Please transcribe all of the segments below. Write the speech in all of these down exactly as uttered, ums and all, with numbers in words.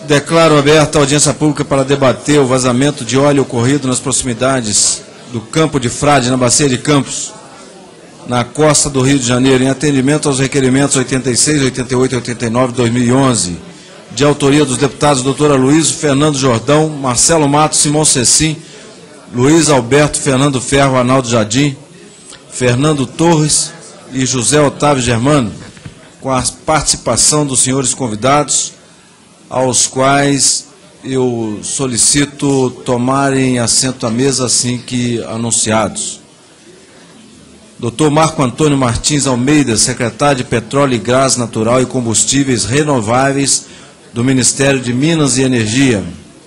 Declaro aberta a audiência pública para debater o vazamento de óleo ocorrido nas proximidades do Campo de Frade, na Bacia de Campos, na costa do Rio de Janeiro, em atendimento aos requerimentos oitenta e seis, oitenta e oito e oitenta e nove de dois mil e onze, de autoria dos deputados doutor Aloysio, Fernando Jordão, Marcelo Matos, Simão Cecim, Luiz Alberto, Fernando Ferro, Arnaldo Jardim, Fernando Torres e José Otávio Germano, com a participação dos senhores convidados, aos quais eu solicito tomarem assento à mesa assim que anunciados. doutor Marco Antônio Martins Almeida, secretário de Petróleo e Gás Natural e Combustíveis Renováveis do Ministério de Minas e Energia.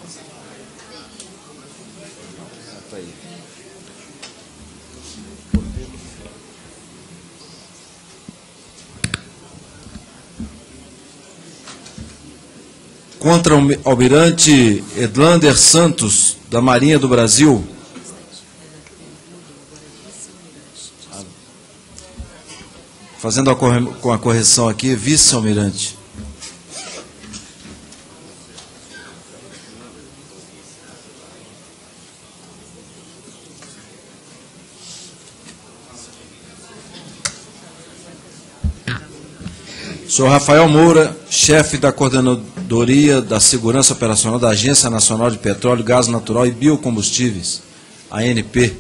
Contra-almirante Edlander Santos, da Marinha do Brasil. Fazendo a corre... com a correção aqui, vice-almirante. Senhor Rafael Moura, chefe da Coordenadoria da Segurança Operacional da Agência Nacional de Petróleo, Gás Natural e Biocombustíveis, A N P.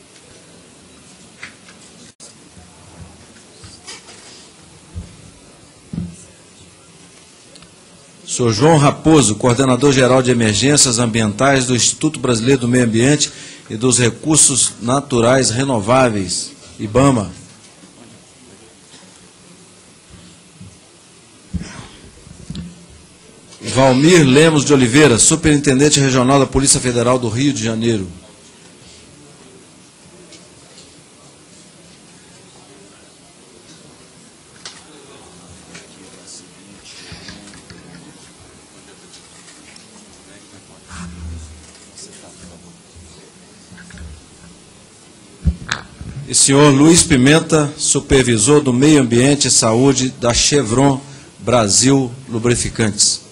Senhor João Raposo, coordenador-geral de Emergências Ambientais do Instituto Brasileiro do Meio Ambiente e dos Recursos Naturais Renováveis, IBAMA. Valmir Lemos de Oliveira, superintendente regional da Polícia Federal do Rio de Janeiro. E senhor Luiz Pimenta, supervisor do Meio Ambiente e Saúde da Chevron Brasil Lubrificantes.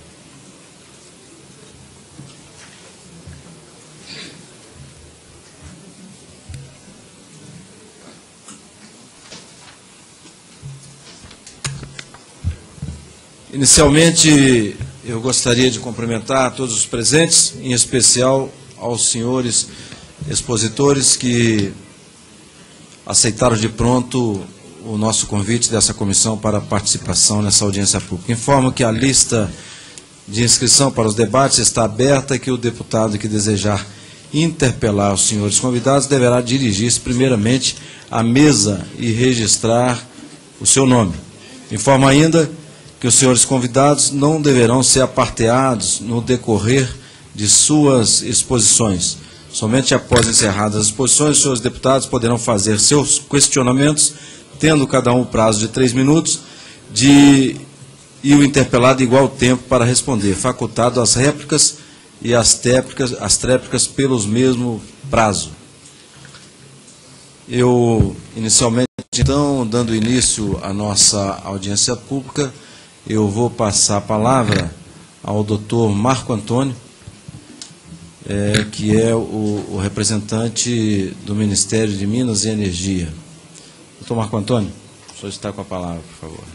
Inicialmente, eu gostaria de cumprimentar a todos os presentes, em especial aos senhores expositores que aceitaram de pronto o nosso convite dessa comissão para participação nessa audiência pública. Informo que a lista de inscrição para os debates está aberta e que o deputado que desejar interpelar os senhores convidados deverá dirigir-se primeiramente à mesa e registrar o seu nome. Informo ainda que os senhores convidados não deverão ser aparteados no decorrer de suas exposições. Somente após encerradas as exposições, os senhores deputados poderão fazer seus questionamentos, tendo cada um o prazo de três minutos, de, e o interpelado igual tempo para responder, facultado as réplicas e as tréplicas, as tréplicas pelos mesmo prazo. Eu, inicialmente, então, dando início à nossa audiência pública, eu vou passar a palavra ao doutor Marco Antônio, é, que é o, o representante do Ministério de Minas e Energia. Doutor Marco Antônio, o senhor está com a palavra, por favor.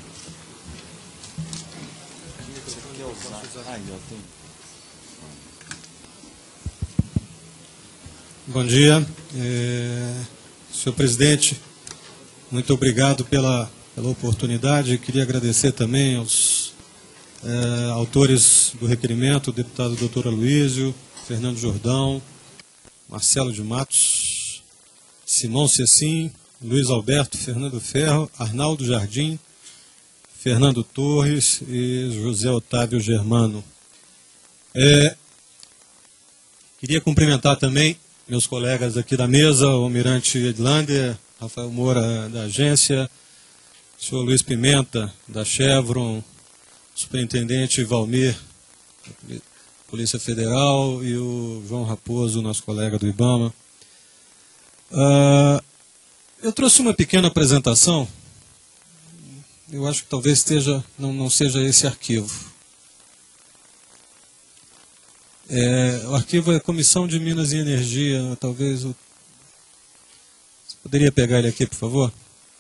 Bom dia. É, senhor presidente, muito obrigado pela... pela oportunidade. Queria agradecer também aos é, autores do requerimento, o deputado doutor Aloysio, Fernando Jordão, Marcelo de Matos, Simão Cecim, Luiz Alberto, Fernando Ferro, Arnaldo Jardim, Fernando Torres e José Otávio Germano. É, queria cumprimentar também meus colegas aqui da mesa, o almirante Edlander, Rafael Moura da agência, o senhor Luiz Pimenta, da Chevron, superintendente Valmir, da Polícia Federal, e o João Raposo, nosso colega do IBAMA. Uh, eu trouxe uma pequena apresentação, eu acho que talvez esteja, não, não seja esse arquivo. É, o arquivo é Comissão de Minas e Energia, talvez... O... Você poderia pegar ele aqui, por favor?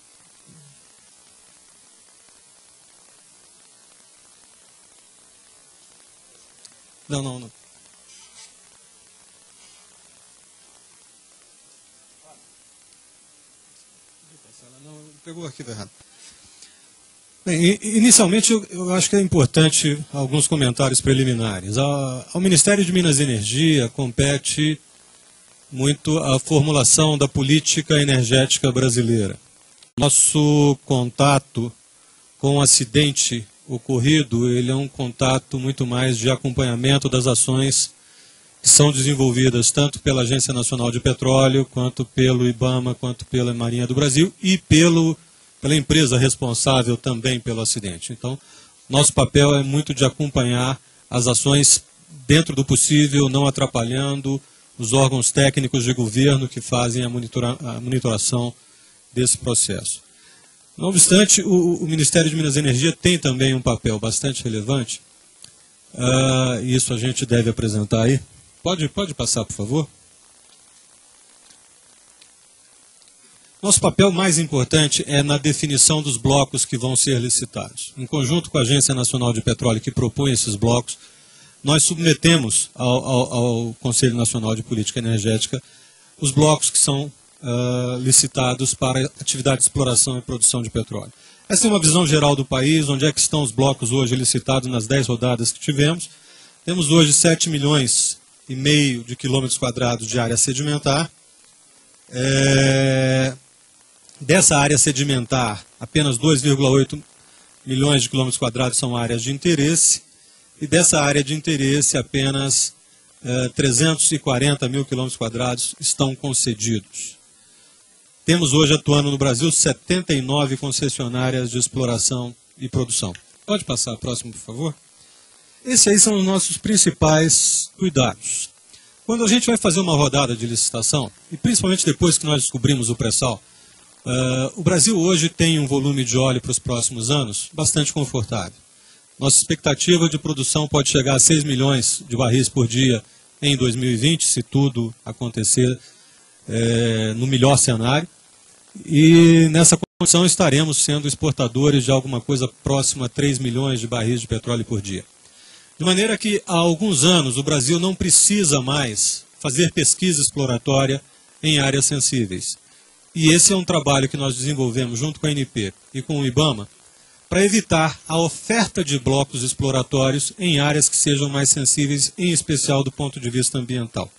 Não, não, não. Não, pegou o arquivo errado. Bem, inicialmente eu, eu acho que é importante alguns comentários preliminares. A, ao Ministério de Minas e Energia compete muito a formulação da política energética brasileira. Nosso contato com o acidente ocorrido, ele é um contato muito mais de acompanhamento das ações que são desenvolvidas tanto pela Agência Nacional de Petróleo, quanto pelo IBAMA, quanto pela Marinha do Brasil e pelo, pela empresa responsável também pelo acidente. Então, nosso papel é muito de acompanhar as ações dentro do possível, não atrapalhando os órgãos técnicos de governo que fazem a, monitora, a monitoração desse processo. Não obstante, o, o Ministério de Minas e Energia tem também um papel bastante relevante, uh, e isso a gente deve apresentar aí. Pode, pode passar, por favor? Nosso papel mais importante é na definição dos blocos que vão ser licitados. Em conjunto com a Agência Nacional de Petróleo, que propõe esses blocos, nós submetemos ao, ao, ao Conselho Nacional de Política Energética os blocos que são uh, licitados para atividade de exploração e produção de petróleo. Essa é uma visão geral do país, onde é que estão os blocos hoje licitados nas dez rodadas que tivemos. Temos hoje sete milhões e meio de quilômetros quadrados de área sedimentar. É... Dessa área sedimentar, apenas dois vírgula oito milhões de quilômetros quadrados são áreas de interesse, e dessa área de interesse, apenas é, trezentos e quarenta mil quilômetros quadrados estão concedidos. Temos hoje atuando no Brasil setenta e nove concessionárias de exploração e produção. Pode passar a próxima, por favor? Esses aí são os nossos principais cuidados. Quando a gente vai fazer uma rodada de licitação, e principalmente depois que nós descobrimos o pré-sal, uh, o Brasil hoje tem um volume de óleo para os próximos anos bastante confortável. Nossa expectativa de produção pode chegar a seis milhões de barris por dia em dois mil e vinte, se tudo acontecer é, no melhor cenário. E nessa condição estaremos sendo exportadores de alguma coisa próxima a três milhões de barris de petróleo por dia. De maneira que, há alguns anos, o Brasil não precisa mais fazer pesquisa exploratória em áreas sensíveis. E esse é um trabalho que nós desenvolvemos junto com a A N P e com o IBAMA para evitar a oferta de blocos exploratórios em áreas que sejam mais sensíveis, em especial do ponto de vista ambiental.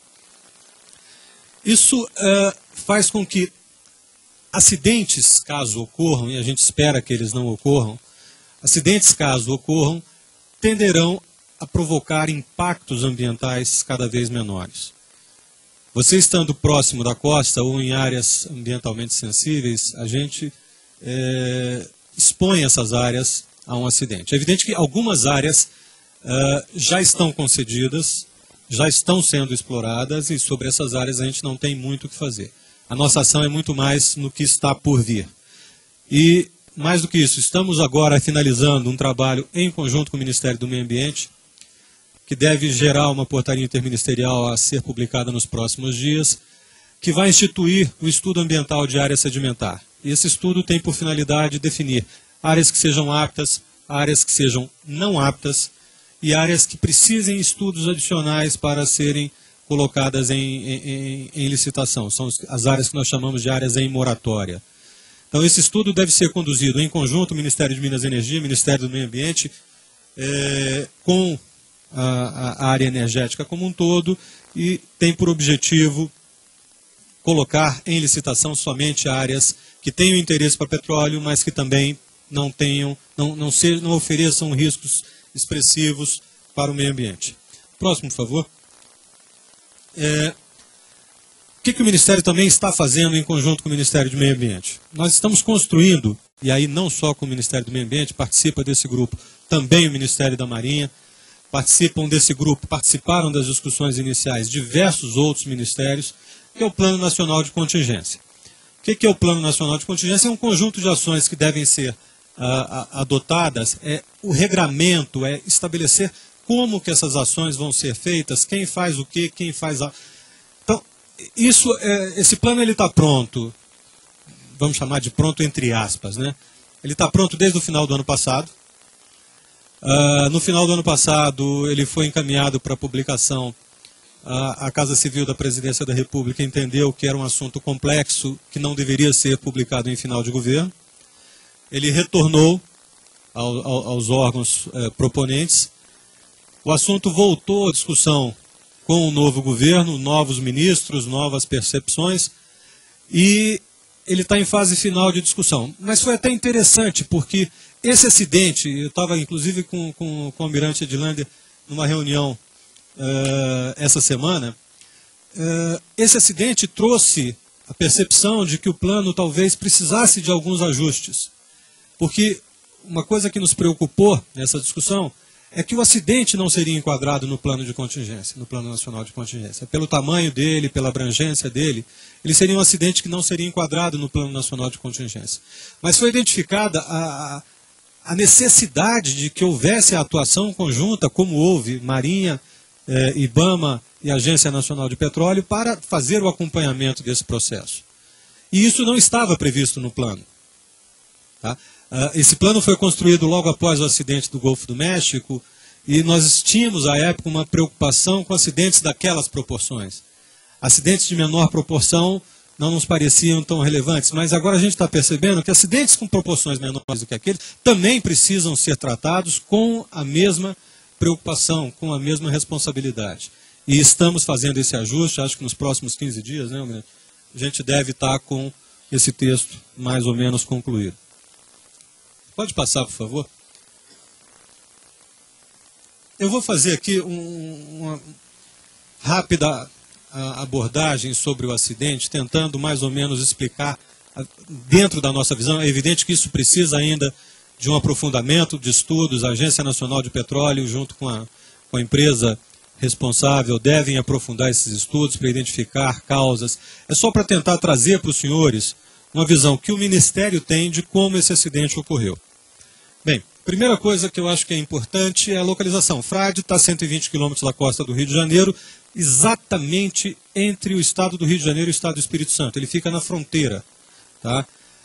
Isso uh, faz com que acidentes, caso ocorram, e a gente espera que eles não ocorram, acidentes, caso ocorram, tenderão a provocar impactos ambientais cada vez menores. Você estando próximo da costa ou em áreas ambientalmente sensíveis, a gente é, expõe essas áreas a um acidente. É evidente que algumas áreas uh, já estão concedidas, já estão sendo exploradas, e sobre essas áreas a gente não tem muito o que fazer. A nossa ação é muito mais no que está por vir. E, mais do que isso, estamos agora finalizando um trabalho em conjunto com o Ministério do Meio Ambiente, que deve gerar uma portaria interministerial a ser publicada nos próximos dias, que vai instituir o estudo ambiental de área sedimentar. E esse estudo tem por finalidade definir áreas que sejam aptas, áreas que sejam não aptas e áreas que precisem estudos adicionais para serem colocadas em, em, em licitação. São as áreas que nós chamamos de áreas em moratória. Então, esse estudo deve ser conduzido em conjunto, Ministério de Minas e Energia, Ministério do Meio Ambiente, é, com a, a área energética como um todo, e tem por objetivo colocar em licitação somente áreas que tenham interesse para petróleo, mas que também não tenham, não, não, se, não ofereçam riscos expressivos para o meio ambiente. Próximo, por favor. É, o que, que o Ministério também está fazendo em conjunto com o Ministério do Meio Ambiente? Nós estamos construindo, e aí não só com o Ministério do Meio Ambiente, participa desse grupo também o Ministério da Marinha, participam desse grupo, participaram das discussões iniciais diversos outros ministérios, que é o Plano Nacional de Contingência. O que, que é o Plano Nacional de Contingência? É um conjunto de ações que devem ser uh, adotadas, é o regramento, é estabelecer como que essas ações vão ser feitas, quem faz o quê, quem faz a... Então, isso, é, esse plano ele está pronto, vamos chamar de pronto entre aspas, né? Ele está pronto desde o final do ano passado. Uh, no final do ano passado, ele foi encaminhado para publicação. Uh, a Casa Civil da Presidência da República entendeu que era um assunto complexo, que não deveria ser publicado em final de governo. Ele retornou ao, ao, aos órgãos uh, proponentes. O assunto voltou à discussão com o novo governo, novos ministros, novas percepções, e ele está em fase final de discussão. Mas foi até interessante, porque esse acidente, eu estava inclusive com, com, com o almirante Edlander numa reunião uh, essa semana, uh, esse acidente trouxe a percepção de que o plano talvez precisasse de alguns ajustes. Porque uma coisa que nos preocupou nessa discussão é que o acidente não seria enquadrado no plano de contingência, no Plano Nacional de Contingência. Pelo tamanho dele, pela abrangência dele, ele seria um acidente que não seria enquadrado no Plano Nacional de Contingência. Mas foi identificada a, a necessidade de que houvesse a atuação conjunta, como houve, Marinha, eh, IBAMA e Agência Nacional de Petróleo, para fazer o acompanhamento desse processo. E isso não estava previsto no plano. Tá? Esse plano foi construído logo após o acidente do Golfo do México e nós tínhamos, à época, uma preocupação com acidentes daquelas proporções. Acidentes de menor proporção não nos pareciam tão relevantes, mas agora a gente está percebendo que acidentes com proporções menores do que aqueles também precisam ser tratados com a mesma preocupação, com a mesma responsabilidade. E estamos fazendo esse ajuste, acho que nos próximos quinze dias, né, a gente deve estar com esse texto mais ou menos concluído. Pode passar, por favor? Eu vou fazer aqui um, uma rápida abordagem sobre o acidente, tentando mais ou menos explicar, dentro da nossa visão. É evidente que isso precisa ainda de um aprofundamento de estudos. A Agência Nacional de Petróleo, junto com a, com a empresa responsável, devem aprofundar esses estudos para identificar causas. É só para tentar trazer para os senhores uma visão que o Ministério tem de como esse acidente ocorreu. Bem, primeira coisa que eu acho que é importante é a localização. Frade está a cento e vinte quilômetros da costa do Rio de Janeiro, exatamente entre o estado do Rio de Janeiro e o estado do Espírito Santo. Ele fica na fronteira. Tá?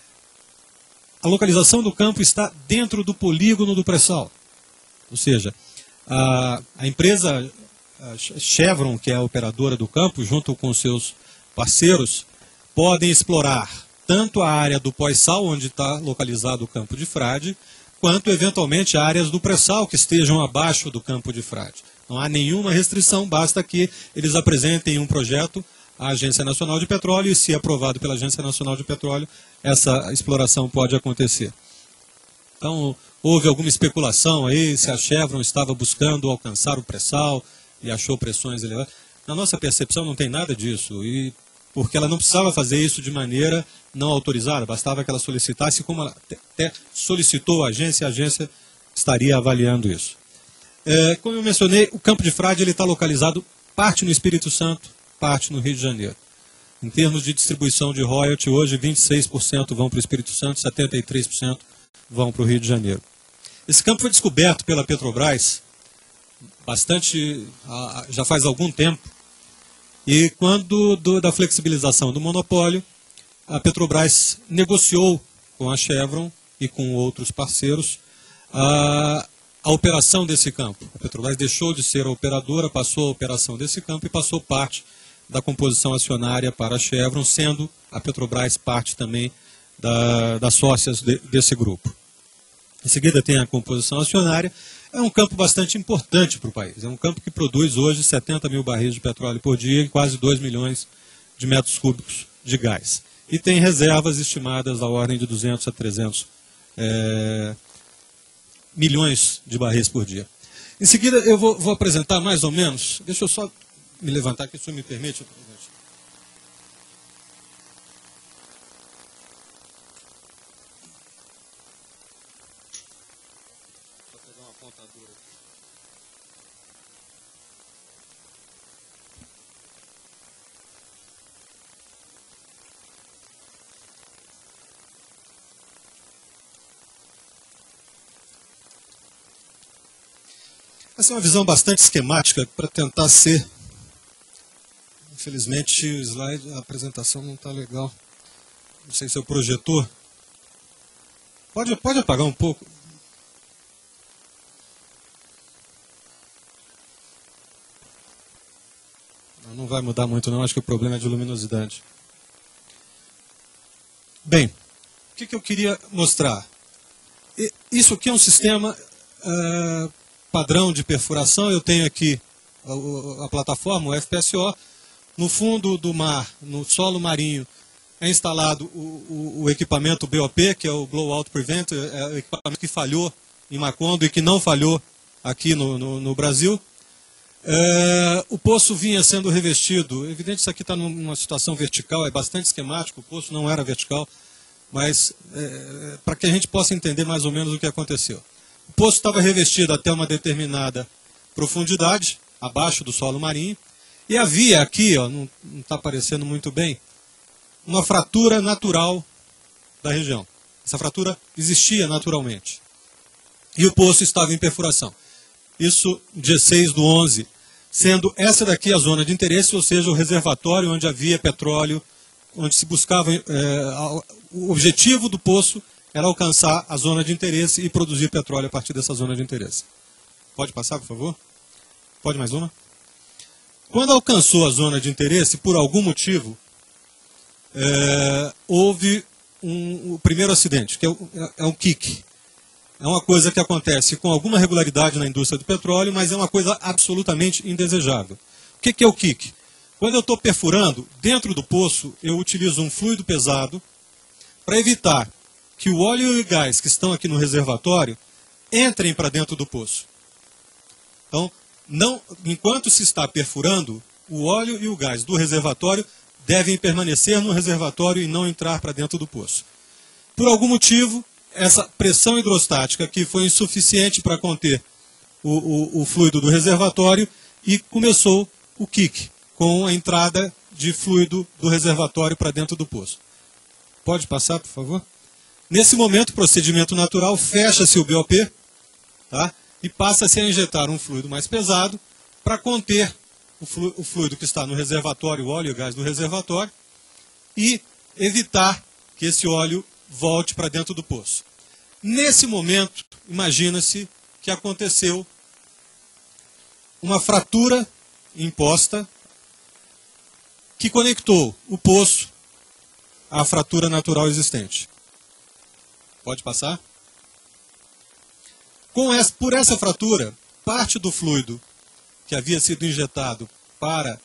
A localização do campo está dentro do polígono do pré-sal. Ou seja, a, a empresa a Chevron, que é a operadora do campo, junto com seus parceiros, podem explorar tanto a área do pós-sal, onde está localizado o campo de Frade, quanto, eventualmente, áreas do pré-sal que estejam abaixo do campo de Frade. Não há nenhuma restrição, basta que eles apresentem um projeto à Agência Nacional de Petróleo e, se aprovado pela Agência Nacional de Petróleo, essa exploração pode acontecer. Então, houve alguma especulação aí se a Chevron estava buscando alcançar o pré-sal e achou pressões elevadas. Na nossa percepção, não tem nada disso, e porque ela não precisava fazer isso de maneira não autorizada, bastava que ela solicitasse, como ela até solicitou a agência, a agência estaria avaliando isso. É, como eu mencionei, o campo de Frade está localizado parte no Espírito Santo, parte no Rio de Janeiro. Em termos de distribuição de royalty, hoje vinte e seis por cento vão para o Espírito Santo, setenta e três por cento vão para o Rio de Janeiro. Esse campo foi descoberto pela Petrobras bastante, já faz algum tempo, e quando do, da flexibilização do monopólio, a Petrobras negociou com a Chevron e com outros parceiros a, a operação desse campo. A Petrobras deixou de ser a operadora, passou a operação desse campo e passou parte da composição acionária para a Chevron, sendo a Petrobras parte também da, das sócias de, desse grupo. Em seguida tem a composição acionária. É um campo bastante importante para o país. É um campo que produz hoje setenta mil barris de petróleo por dia e quase dois milhões de metros cúbicos de gás. E tem reservas estimadas da ordem de duzentos a trezentos é, milhões de barris por dia. Em seguida, eu vou, vou apresentar mais ou menos, deixa eu só me levantar aqui, se o senhor me permite. Vou pegar uma apontadora aqui. Essa é uma visão bastante esquemática para tentar ser. Infelizmente, o slide, a apresentação não está legal. Não sei se é o projetor. Pode, pode apagar um pouco? Não vai mudar muito não, acho que o problema é de luminosidade. Bem, o que, que eu queria mostrar? Isso aqui é um sistema uh, padrão de perfuração. Eu tenho aqui a, a plataforma, o F P S O. No fundo do mar, no solo marinho, é instalado o, o, o equipamento B O P, que é o Blowout Preventer, é o equipamento que falhou em Macondo e que não falhou aqui no, no, no Brasil. É, o poço vinha sendo revestido. Evidente, isso aqui está numa situação vertical, é bastante esquemático, o poço não era vertical, mas é, para que a gente possa entender mais ou menos o que aconteceu. O poço estava revestido até uma determinada profundidade, abaixo do solo marinho, e havia aqui, ó, não está aparecendo muito bem, uma fratura natural da região. Essa fratura existia naturalmente. E o poço estava em perfuração. Isso dia seis do onze, sendo essa daqui a zona de interesse, ou seja, o reservatório onde havia petróleo, onde se buscava, é, o objetivo do poço era alcançar a zona de interesse e produzir petróleo a partir dessa zona de interesse. Pode passar, por favor? Pode mais uma? Quando alcançou a zona de interesse, por algum motivo, é, houve um, o primeiro acidente, que é, o, é um kick. É uma coisa que acontece com alguma regularidade na indústria do petróleo, mas é uma coisa absolutamente indesejável. O que é o kick? Quando eu estou perfurando, dentro do poço, eu utilizo um fluido pesado para evitar que o óleo e o gás que estão aqui no reservatório entrem para dentro do poço. Então, não, enquanto se está perfurando, o óleo e o gás do reservatório devem permanecer no reservatório e não entrar para dentro do poço. Por algum motivo, essa pressão hidrostática que foi insuficiente para conter o, o, o fluido do reservatório e começou o kick, com a entrada de fluido do reservatório para dentro do poço. Pode passar, por favor? Nesse momento, o procedimento natural, fecha-se o B O P, tá? E passa-se a injetar um fluido mais pesado para conter o, flu, o fluido que está no reservatório, o óleo e o gás do reservatório, e evitar que esse óleo volte para dentro do poço. Nesse momento, imagina-se que aconteceu uma fratura imposta que conectou o poço à fratura natural existente. Pode passar? Com essa, por essa fratura, parte do fluido que havia sido injetado para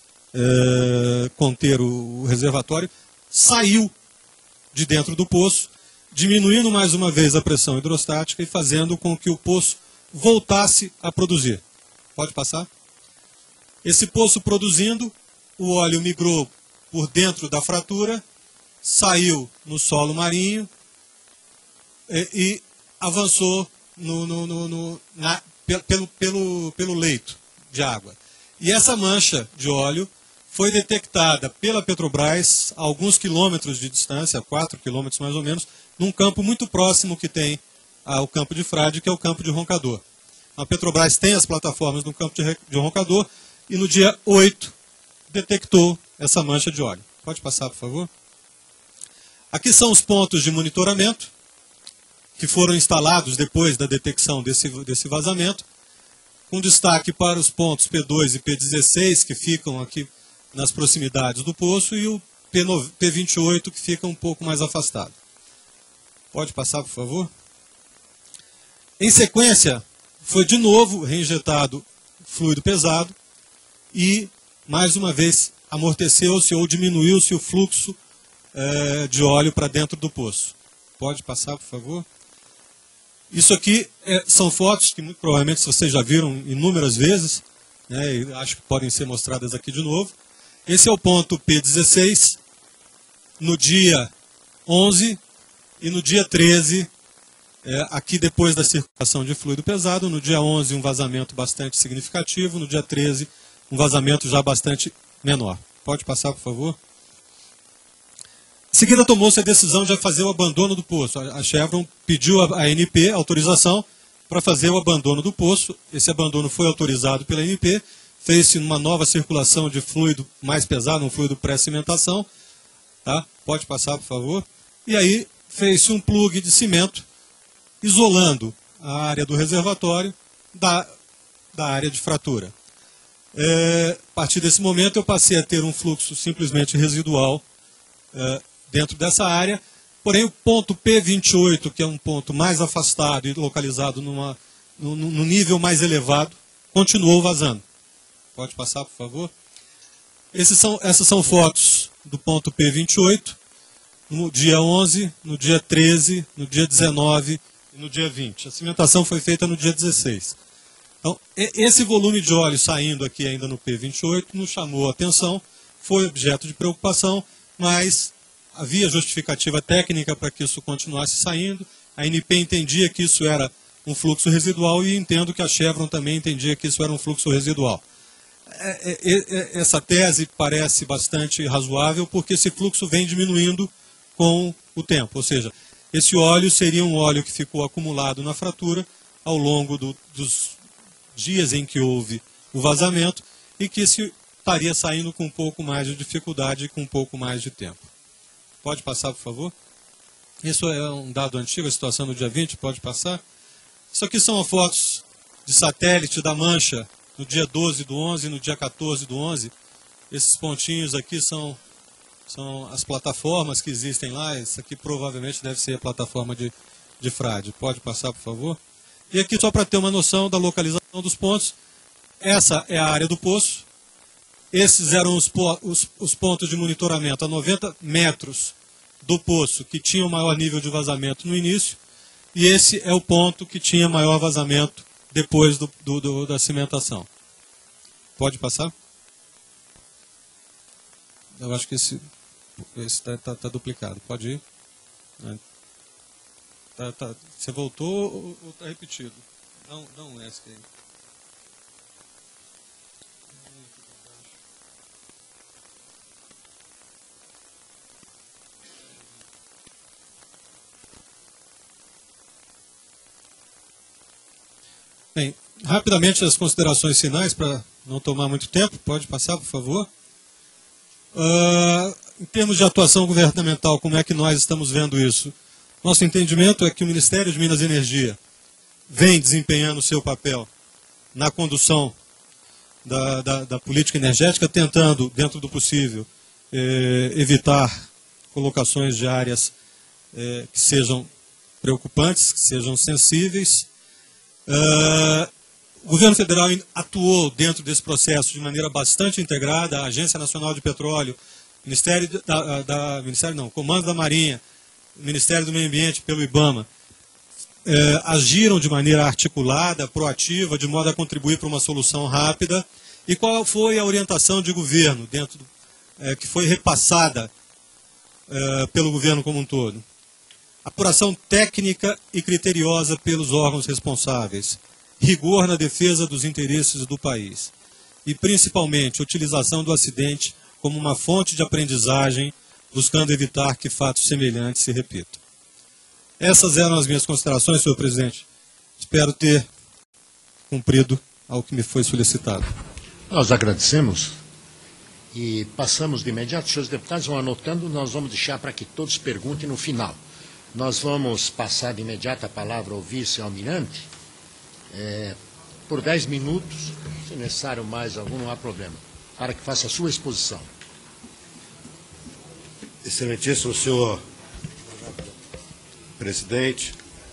é, conter o, o reservatório saiu de dentro do poço, diminuindo mais uma vez a pressão hidrostática e fazendo com que o poço voltasse a produzir. Pode passar? Esse poço produzindo, o óleo migrou por dentro da fratura, saiu no solo marinho e, e avançou no, no, no, no, na, pelo, pelo, pelo leito de água. E essa mancha de óleo foi detectada pela Petrobras a alguns quilômetros de distância, quatro quilômetros mais ou menos, num campo muito próximo que tem ao campo de Frade, que é o campo de Roncador. A Petrobras tem as plataformas no campo de, de Roncador e no dia oito detectou essa mancha de óleo. Pode passar, por favor? Aqui são os pontos de monitoramento que foram instalados depois da detecção desse, desse vazamento, com destaque para os pontos P dois e P dezesseis, que ficam aqui nas proximidades do poço, e o P vinte e oito, que fica um pouco mais afastado. Pode passar, por favor? Em sequência, foi de novo reinjetado fluido pesado e, mais uma vez, amorteceu-se ou diminuiu-se o fluxo eh, de óleo para dentro do poço. Pode passar, por favor? Isso aqui é, são fotos que, muito provavelmente, vocês já viram inúmeras vezes, né, e acho que podem ser mostradas aqui de novo. Esse é o ponto P dezesseis, no dia onze e no dia treze, é, aqui depois da circulação de fluido pesado. No dia onze, um vazamento bastante significativo. No dia treze, um vazamento já bastante menor. Pode passar, por favor? Em seguida, tomou-se a decisão de fazer o abandono do poço. A Chevron pediu a A N P autorização para fazer o abandono do poço. Esse abandono foi autorizado pela A N P, fez-se uma nova circulação de fluido mais pesado, um fluido pré-cimentação. Tá? Pode passar, por favor. E aí fez-se um plugue de cimento, isolando a área do reservatório da, da área de fratura. É, a partir desse momento eu passei a ter um fluxo simplesmente residual é, dentro dessa área, porém o ponto P vinte e oito, que é um ponto mais afastado e localizado numa, no, no nível mais elevado, continuou vazando. Pode passar, por favor. Esses são, essas são fotos do ponto P vinte e oito, no dia onze, no dia treze, no dia dezenove e no dia vinte. A cimentação foi feita no dia dezesseis. Então, esse volume de óleo saindo aqui ainda no P vinte e oito nos chamou a atenção, foi objeto de preocupação, mas havia justificativa técnica para que isso continuasse saindo. A A N P entendia que isso era um fluxo residual e entendo que a Chevron também entendia que isso era um fluxo residual. Essa tese parece bastante razoável porque esse fluxo vem diminuindo com o tempo, ou seja, esse óleo seria um óleo que ficou acumulado na fratura ao longo do, dos dias em que houve o vazamento e que se estaria saindo com um pouco mais de dificuldade e com um pouco mais de tempo. Pode passar, por favor? Isso é um dado antigo, a situação no dia vinte, pode passar. Isso aqui são fotos de satélite da mancha no dia doze do onze e no dia quatorze do onze. Esses pontinhos aqui são, são as plataformas que existem lá. Isso aqui provavelmente deve ser a plataforma de, de frade. Pode passar, por favor? E aqui só para ter uma noção da localização dos pontos. Essa é a área do poço. Esses eram os, os, os pontos de monitoramento a noventa metros do poço que tinha o maior nível de vazamento no início. E esse é o ponto que tinha maior vazamento depois do, do, do, da cimentação. Pode passar? Eu acho que esse está tá, tá duplicado. Pode ir? Tá, tá. Você voltou ou está repetido? Não, não é esse aí. Bem, rapidamente as considerações finais, para não tomar muito tempo. Pode passar, por favor. Uh, em termos de atuação governamental, como é que nós estamos vendo isso? Nosso entendimento é que o Ministério de Minas e Energia vem desempenhando o seu papel na condução da, da, da política energética, tentando, dentro do possível, eh, evitar colocações de áreas eh, que sejam preocupantes, que sejam sensíveis. Uh, o governo federal atuou dentro desse processo de maneira bastante integrada. A Agência Nacional de Petróleo, Ministério da, da Ministério não, Comando da Marinha, Ministério do Meio Ambiente pelo IBAMA, eh, agiram de maneira articulada, proativa, de modo a contribuir para uma solução rápida. E qual foi a orientação de governo dentro do, eh, que foi repassada eh, pelo governo como um todo? Apuração técnica e criteriosa pelos órgãos responsáveis, rigor na defesa dos interesses do país e, principalmente, utilização do acidente como uma fonte de aprendizagem, buscando evitar que fatos semelhantes se repitam. Essas eram as minhas considerações, senhor presidente. Espero ter cumprido ao que me foi solicitado. Nós agradecemos e passamos de imediato. Os senhores deputados vão anotando, nós vamos deixar para que todos perguntem no final. Nós vamos passar de imediato a palavra ao vice-almirante, é, por dez minutos, se necessário mais algum, não há problema, para que faça a sua exposição. Excelentíssimo senhor presidente,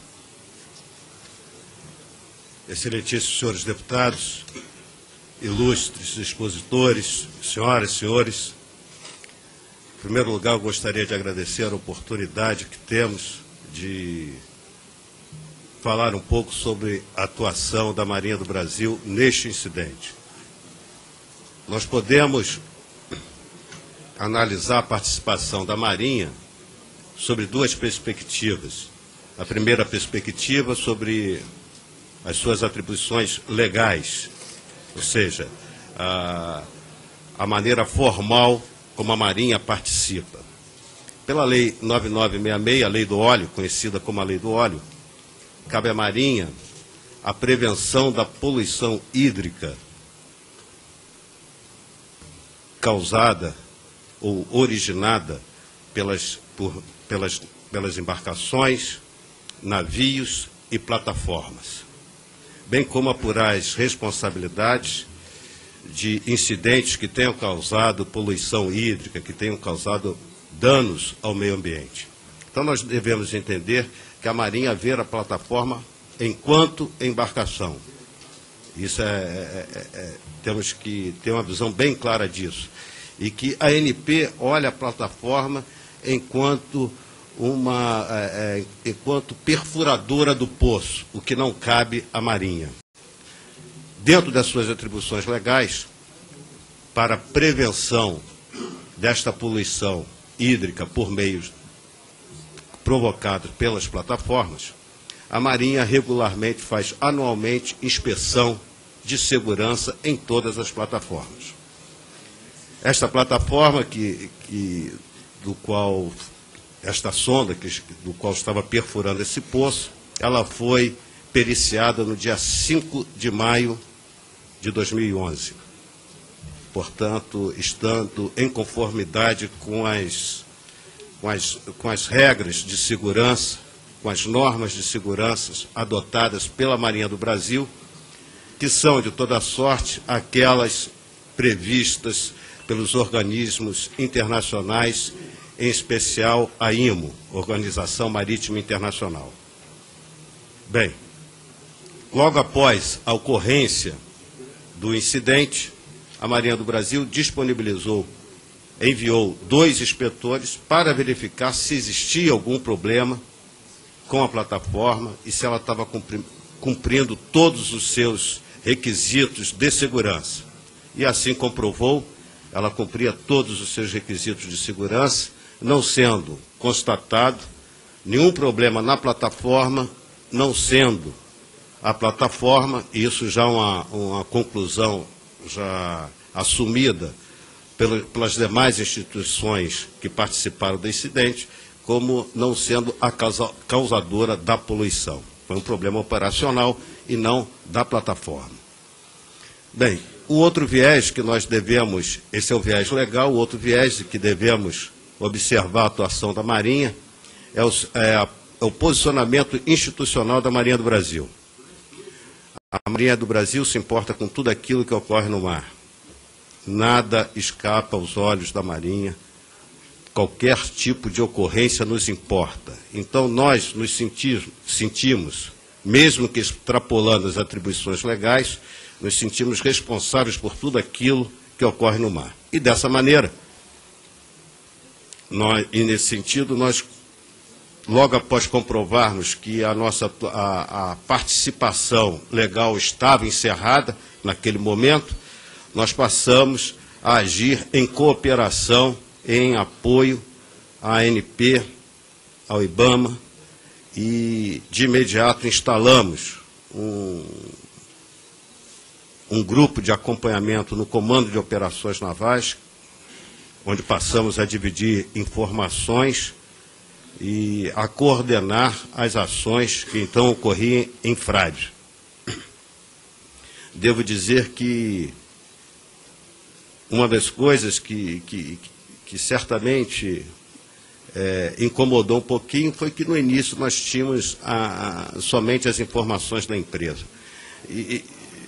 excelentíssimos senhores deputados, ilustres expositores, senhoras e senhores, em primeiro lugar, eu gostaria de agradecer a oportunidade que temos de falar um pouco sobre a atuação da Marinha do Brasil neste incidente. Nós podemos analisar a participação da Marinha sobre duas perspectivas. A primeira perspectiva sobre as suas atribuições legais, ou seja, a, a maneira formal como a Marinha participa. Pela Lei nove mil novecentos e sessenta e seis, a Lei do Óleo, conhecida como a Lei do Óleo, cabe à Marinha a prevenção da poluição hídrica causada ou originada pelas, por, pelas, pelas embarcações, navios e plataformas, bem como apurar as responsabilidades de incidentes que tenham causado poluição hídrica, que tenham causado danos ao meio ambiente. Então nós devemos entender que a Marinha vê a plataforma enquanto embarcação. Isso é, é, é, é, temos que ter uma visão bem clara disso. E que a A N P olha a plataforma enquanto uma é, é, enquanto perfuradora do poço, o que não cabe à Marinha. Dentro das suas atribuições legais, para prevenção desta poluição hídrica por meios provocados pelas plataformas, a Marinha regularmente faz anualmente inspeção de segurança em todas as plataformas. Esta plataforma, que, que, do qual, esta sonda que, do qual estava perfurando esse poço, ela foi periciada no dia cinco de maio de dois mil e onze. Portanto, estando em conformidade com as, com as, com as regras de segurança, com as normas de segurança adotadas pela Marinha do Brasil, que são, de toda sorte, aquelas previstas pelos organismos internacionais, em especial a I M O, Organização Marítima Internacional. Bem, logo após a ocorrência do incidente, a Marinha do Brasil disponibilizou, enviou dois inspetores para verificar se existia algum problema com a plataforma e se ela estava cumprindo todos os seus requisitos de segurança. E assim comprovou, ela cumpria todos os seus requisitos de segurança, não sendo constatado nenhum problema na plataforma, não sendo a plataforma, e isso já é uma, uma conclusão já assumida pelo, pelas demais instituições que participaram do incidente, como não sendo a causa, causadora da poluição. Foi um problema operacional e não da plataforma. Bem, o outro viés que nós devemos, esse é o viés legal, o outro viés que devemos observar a atuação da Marinha é o, é, a, é o posicionamento institucional da Marinha do Brasil. A Marinha do Brasil se importa com tudo aquilo que ocorre no mar. Nada escapa aos olhos da Marinha. Qualquer tipo de ocorrência nos importa. Então, nós nos sentimos, sentimos, mesmo que extrapolando as atribuições legais, nos sentimos responsáveis por tudo aquilo que ocorre no mar. E dessa maneira, nós, e nesse sentido, nós, logo após comprovarmos que a nossa a, a participação legal estava encerrada naquele momento, nós passamos a agir em cooperação, em apoio à A N P, ao IBAMA, e de imediato instalamos um, um grupo de acompanhamento no Comando de Operações Navais, onde passamos a dividir informações e a coordenar as ações que então ocorriam em Frade. Devo dizer que uma das coisas que, que, que certamente é, incomodou um pouquinho foi que no início nós tínhamos a, a, somente as informações da empresa. E,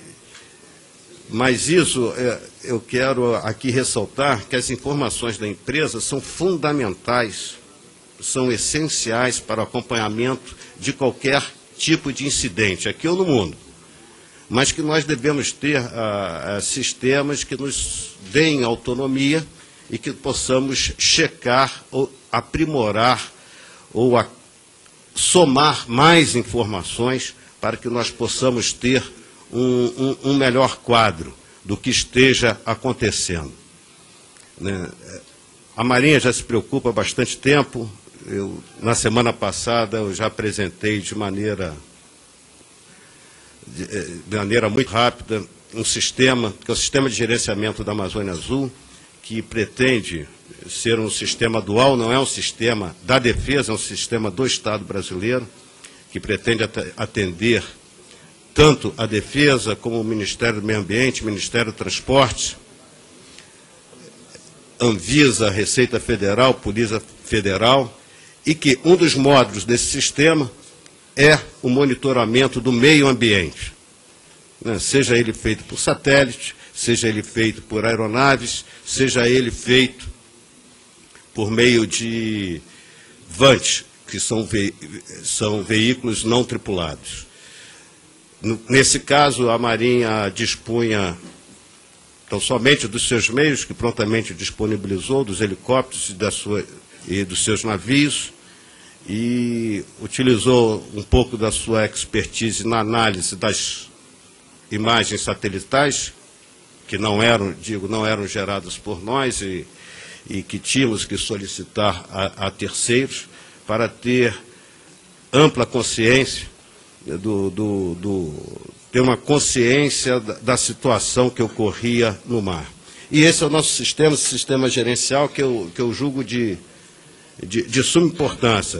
mas isso, é, eu quero aqui ressaltar que as informações da empresa são fundamentais, são essenciais para o acompanhamento de qualquer tipo de incidente, aqui ou no mundo. Mas que nós devemos ter uh, uh, sistemas que nos deem autonomia e que possamos checar ou aprimorar ou a, somar mais informações para que nós possamos ter um, um, um melhor quadro do que esteja acontecendo. Né? A Marinha já se preocupa há bastante tempo. Eu, na semana passada eu já apresentei de maneira... de maneira muito rápida, um sistema, que é o Sistema de Gerenciamento da Amazônia Azul, que pretende ser um sistema dual, não é um sistema da defesa, é um sistema do Estado brasileiro, que pretende atender tanto a Defesa como o Ministério do Meio Ambiente, Ministério do Transporte, Anvisa, Receita Federal, Polícia Federal, e que um dos módulos desse sistema é o monitoramento do meio ambiente, né? Seja ele feito por satélite, seja ele feito por aeronaves, seja ele feito por meio de vans, que são, ve são veículos não tripulados. No, nesse caso, a Marinha dispunha então, somente dos seus meios, que prontamente disponibilizou, dos helicópteros e, da sua, e dos seus navios, e utilizou um pouco da sua expertise na análise das imagens satelitais, que não eram, digo, não eram geradas por nós e, e que tínhamos que solicitar a, a terceiros para ter ampla consciência, do, do, do, ter uma consciência da, da situação que ocorria no mar. E esse é o nosso sistema, esse sistema gerencial que eu, que eu julgo de, de, de suma importância.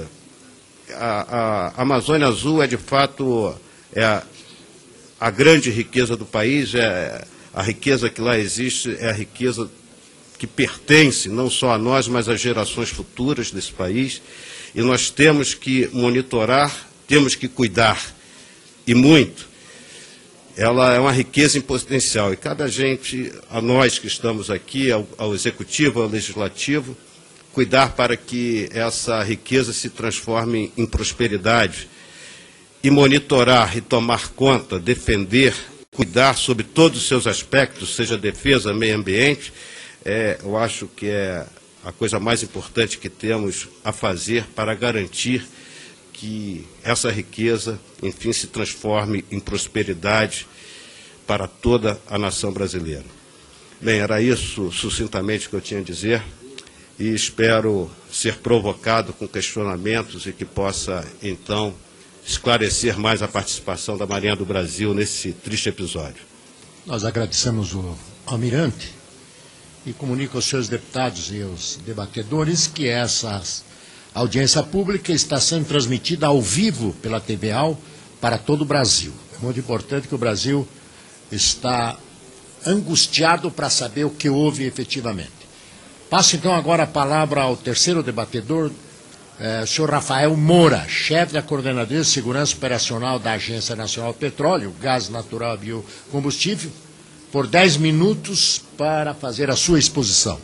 A, a Amazônia Azul é, de fato, é a, a grande riqueza do país, é a riqueza que lá existe, é a riqueza que pertence não só a nós, mas às gerações futuras desse país, e nós temos que monitorar, temos que cuidar, e muito. Ela é uma riqueza em potencial, e cada gente, a nós que estamos aqui, ao, ao Executivo, ao Legislativo, cuidar para que essa riqueza se transforme em prosperidade, e monitorar e tomar conta, defender, cuidar sobre todos os seus aspectos, seja defesa, meio ambiente, é, eu acho que é a coisa mais importante que temos a fazer para garantir que essa riqueza, enfim, se transforme em prosperidade para toda a nação brasileira. Bem, era isso sucintamente que eu tinha a dizer, e espero ser provocado com questionamentos e que possa, então, esclarecer mais a participação da Marinha do Brasil nesse triste episódio. Nós agradecemos o almirante e comunico aos seus deputados e aos debatedores que essa audiência pública está sendo transmitida ao vivo pela T V A L para todo o Brasil. É muito importante que o Brasil está angustiado para saber o que houve efetivamente. Passo então agora a palavra ao terceiro debatedor, eh, o senhor Rafael Moura, chefe da Coordenadoria de Segurança Operacional da Agência Nacional do Petróleo, Gás Natural e Biocombustível, por dez minutos para fazer a sua exposição.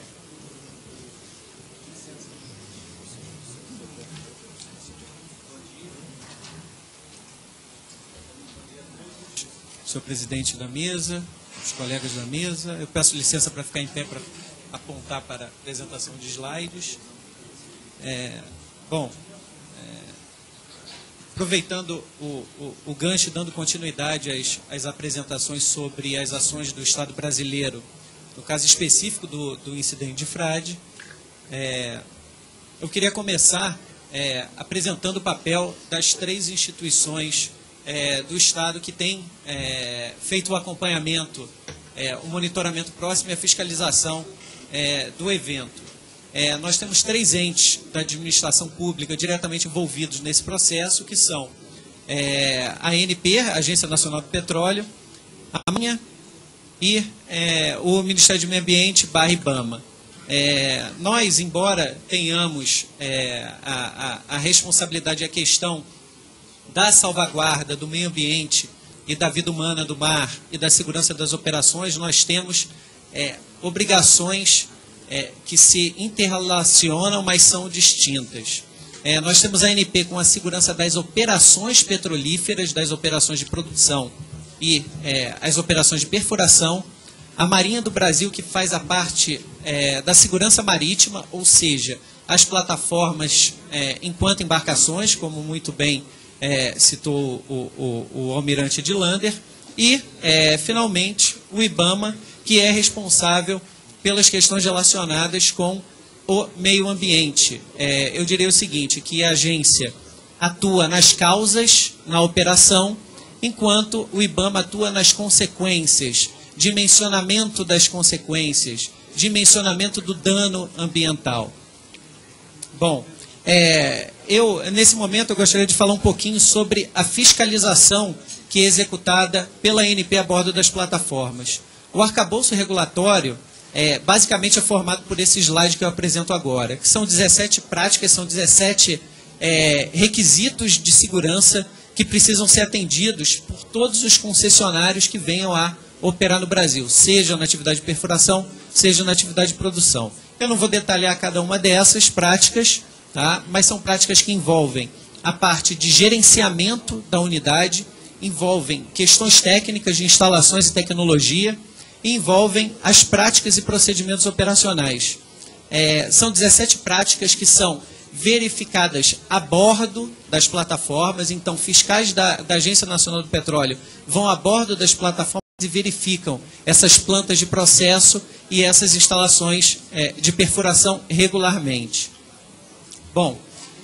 Senhor presidente da mesa, os colegas da mesa, eu peço licença para ficar em pé para apontar para a apresentação de slides. É, bom, é, aproveitando o, o, o gancho, dando continuidade às, às apresentações sobre as ações do Estado brasileiro, no caso específico do, do incidente de Frade, é, eu queria começar é, apresentando o papel das três instituições é, do Estado que têm é, feito o acompanhamento, é, o monitoramento próximo e a fiscalização é, do evento. É, nós temos três entes da administração pública diretamente envolvidos nesse processo, que são é, a A N P, a Agência Nacional do Petróleo, a Marinha e é, o Ministério do Meio Ambiente barra IBAMA. É, nós, embora tenhamos é, a, a, a responsabilidade e a questão da salvaguarda do meio ambiente e da vida humana do mar e da segurança das operações, nós temos é, obrigações é, que se interrelacionam, mas são distintas. É, nós temos a A N P com a segurança das operações petrolíferas, das operações de produção e é, as operações de perfuração, a Marinha do Brasil, que faz a parte é, da segurança marítima, ou seja, as plataformas é, enquanto embarcações, como muito bem é, citou o, o, o almirante de Lander, e, é, finalmente, o IBAMA, que é responsável pelas questões relacionadas com o meio ambiente. É, eu diria o seguinte, que a agência atua nas causas, na operação, enquanto o IBAMA atua nas consequências, dimensionamento das consequências, dimensionamento do dano ambiental. Bom, é, eu, nesse momento, eu gostaria de falar um pouquinho sobre a fiscalização que que é executada pela A N P a bordo das plataformas. O arcabouço regulatório é, basicamente é formado por esse slide que eu apresento agora, que são dezessete práticas, são dezessete é, requisitos de segurança que precisam ser atendidos por todos os concessionários que venham a operar no Brasil, seja na atividade de perfuração, seja na atividade de produção. Eu não vou detalhar cada uma dessas práticas, tá? Mas são práticas que envolvem a parte de gerenciamento da unidade, envolvem questões técnicas de instalações e tecnologia, e envolvem as práticas e procedimentos operacionais. É, são dezessete práticas que são verificadas a bordo das plataformas, então fiscais da, da Agência Nacional do Petróleo vão a bordo das plataformas e verificam essas plantas de processo e essas instalações é, de perfuração regularmente. Bom,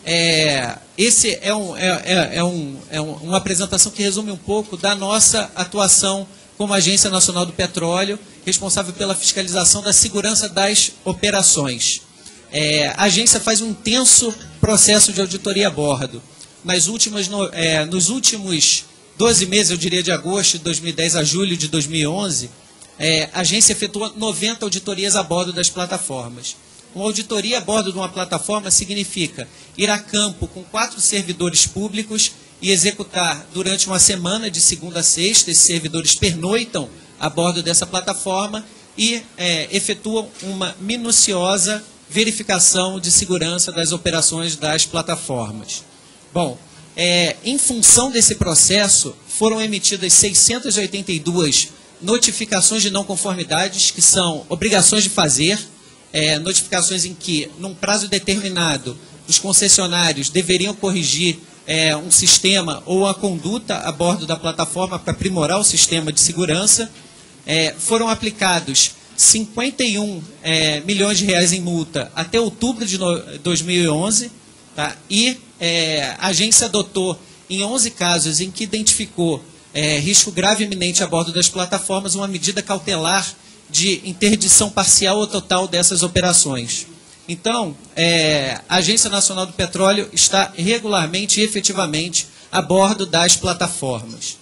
é, esse é, um, é, é, é, um, é uma apresentação que resume um pouco da nossa atuação como Agência Nacional do Petróleo, responsável pela fiscalização da segurança das operações. É, a agência faz um intenso processo de auditoria a bordo. Nas últimas, no, é, nos últimos doze meses, eu diria de agosto de dois mil e dez a julho de dois mil e onze, é, a agência efetua noventa auditorias a bordo das plataformas. Uma auditoria a bordo de uma plataforma significa ir a campo com quatro servidores públicos e executar durante uma semana, de segunda a sexta, esses servidores pernoitam a bordo dessa plataforma e é, efetuam uma minuciosa verificação de segurança das operações das plataformas. Bom, é, em função desse processo, foram emitidas seiscentas e oitenta e duas notificações de não conformidades, que são obrigações de fazer, é, notificações em que, num prazo determinado, os concessionários deveriam corrigir é, um sistema ou a conduta a bordo da plataforma para aprimorar o sistema de segurança. É, foram aplicados cinquenta e um é, milhões de reais em multa até outubro de dois mil e onze, tá? E é, a agência adotou, em onze casos em que identificou é, risco grave e iminente a bordo das plataformas, uma medida cautelar de interdição parcial ou total dessas operações. Então, é, a Agência Nacional do Petróleo está regularmente e efetivamente a bordo das plataformas.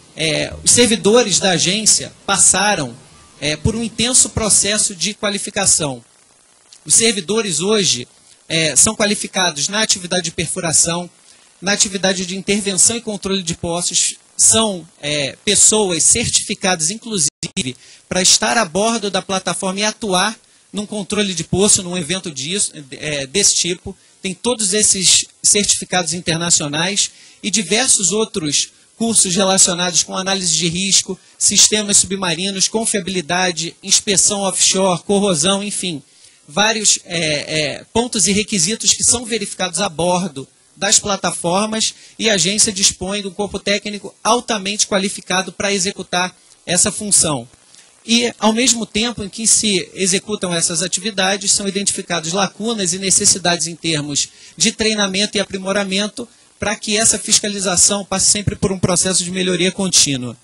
É, os servidores da agência passaram é, por um intenso processo de qualificação. Os servidores hoje é, são qualificados na atividade de perfuração, na atividade de intervenção e controle de poços, são é, pessoas certificadas, inclusive, para estar a bordo da plataforma e atuar num controle de poço, num evento disso, é, desse tipo. Tem todos esses certificados internacionais e diversos outros cursos relacionados com análise de risco, sistemas submarinos, confiabilidade, inspeção offshore, corrosão, enfim, vários é, é, pontos e requisitos que são verificados a bordo das plataformas, e a agência dispõe de um corpo técnico altamente qualificado para executar essa função. E, ao mesmo tempo em que se executam essas atividades, são identificadas lacunas e necessidades em termos de treinamento e aprimoramento para que essa fiscalização passe sempre por um processo de melhoria contínua.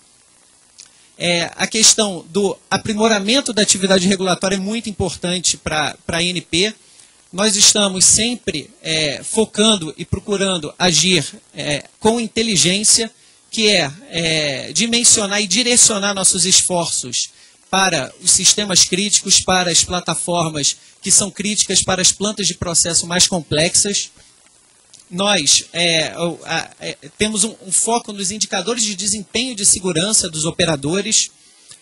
É, a questão do aprimoramento da atividade regulatória é muito importante para a A N P. Nós estamos sempre é, focando e procurando agir é, com inteligência, que é, é dimensionar e direcionar nossos esforços para os sistemas críticos, para as plataformas que são críticas, para as plantas de processo mais complexas. Nós é, é, temos um, um foco nos indicadores de desempenho de segurança dos operadores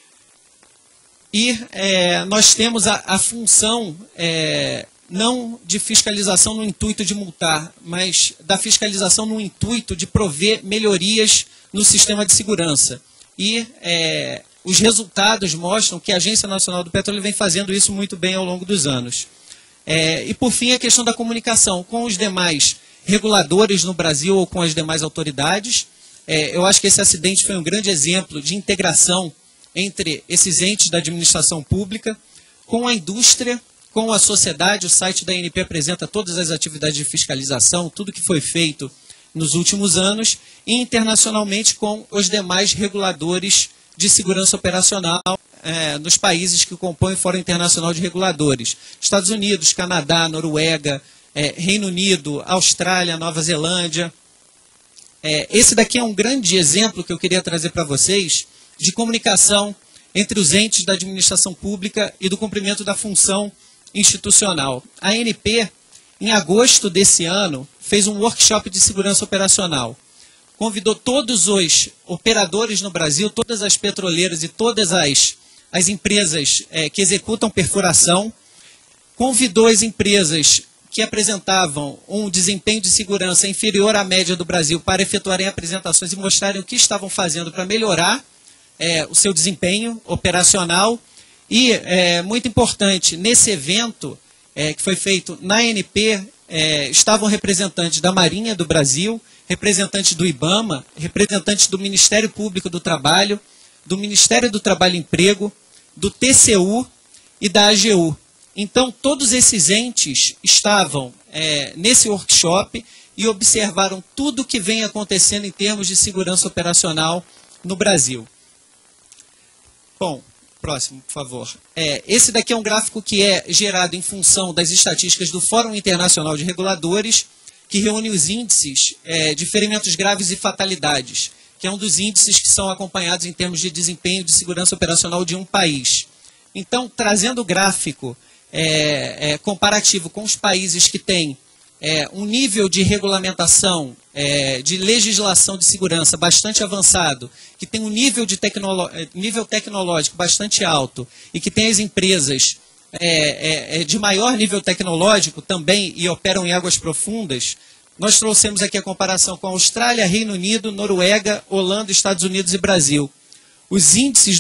e é, nós temos a, a função é, não de fiscalização no intuito de multar, mas da fiscalização no intuito de prover melhorias no sistema de segurança. E é, os resultados mostram que a Agência Nacional do Petróleo vem fazendo isso muito bem ao longo dos anos. É, e, por fim, a questão da comunicação com os demais reguladores no Brasil ou com as demais autoridades. É, eu acho que esse acidente foi um grande exemplo de integração entre esses entes da administração pública, com a indústria, com a sociedade. O site da A N P apresenta todas as atividades de fiscalização, tudo que foi feito nos últimos anos, e internacionalmente com os demais reguladores de segurança operacional é, nos países que compõem o Fórum Internacional de Reguladores. Estados Unidos, Canadá, Noruega, é, Reino Unido, Austrália, Nova Zelândia. É, esse daqui é um grande exemplo que eu queria trazer para vocês de comunicação entre os entes da administração pública e do cumprimento da função institucional. A A N P, em agosto desse ano, fez um workshop de segurança operacional. Convidou todos os operadores no Brasil, todas as petroleiras e todas as, as empresas é, que executam perfuração, convidou as empresas que apresentavam um desempenho de segurança inferior à média do Brasil para efetuarem apresentações e mostrarem o que estavam fazendo para melhorar é, o seu desempenho operacional. E, é, muito importante, nesse evento é, que foi feito na A N P, é, estavam representantes da Marinha do Brasil, representantes do IBAMA, representantes do Ministério Público do Trabalho, do Ministério do Trabalho e Emprego, do T C U e da A G U. Então, todos esses entes estavam é, nesse workshop e observaram tudo o que vem acontecendo em termos de segurança operacional no Brasil. Bom, próximo, por favor. É, esse daqui é um gráfico que é gerado em função das estatísticas do Fórum Internacional de Reguladores, que reúne os índices é, de ferimentos graves e fatalidades, que é um dos índices que são acompanhados em termos de desempenho de segurança operacional de um país. Então, trazendo o gráfico É, é, comparativo com os países que têm é, um nível de regulamentação, é, de legislação de segurança bastante avançado, que tem um nível, de tecnolo nível tecnológico bastante alto e que tem as empresas é, é, de maior nível tecnológico também e operam em águas profundas, nós trouxemos aqui a comparação com a Austrália, Reino Unido, Noruega, Holanda, Estados Unidos e Brasil. Os índices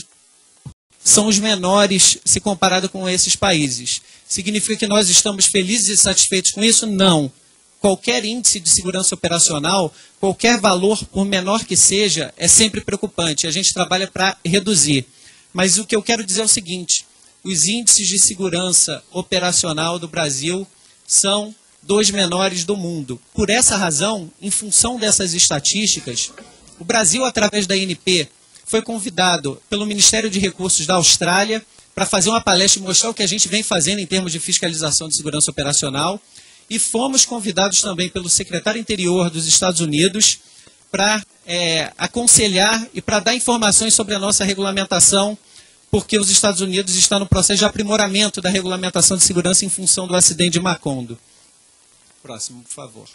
são os menores se comparado com esses países. Significa que nós estamos felizes e satisfeitos com isso? Não. Qualquer índice de segurança operacional, qualquer valor, por menor que seja, é sempre preocupante. A gente trabalha para reduzir. Mas o que eu quero dizer é o seguinte, os índices de segurança operacional do Brasil são dos menores do mundo. Por essa razão, em função dessas estatísticas, o Brasil, através da A N P, foi convidado pelo Ministério de Recursos da Austrália para fazer uma palestra e mostrar o que a gente vem fazendo em termos de fiscalização de segurança operacional. E fomos convidados também pelo secretário interior dos Estados Unidos para é, aconselhar e para dar informações sobre a nossa regulamentação, porque os Estados Unidos estão no processo de aprimoramento da regulamentação de segurança em função do acidente de Macondo. Próximo, por favor.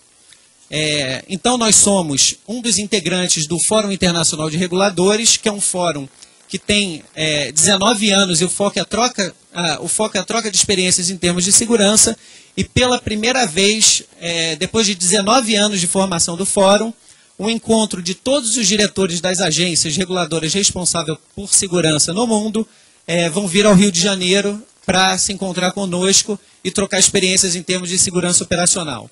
É, então, nós somos um dos integrantes do Fórum Internacional de Reguladores, que é um fórum que tem é, dezenove anos e o foco, é a troca, a, o foco é a troca de experiências em termos de segurança. E pela primeira vez, é, depois de dezenove anos de formação do fórum, o encontro de todos os diretores das agências reguladoras responsáveis por segurança no mundo é, vão vir ao Rio de Janeiro para se encontrar conosco e trocar experiências em termos de segurança operacional.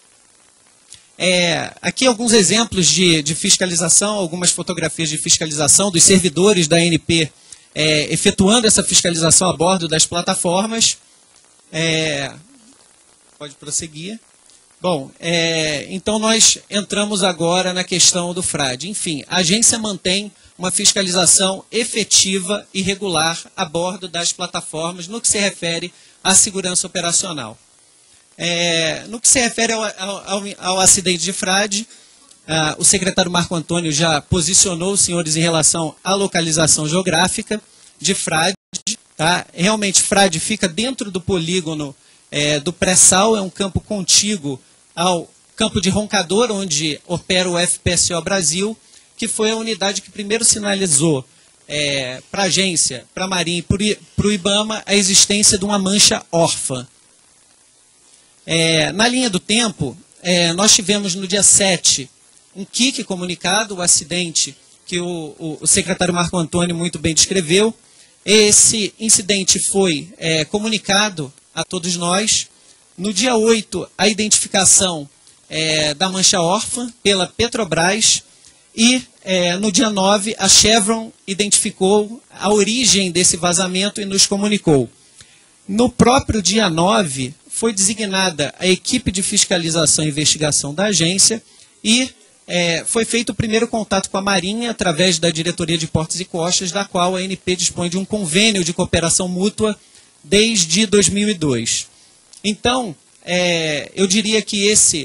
É, aqui alguns exemplos de, de fiscalização, algumas fotografias de fiscalização dos servidores da A N P é, efetuando essa fiscalização a bordo das plataformas. É, pode prosseguir. Bom, é, então nós entramos agora na questão do frade. Enfim, a agência mantém uma fiscalização efetiva e regular a bordo das plataformas no que se refere à segurança operacional. É, no que se refere ao, ao, ao acidente de frade, ah, o secretário Marco Antônio já posicionou os senhores em relação à localização geográfica de frade. Tá? Realmente, frade fica dentro do polígono é, do pré-sal, é um campo contíguo ao campo de Roncador, onde opera o F P S O Brasil, que foi a unidade que primeiro sinalizou é, para a agência, para a Marinha e para o IBAMA a existência de uma mancha órfã. É, na linha do tempo, é, nós tivemos no dia sete um Q I C comunicado, o acidente que o, o, o secretário Marco Antônio muito bem descreveu. Esse incidente foi é, comunicado a todos nós. No dia oito, a identificação é, da mancha órfã pela Petrobras e é, no dia nove, a Chevron identificou a origem desse vazamento e nos comunicou. No próprio dia nove, foi designada a equipe de fiscalização e investigação da agência e é, foi feito o primeiro contato com a Marinha através da Diretoria de Portos e Costas, da qual a A N P dispõe de um convênio de cooperação mútua desde dois mil e dois. Então, é, eu diria que esse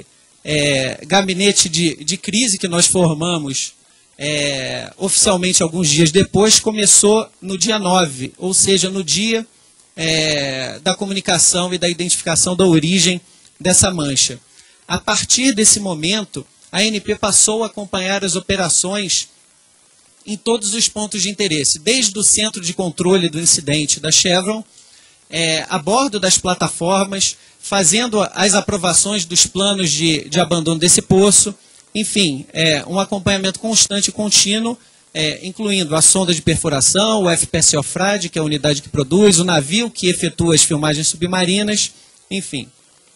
é, gabinete de, de crise que nós formamos é, oficialmente alguns dias depois, começou no dia nove, ou seja, no dia é, da comunicação e da identificação da origem dessa mancha. A partir desse momento, a A N P passou a acompanhar as operações em todos os pontos de interesse, desde o centro de controle do incidente da Chevron, é, a bordo das plataformas, fazendo as aprovações dos planos de, de abandono desse poço, enfim, é, um acompanhamento constante e contínuo, é, incluindo a sonda de perfuração, o F P S O FRAD, que é a unidade que produz, o navio que efetua as filmagens submarinas, enfim.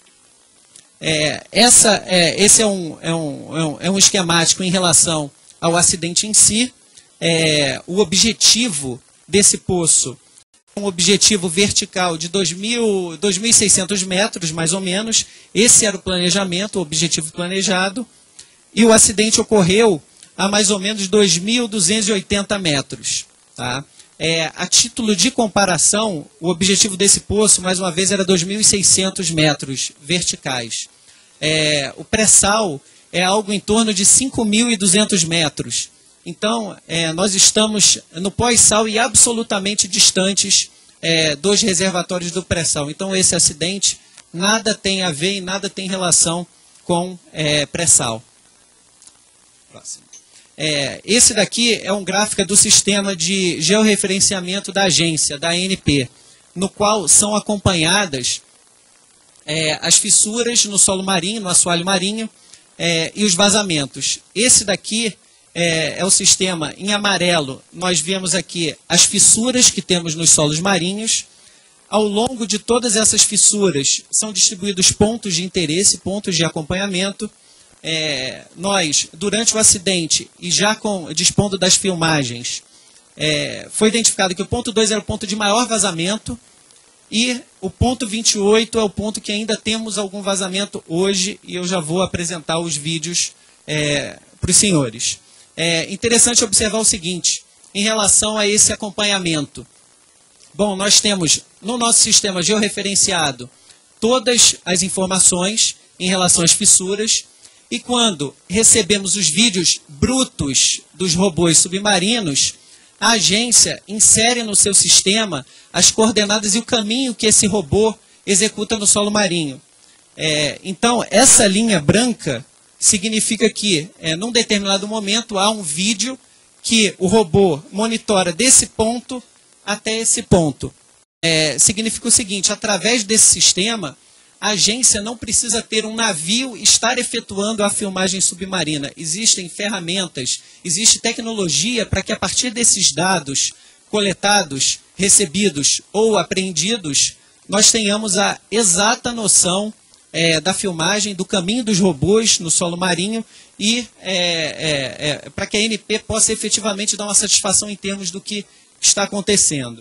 É, essa, é, esse é um, é, um, é, um, é um esquemático em relação ao acidente em si. É, o objetivo desse poço é um objetivo vertical de dois mil e seiscentos metros, mais ou menos. Esse era o planejamento, o objetivo planejado. E o acidente ocorreu a mais ou menos dois mil duzentos e oitenta metros. Tá? É, a título de comparação, o objetivo desse poço, mais uma vez, era dois mil e seiscentos metros verticais. É, o pré-sal é algo em torno de cinco mil e duzentos metros. Então, é, nós estamos no pós-sal e absolutamente distantes é, dos reservatórios do pré-sal. Então, esse acidente nada tem a ver e nada tem relação com é, pré-sal. Próximo. É, esse daqui é um gráfico do sistema de georreferenciamento da agência, da A N P, no qual são acompanhadas é, as fissuras no solo marinho, no assoalho marinho, é, e os vazamentos. Esse daqui é, é o sistema em amarelo. Nós vemos aqui as fissuras que temos nos solos marinhos. Ao longo de todas essas fissuras são distribuídos pontos de interesse, pontos de acompanhamento. É, nós, durante o acidente, e já com, dispondo das filmagens, é, foi identificado que o ponto dois era o ponto de maior vazamento e o ponto vinte e oito é o ponto que ainda temos algum vazamento hoje, e eu já vou apresentar os vídeos é, para os senhores. É interessante observar o seguinte, em relação a esse acompanhamento. Bom, nós temos no nosso sistema georreferenciado todas as informações em relação às fissuras. E quando recebemos os vídeos brutos dos robôs submarinos, a agência insere no seu sistema as coordenadas e o caminho que esse robô executa no solo marinho. É, então, essa linha branca significa que, é, num determinado momento, há um vídeo que o robô monitora desse ponto até esse ponto. É, significa o seguinte, através desse sistema, a agência não precisa ter um navio e estar efetuando a filmagem submarina. Existem ferramentas, existe tecnologia para que a partir desses dados coletados, recebidos ou apreendidos, nós tenhamos a exata noção é, da filmagem, do caminho dos robôs no solo marinho e é, é, é, para que a A N P possa efetivamente dar uma satisfação em termos do que está acontecendo.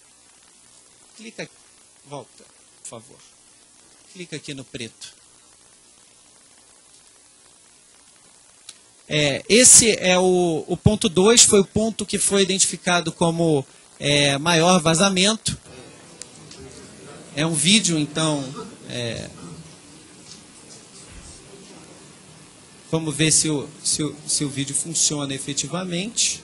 Clica aqui. Volta, por favor. Clica aqui no preto. É, esse é o, o ponto dois, foi o ponto que foi identificado como é, maior vazamento. É um vídeo, então, é, vamos ver se o, se, o, se o vídeo funciona efetivamente.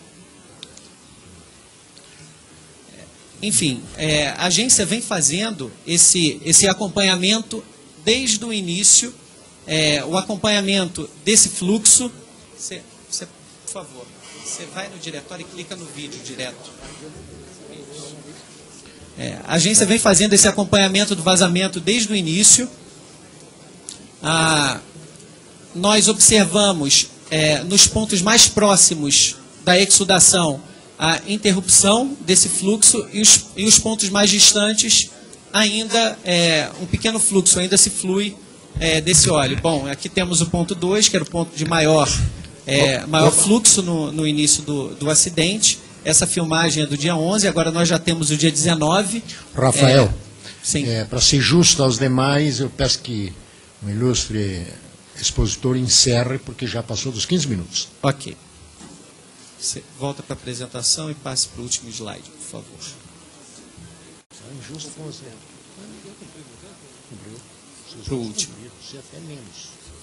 Enfim, é, a agência vem fazendo esse, esse acompanhamento desde o início, é, o acompanhamento desse fluxo. Você, você, por favor, você vai no diretório e clica no vídeo direto. É, a agência vem fazendo esse acompanhamento do vazamento desde o início. Ah, nós observamos é, nos pontos mais próximos da exudação a interrupção desse fluxo e os, e os pontos mais distantes ainda é, um pequeno fluxo, ainda se flui é, desse óleo. Bom, aqui temos o ponto dois, que era o ponto de maior, é, maior fluxo no, no início do, do acidente. Essa filmagem é do dia onze, agora nós já temos o dia dezenove. Rafael, é, sim. É, para ser justo aos demais, eu peço que o ilustre expositor encerre, porque já passou dos quinze minutos. Ok. Você volta para a apresentação e passe para o último slide, por favor. Injusto com você. Para o último. Até menos.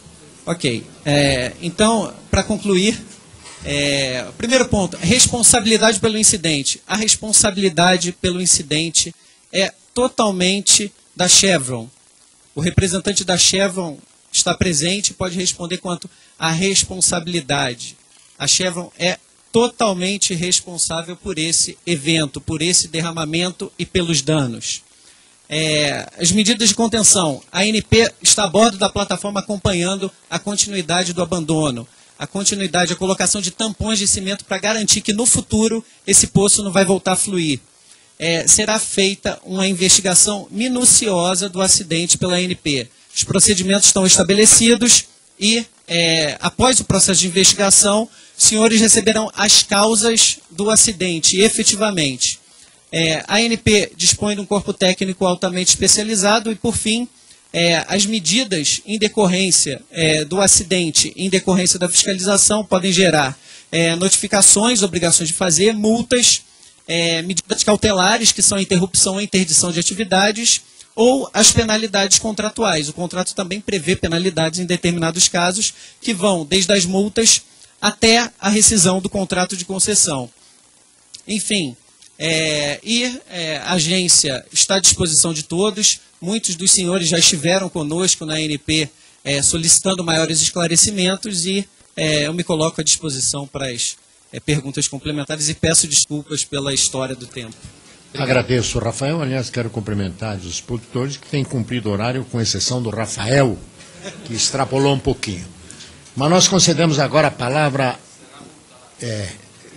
Ok. É, então, para concluir, é, primeiro ponto, responsabilidade pelo incidente. A responsabilidade pelo incidente é totalmente da Chevron. O representante da Chevron está presente e pode responder quanto à responsabilidade. A Chevron é totalmente responsável por esse evento, por esse derramamento e pelos danos. É, as medidas de contenção. A A N P está a bordo da plataforma acompanhando a continuidade do abandono, a continuidade, a colocação de tampões de cimento para garantir que no futuro esse poço não vai voltar a fluir. É, será feita uma investigação minuciosa do acidente pela A N P. Os procedimentos estão estabelecidos e, é, após o processo de investigação, os senhores receberão as causas do acidente, efetivamente. É, a A N P dispõe de um corpo técnico altamente especializado e, por fim, é, as medidas em decorrência é, do acidente, em decorrência da fiscalização, podem gerar é, notificações, obrigações de fazer, multas, é, medidas cautelares, que são a interrupção ou interdição de atividades, ou as penalidades contratuais. O contrato também prevê penalidades em determinados casos, que vão desde as multas até a rescisão do contrato de concessão. Enfim, é, e é, a agência está à disposição de todos. Muitos dos senhores já estiveram conosco na A N P é, solicitando maiores esclarecimentos e é, eu me coloco à disposição para as é, perguntas complementares e peço desculpas pela história do tempo. Obrigado. Agradeço, Rafael. Aliás, quero cumprimentar os produtores que têm cumprido o horário, com exceção do Rafael, que extrapolou um pouquinho. Mas nós concedemos agora a palavra é,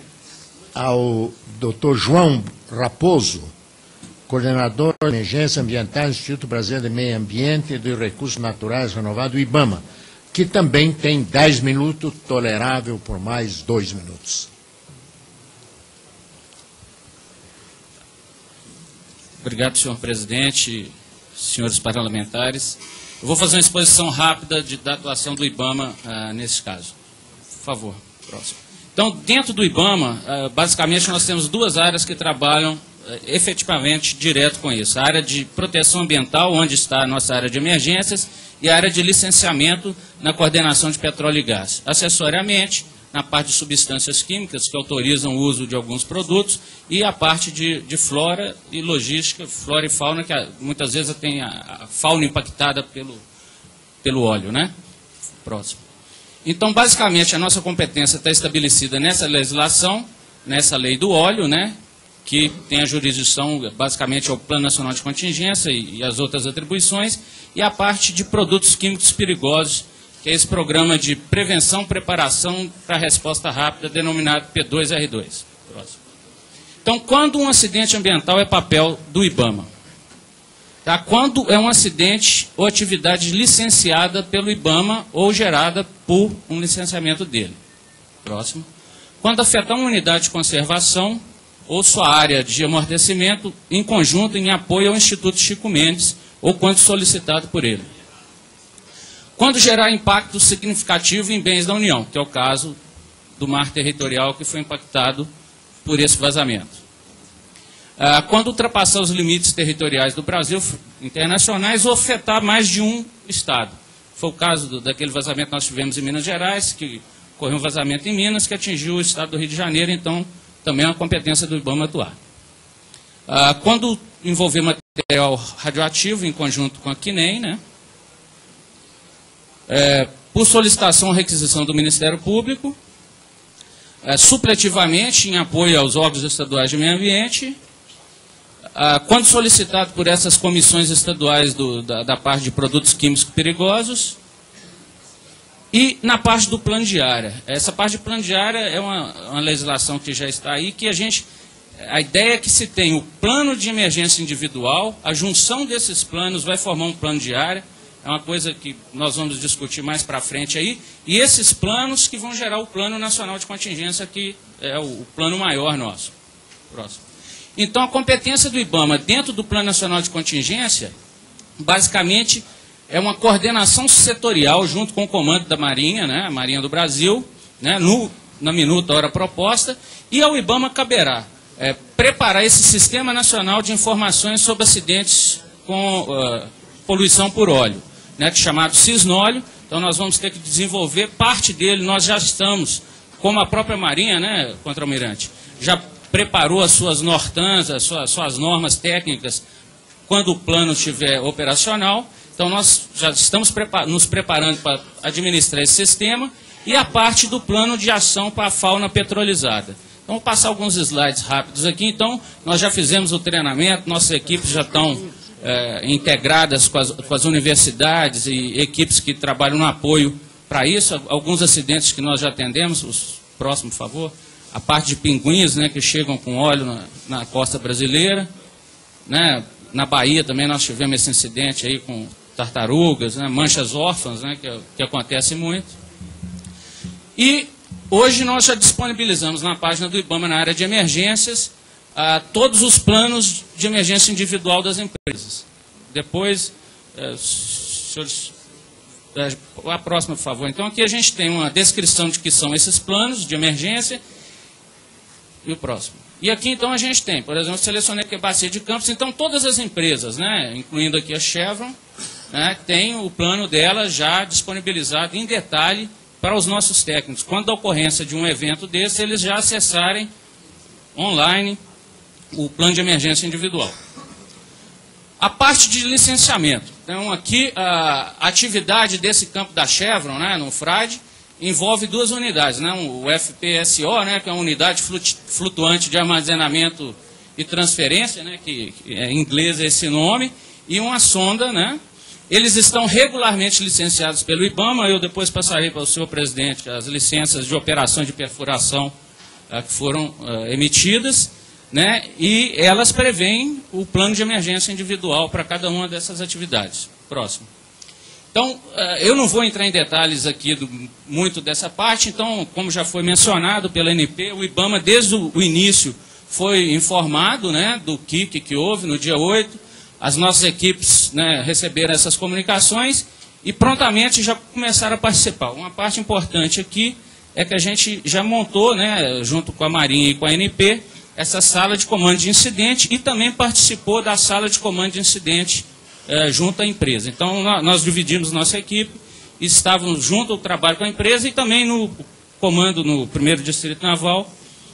ao doutor João Raposo, coordenador de Emergência Ambiental do Instituto Brasileiro de Meio Ambiente e de Recursos Naturais Renovado, IBAMA, que também tem dez minutos, tolerável por mais dois minutos. Obrigado, senhor presidente, senhores parlamentares. Eu vou fazer uma exposição rápida de, da atuação do IBAMA ah, nesse caso. Por favor, próximo. Então, dentro do IBAMA, ah, basicamente nós temos duas áreas que trabalham ah, efetivamente direto com isso. A área de proteção ambiental, onde está a nossa área de emergências, e a área de licenciamento na coordenação de petróleo e gás. Acessoriamente, na parte de substâncias químicas, que autorizam o uso de alguns produtos, e a parte de, de flora e logística, flora e fauna, que muitas vezes tem a, a fauna impactada pelo, pelo óleo, né? Próximo. Então, basicamente, a nossa competência está estabelecida nessa legislação, nessa lei do óleo, né? Que tem a jurisdição, basicamente, ao Plano Nacional de Contingência e, e as outras atribuições, e a parte de produtos químicos perigosos, que é esse programa de prevenção, preparação para resposta rápida, denominado P dois R dois. Próximo. Então, quando um acidente ambiental é papel do IBAMA? Tá? Quando é um acidente ou atividade licenciada pelo IBAMA ou gerada por um licenciamento dele. Próximo. Quando afetar uma unidade de conservação ou sua área de amortecimento, em conjunto, em apoio ao Instituto Chico Mendes, ou quando solicitado por ele. Quando gerar impacto significativo em bens da União, que é o caso do mar territorial que foi impactado por esse vazamento. Ah, quando ultrapassar os limites territoriais do Brasil, internacionais, ou afetar mais de um estado. Foi o caso do, daquele vazamento que nós tivemos em Minas Gerais, que ocorreu um vazamento em Minas, que atingiu o estado do Rio de Janeiro, então também é uma competência do IBAMA atuar. Ah, quando envolver material radioativo em conjunto com a C N E M, né? É, por solicitação ou requisição do Ministério Público, é, supletivamente em apoio aos órgãos estaduais de meio ambiente, é, quando solicitado por essas comissões estaduais do, da, da parte de produtos químicos perigosos, e na parte do plano de área. Essa parte de plano de área é uma, uma legislação que já está aí, que a gente, a ideia é que se tem o plano de emergência individual, a junção desses planos vai formar um plano de área. É uma coisa que nós vamos discutir mais para frente aí. E esses planos que vão gerar o Plano Nacional de Contingência, que é o, o plano maior nosso. Próximo. Então, a competência do IBAMA dentro do Plano Nacional de Contingência, basicamente, é uma coordenação setorial junto com o comando da Marinha, né, a Marinha do Brasil, né, no, na minuta, hora proposta, e ao IBAMA caberá é, preparar esse Sistema Nacional de Informações sobre Acidentes com uh, Poluição por Óleo, né, chamado CISNóleo, Então nós vamos ter que desenvolver parte dele, nós já estamos, como a própria Marinha, né, contra-almirante, já preparou as suas nortans, as suas, suas normas técnicas, quando o plano estiver operacional. Então nós já estamos prepar nos preparando para administrar esse sistema e a parte do plano de ação para a fauna petrolizada. Então vou passar alguns slides rápidos aqui. Então nós já fizemos o treinamento, nossas equipes já estão é, integradas com as, com as universidades e equipes que trabalham no apoio para isso. Alguns acidentes que nós já atendemos, os próximos, por favor. A parte de pinguins, né, que chegam com óleo na, na costa brasileira, né? Na Bahia também nós tivemos esse incidente aí com tartarugas, né, manchas órfãs, né, que, que acontece muito. E hoje nós já disponibilizamos na página do IBAMA, na área de emergências, ah, todos os planos de emergência individual das empresas. Depois, eh, senhores, eh, a próxima, por favor. Então aqui a gente tem uma descrição de que são esses planos de emergência. E o próximo. E aqui então a gente tem, por exemplo, eu selecionei aqui a Bacia de Campos, então todas as empresas, né, incluindo aqui a Chevron, né, tem o plano dela já disponibilizado em detalhe para os nossos técnicos. Quando a ocorrência de um evento desse, eles já acessarem online o plano de emergência individual. A parte de licenciamento. Então aqui a atividade desse campo da Chevron, né, no Frade, envolve duas unidades, né? O F P S O, né? Que é uma unidade flutuante de armazenamento e transferência, né? Que, que é, em inglês é esse nome, e uma sonda, né? Eles estão regularmente licenciados pelo IBAMA. Eu depois passarei para o senhor presidente as licenças de operação de perfuração uh, que foram uh, emitidas, né? E elas prevêem o plano de emergência individual para cada uma dessas atividades. Próximo. Então, eu não vou entrar em detalhes aqui do, muito dessa parte. Então, como já foi mencionado pela N P, o IBAMA, desde o início, foi informado, né, do K I C que houve no dia oito. As nossas equipes, né, receberam essas comunicações e prontamente já começaram a participar. Uma parte importante aqui é que a gente já montou, né, junto com a Marinha e com a N P, essa sala de comando de incidente e também participou da sala de comando de incidente É, junto à empresa. Então, nós dividimos nossa equipe, estávamos junto ao trabalho com a empresa e também no comando no primeiro Distrito Naval,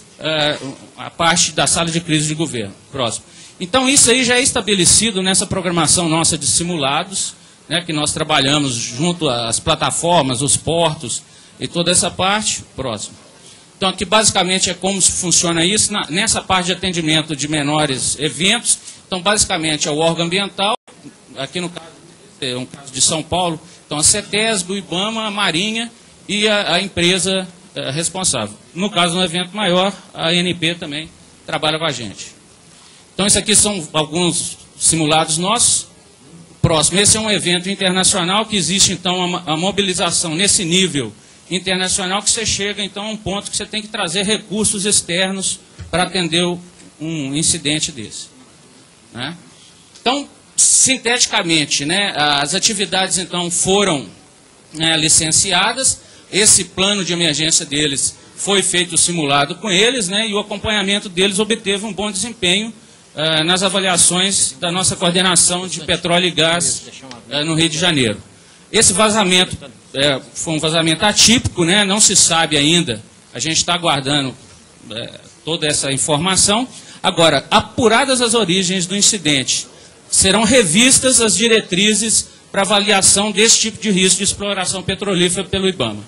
é, a parte da sala de crise de governo. Próximo. Então, isso aí já é estabelecido nessa programação nossa de simulados, né, que nós trabalhamos junto às plataformas, os portos e toda essa parte. Próximo. Então, aqui basicamente é como funciona isso, na, nessa parte de atendimento de menores eventos. Então, basicamente é o órgão ambiental. Aqui no caso, é um caso de São Paulo, então a CETESB, o IBAMA, a Marinha e a, a empresa é, responsável. No caso, no evento maior, a A N P também trabalha com a gente. Então, isso aqui são alguns simulados nossos. Próximo, esse é um evento internacional que existe, então, a, a mobilização nesse nível internacional que você chega, então, a um ponto que você tem que trazer recursos externos para atender um incidente desse. Né? Então, sinteticamente, né, as atividades então foram né, licenciadas, esse plano de emergência deles foi feito o simulado com eles, né, e o acompanhamento deles obteve um bom desempenho uh, nas avaliações da nossa coordenação de petróleo e gás uh, no Rio de Janeiro. Esse vazamento uh, foi um vazamento atípico, né, não se sabe ainda, a gente está aguardando uh, toda essa informação. Agora, apuradas as origens do incidente, serão revistas as diretrizes para avaliação desse tipo de risco de exploração petrolífera pelo IBAMA.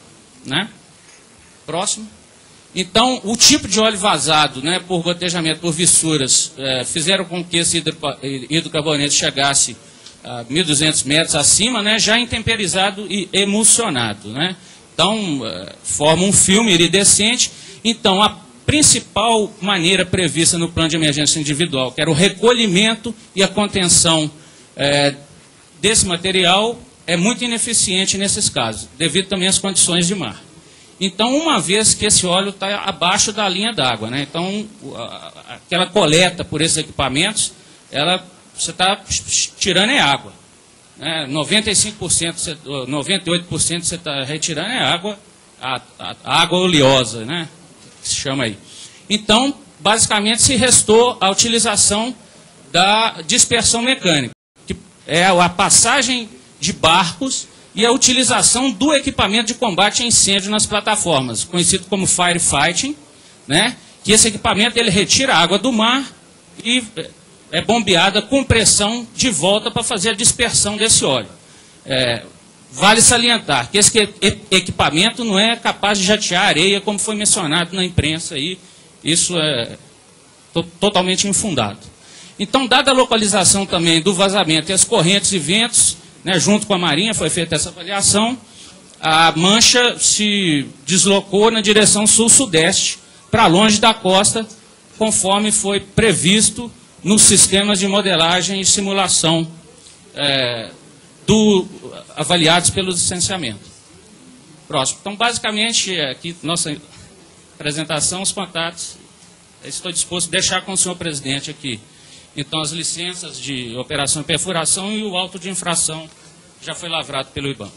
Né? Próximo. Então, o tipo de óleo vazado, né, por gotejamento, por fissuras, é, fizeram com que esse hidrocarboneto chegasse a mil e duzentos metros acima, né, já intemperizado e emulsionado. Né? Então, é, forma um filme iridescente. Então, a principal maneira prevista no plano de emergência individual, que era o recolhimento e a contenção é, desse material, é muito ineficiente nesses casos, devido também às condições de mar. Então, uma vez que esse óleo está abaixo da linha d'água, né, então, a, aquela coleta por esses equipamentos, ela, você está tirando é água. Né, noventa e cinco por cento, noventa e oito por cento você está retirando é água, a, a, a água oleosa, né? Que se chama aí. Então, basicamente, se restou a utilização da dispersão mecânica, que é a passagem de barcos e a utilização do equipamento de combate a incêndio nas plataformas, conhecido como firefighting, né? Que esse equipamento ele retira a água do mar e é bombeada com pressão de volta para fazer a dispersão desse óleo. É, vale salientar que esse equipamento não é capaz de jatear areia, como foi mencionado na imprensa aí, isso é to totalmente infundado. Então, dada a localização também do vazamento e as correntes e ventos, né, junto com a Marinha, foi feita essa avaliação, a mancha se deslocou na direção sul-sudeste, para longe da costa, conforme foi previsto nos sistemas de modelagem e simulação é, do, avaliados pelo licenciamento. Próximo. Então, basicamente, aqui, nossa apresentação, os contatos, estou disposto a deixar com o senhor presidente aqui. Então, as licenças de operação e perfuração e o auto de infração já foi lavrado pelo IBAMA.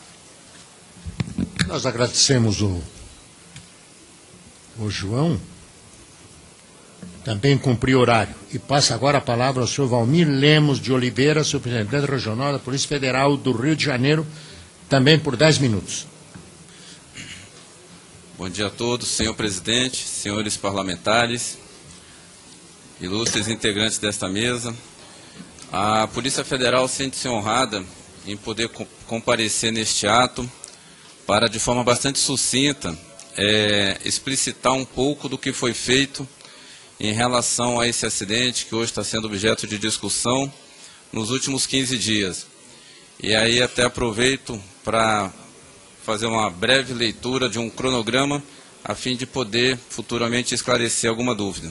Nós agradecemos o, o João, também cumpriu horário. E passa agora a palavra ao senhor Valmir Lemos de Oliveira, superintendente regional da Polícia Federal do Rio de Janeiro, também por dez minutos. Bom dia a todos, senhor presidente, senhores parlamentares, ilustres integrantes desta mesa. A Polícia Federal sente-se honrada em poder comparecer neste ato para, de forma bastante sucinta, é, explicitar um pouco do que foi feito em relação a esse acidente que hoje está sendo objeto de discussão nos últimos quinze dias. E aí até aproveito para fazer uma breve leitura de um cronograma a fim de poder futuramente esclarecer alguma dúvida.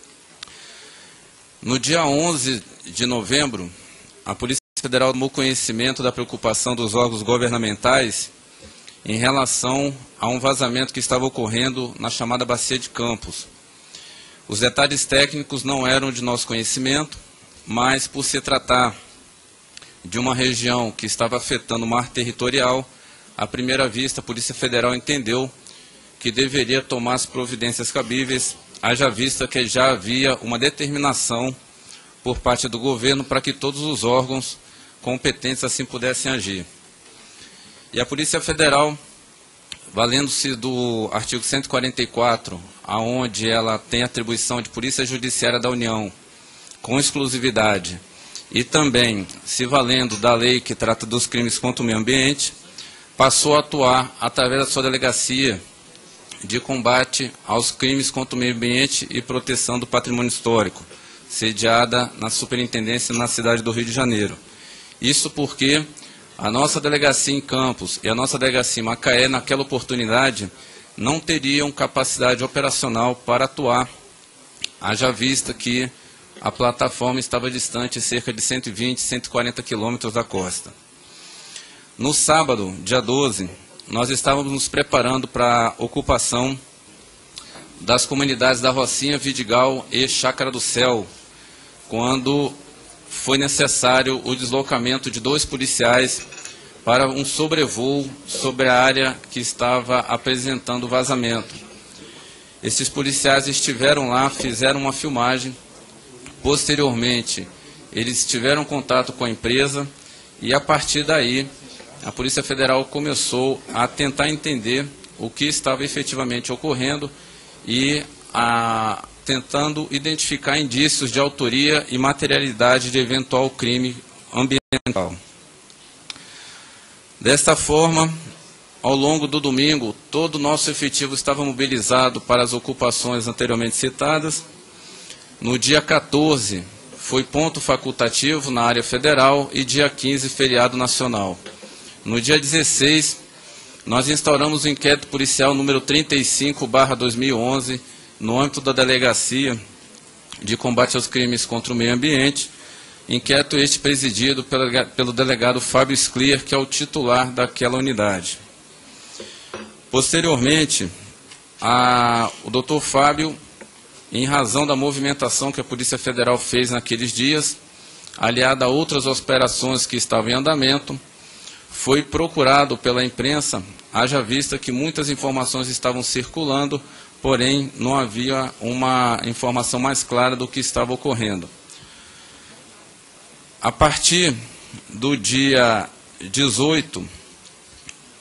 No dia onze de novembro, a Polícia Federal tomou conhecimento da preocupação dos órgãos governamentais em relação a um vazamento que estava ocorrendo na chamada Bacia de Campos. Os detalhes técnicos não eram de nosso conhecimento, mas por se tratar de uma região que estava afetando o mar territorial, à primeira vista a Polícia Federal entendeu que deveria tomar as providências cabíveis, haja vista que já havia uma determinação por parte do governo para que todos os órgãos competentes assim pudessem agir. E a Polícia Federal, valendo-se do artigo cento e quarenta e quatro, aonde ela tem atribuição de Polícia Judiciária da União, com exclusividade, e também se valendo da lei que trata dos crimes contra o meio ambiente, passou a atuar através da sua delegacia de combate aos crimes contra o meio ambiente e proteção do patrimônio histórico, sediada na Superintendência na cidade do Rio de Janeiro. Isso porque a nossa delegacia em Campos e a nossa delegacia em Macaé, naquela oportunidade, não teriam capacidade operacional para atuar, haja vista que a plataforma estava distante cerca de cento e vinte, cento e quarenta quilômetros da costa. No sábado, dia doze, nós estávamos nos preparando para a ocupação das comunidades da Rocinha, Vidigal e Chácara do Céu, quando foi necessário o deslocamento de dois policiais para um sobrevoo sobre a área que estava apresentando vazamento. Esses policiais estiveram lá, fizeram uma filmagem, posteriormente eles tiveram contato com a empresa e a partir daí a Polícia Federal começou a tentar entender o que estava efetivamente ocorrendo e a, tentando identificar indícios de autoria e materialidade de eventual crime ambiental. Desta forma, ao longo do domingo, todo o nosso efetivo estava mobilizado para as ocupações anteriormente citadas. No dia quatorze, foi ponto facultativo na área federal e dia quinze, feriado nacional. No dia dezesseis, nós instauramos o inquérito policial número trinta e cinco barra dois mil e onze, no âmbito da Delegacia de Combate aos Crimes contra o Meio Ambiente, inquérito este presidido pelo, pelo delegado Fábio Sclier, que é o titular daquela unidade. Posteriormente, a, o doutor Fábio, em razão da movimentação que a Polícia Federal fez naqueles dias, aliada a outras operações que estavam em andamento, foi procurado pela imprensa, haja vista que muitas informações estavam circulando, porém não havia uma informação mais clara do que estava ocorrendo. A partir do dia dezoito,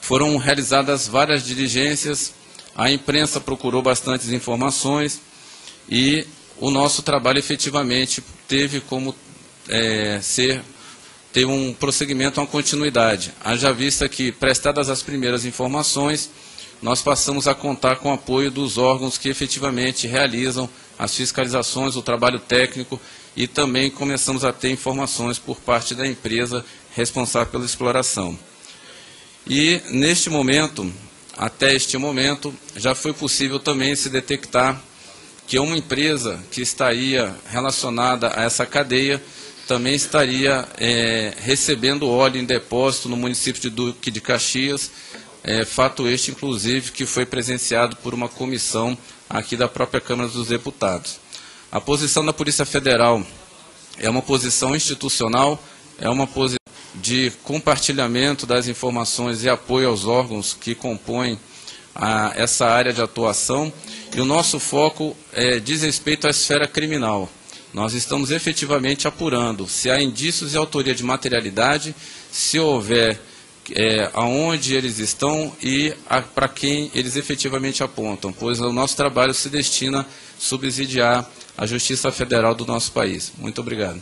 foram realizadas várias diligências, a imprensa procurou bastantes informações e o nosso trabalho efetivamente teve como é, ser, ter um prosseguimento, uma continuidade. Haja vista que, prestadas as primeiras informações, nós passamos a contar com o apoio dos órgãos que efetivamente realizam as fiscalizações, o trabalho técnico, e também começamos a ter informações por parte da empresa responsável pela exploração. E, neste momento, até este momento, já foi possível também se detectar que uma empresa que estaria relacionada a essa cadeia também estaria é, recebendo óleo em depósito no município de Duque de Caxias, é, fato este, inclusive, que foi presenciado por uma comissão aqui da própria Câmara dos Deputados. A posição da Polícia Federal é uma posição institucional, é uma posição de compartilhamento das informações e apoio aos órgãos que compõem a, essa área de atuação, e o nosso foco é, diz respeito à esfera criminal. Nós estamos efetivamente apurando se há indícios de autoria de materialidade, se houver é, aonde eles estão e para quem eles efetivamente apontam, pois o nosso trabalho se destina a subsidiar a Justiça Federal do nosso país. Muito obrigado.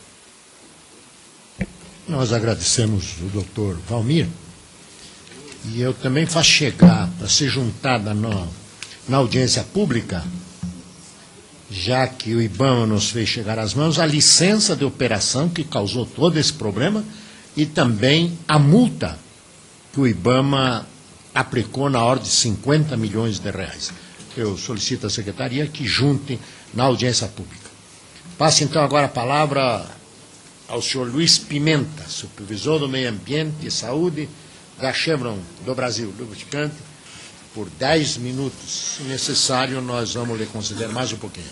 Nós agradecemos o doutor Valmir, e eu também faço chegar para ser juntada na, na audiência pública, já que o IBAMA nos fez chegar às mãos, a licença de operação que causou todo esse problema e também a multa que o IBAMA aplicou na ordem de cinquenta milhões de reais. Eu solicito à Secretaria que junte na audiência pública. Passo então agora a palavra ao senhor Luiz Pimenta, supervisor do Meio Ambiente e Saúde da Chevron do Brasil, lubrificante, por dez minutos. Se necessário, nós vamos lhe conceder mais um pouquinho.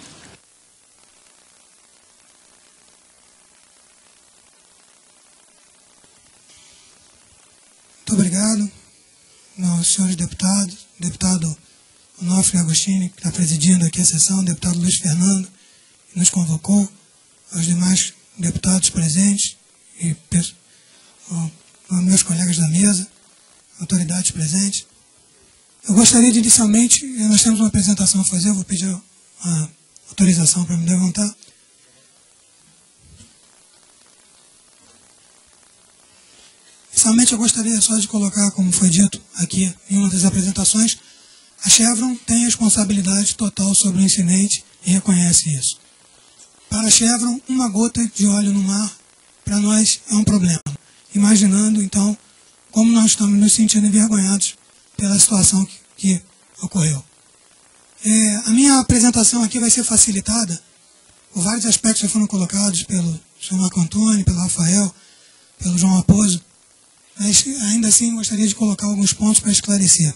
Muito obrigado aos senhores deputados, deputado Onofre Agostini, que está presidindo aqui a sessão, deputado Luiz Fernando, que nos convocou, aos demais deputados presentes e aos meus colegas da mesa, autoridades presentes. Eu gostaria de, inicialmente, nós temos uma apresentação a fazer, eu vou pedir a autorização para me levantar. Inicialmente, eu gostaria só de colocar, como foi dito aqui em uma das apresentações, a Chevron tem responsabilidade total sobre o incidente e reconhece isso. Para a Chevron, uma gota de óleo no mar, para nós, é um problema. Imaginando, então, como nós estamos nos sentindo envergonhados pela situação que, que ocorreu. É, a minha apresentação aqui vai ser facilitada por vários aspectos que foram colocados pelo senhor Marco Antônio, pelo Rafael, pelo João Raposo, mas ainda assim gostaria de colocar alguns pontos para esclarecer.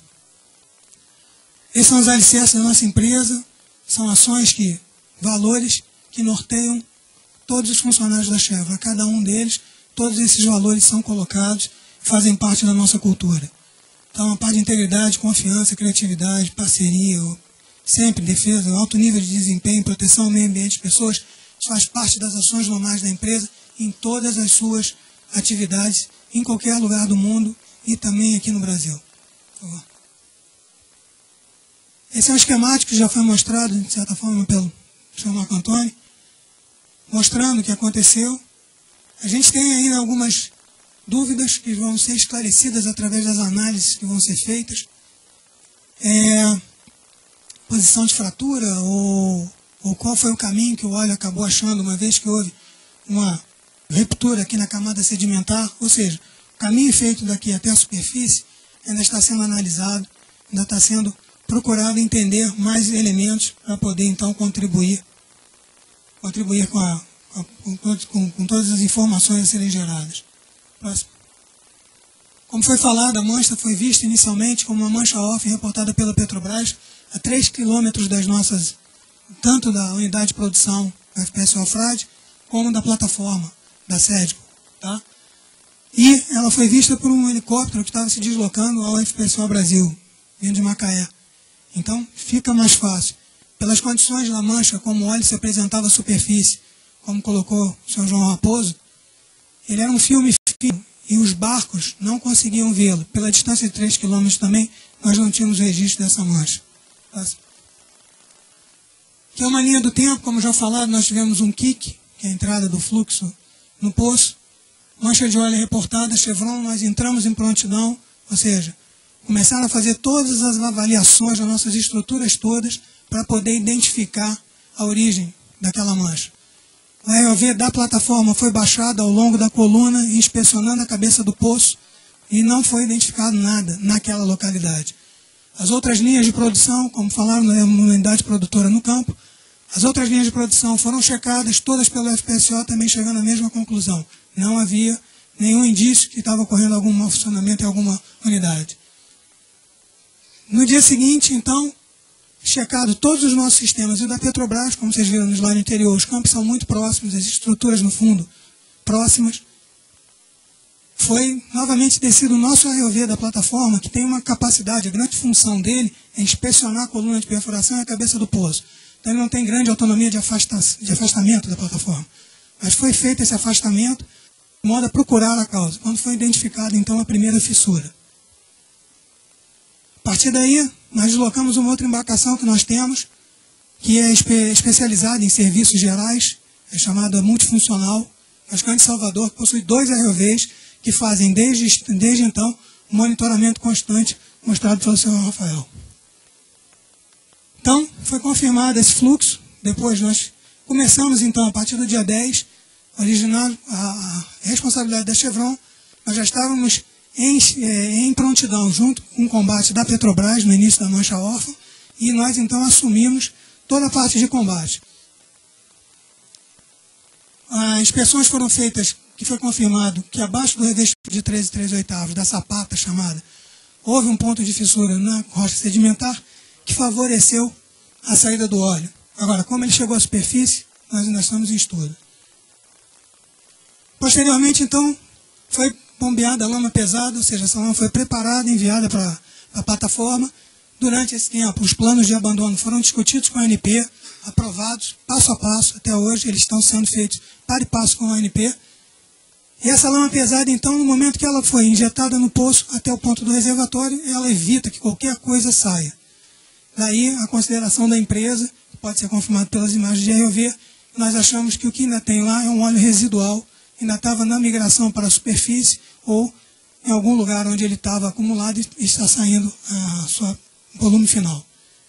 Esses são os alicerces da nossa empresa, são ações que, valores que norteiam todos os funcionários da Chevron. A cada um deles, todos esses valores são colocados, fazem parte da nossa cultura. Então, a parte de integridade, confiança, criatividade, parceria, sempre defesa, alto nível de desempenho, proteção ao meio ambiente de pessoas, isso faz parte das ações normais da empresa em todas as suas atividades, em qualquer lugar do mundo e também aqui no Brasil. Por favor. Esse é um esquemático que já foi mostrado, de certa forma, pelo senhor Marco Antônio, mostrando o que aconteceu. A gente tem ainda algumas dúvidas que vão ser esclarecidas através das análises que vão ser feitas. É, posição de fratura ou, ou qual foi o caminho que o óleo acabou achando, uma vez que houve uma ruptura aqui na camada sedimentar, ou seja, o caminho feito daqui até a superfície ainda está sendo analisado, ainda está sendo procurado entender mais elementos para poder então contribuir, contribuir com, a, com, com, com todas as informações a serem geradas. Próximo. Como foi falado, a mancha foi vista inicialmente como uma mancha off reportada pela Petrobras a três quilômetros das nossas, tanto da unidade de produção da F P S Alfrade, como da plataforma da Sedco, tá? E ela foi vista por um helicóptero que estava se deslocando ao F P S O Brasil, vindo de Macaé. Então, fica mais fácil. Pelas condições da mancha, como o óleo se apresentava à superfície, como colocou o senhor João Raposo, ele era um filme fino e os barcos não conseguiam vê-lo. Pela distância de três quilômetros também, nós não tínhamos registro dessa mancha. Que é uma linha do tempo, como já falado, nós tivemos um kick, que é a entrada do fluxo no poço, mancha de óleo reportada, Chevron, nós entramos em prontidão, ou seja, começaram a fazer todas as avaliações das nossas estruturas todas para poder identificar a origem daquela mancha. O R O V da plataforma foi baixado ao longo da coluna, inspecionando a cabeça do poço, e não foi identificado nada naquela localidade. As outras linhas de produção, como falaram, é uma unidade produtora no campo, as outras linhas de produção foram checadas, todas pelo F P S O, também chegando à mesma conclusão. Não havia nenhum indício que estava ocorrendo algum mau funcionamento em alguma unidade. No dia seguinte, então, checado todos os nossos sistemas, e o da Petrobras, como vocês viram no slide anterior, os campos são muito próximos, as estruturas no fundo próximas. Foi novamente descido o nosso R O V da plataforma, que tem uma capacidade, a grande função dele é inspecionar a coluna de perfuração e a cabeça do poço. Então ele não tem grande autonomia de, afasta de afastamento da plataforma. Mas foi feito esse afastamento, de modo a procurar a causa, quando foi identificada então a primeira fissura. A partir daí, nós deslocamos uma outra embarcação que nós temos, que é espe especializada em serviços gerais, é chamada multifuncional, é o Ascante Salvador, que possui dois R O Vs, que fazem desde, desde então um monitoramento constante mostrado pelo senhor Rafael. Então, foi confirmado esse fluxo, depois nós começamos então, a partir do dia dez, originar a, a responsabilidade da Chevron, nós já estávamos em, em prontidão junto com o combate da Petrobras no início da mancha órfã, e nós então assumimos toda a parte de combate. As inspeções foram feitas, que foi confirmado que abaixo do revestimento de treze e três oitavos, da sapata chamada, houve um ponto de fissura na rocha sedimentar que favoreceu a saída do óleo. Agora, como ele chegou à superfície, nós ainda estamos em estudo. Posteriormente, então, foi bombeada a lama pesada, ou seja, essa lama foi preparada e enviada para a plataforma. Durante esse tempo, os planos de abandono foram discutidos com a A N P, aprovados passo a passo, até hoje eles estão sendo feitos para e passo com a A N P. E essa lama pesada, então, no momento que ela foi injetada no poço até o ponto do reservatório, ela evita que qualquer coisa saia. Daí a consideração da empresa, que pode ser confirmado pelas imagens de R O V, nós achamos que o que ainda tem lá é um óleo residual, ainda estava na migração para a superfície ou em algum lugar onde ele estava acumulado e está saindo a sua volume final.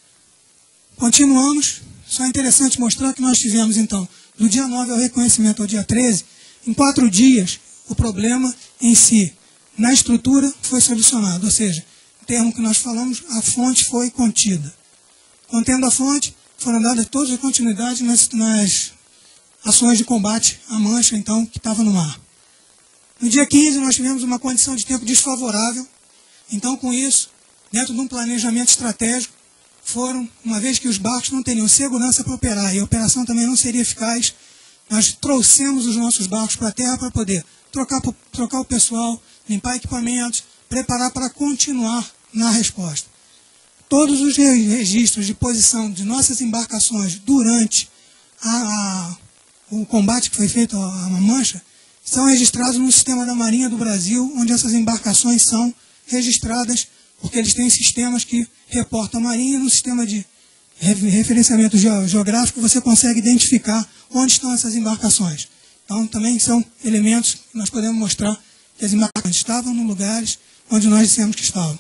Continuamos, só é interessante mostrar que nós tivemos então, do dia nove ao reconhecimento ao dia treze, em quatro dias, o problema em si, na estrutura, foi solucionado, ou seja, o termo que nós falamos, a fonte foi contida. Contendo a fonte, foram dadas todas as continuidades nas, nas ações de combate à mancha, então, que estava no mar. No dia quinze, nós tivemos uma condição de tempo desfavorável. Então, com isso, dentro de um planejamento estratégico, foram, uma vez que os barcos não teriam segurança para operar e a operação também não seria eficaz, nós trouxemos os nossos barcos para a terra para poder trocar, trocar o pessoal, limpar equipamentos, preparar para continuar na resposta. Todos os registros de posição de nossas embarcações durante a, a, o combate que foi feito à mancha são registrados no sistema da Marinha do Brasil, onde essas embarcações são registradas, porque eles têm sistemas que reportam a Marinha. No sistema de referenciamento geográfico você consegue identificar onde estão essas embarcações. Então também são elementos que nós podemos mostrar que as embarcações estavam nos lugares onde nós dissemos que estavam.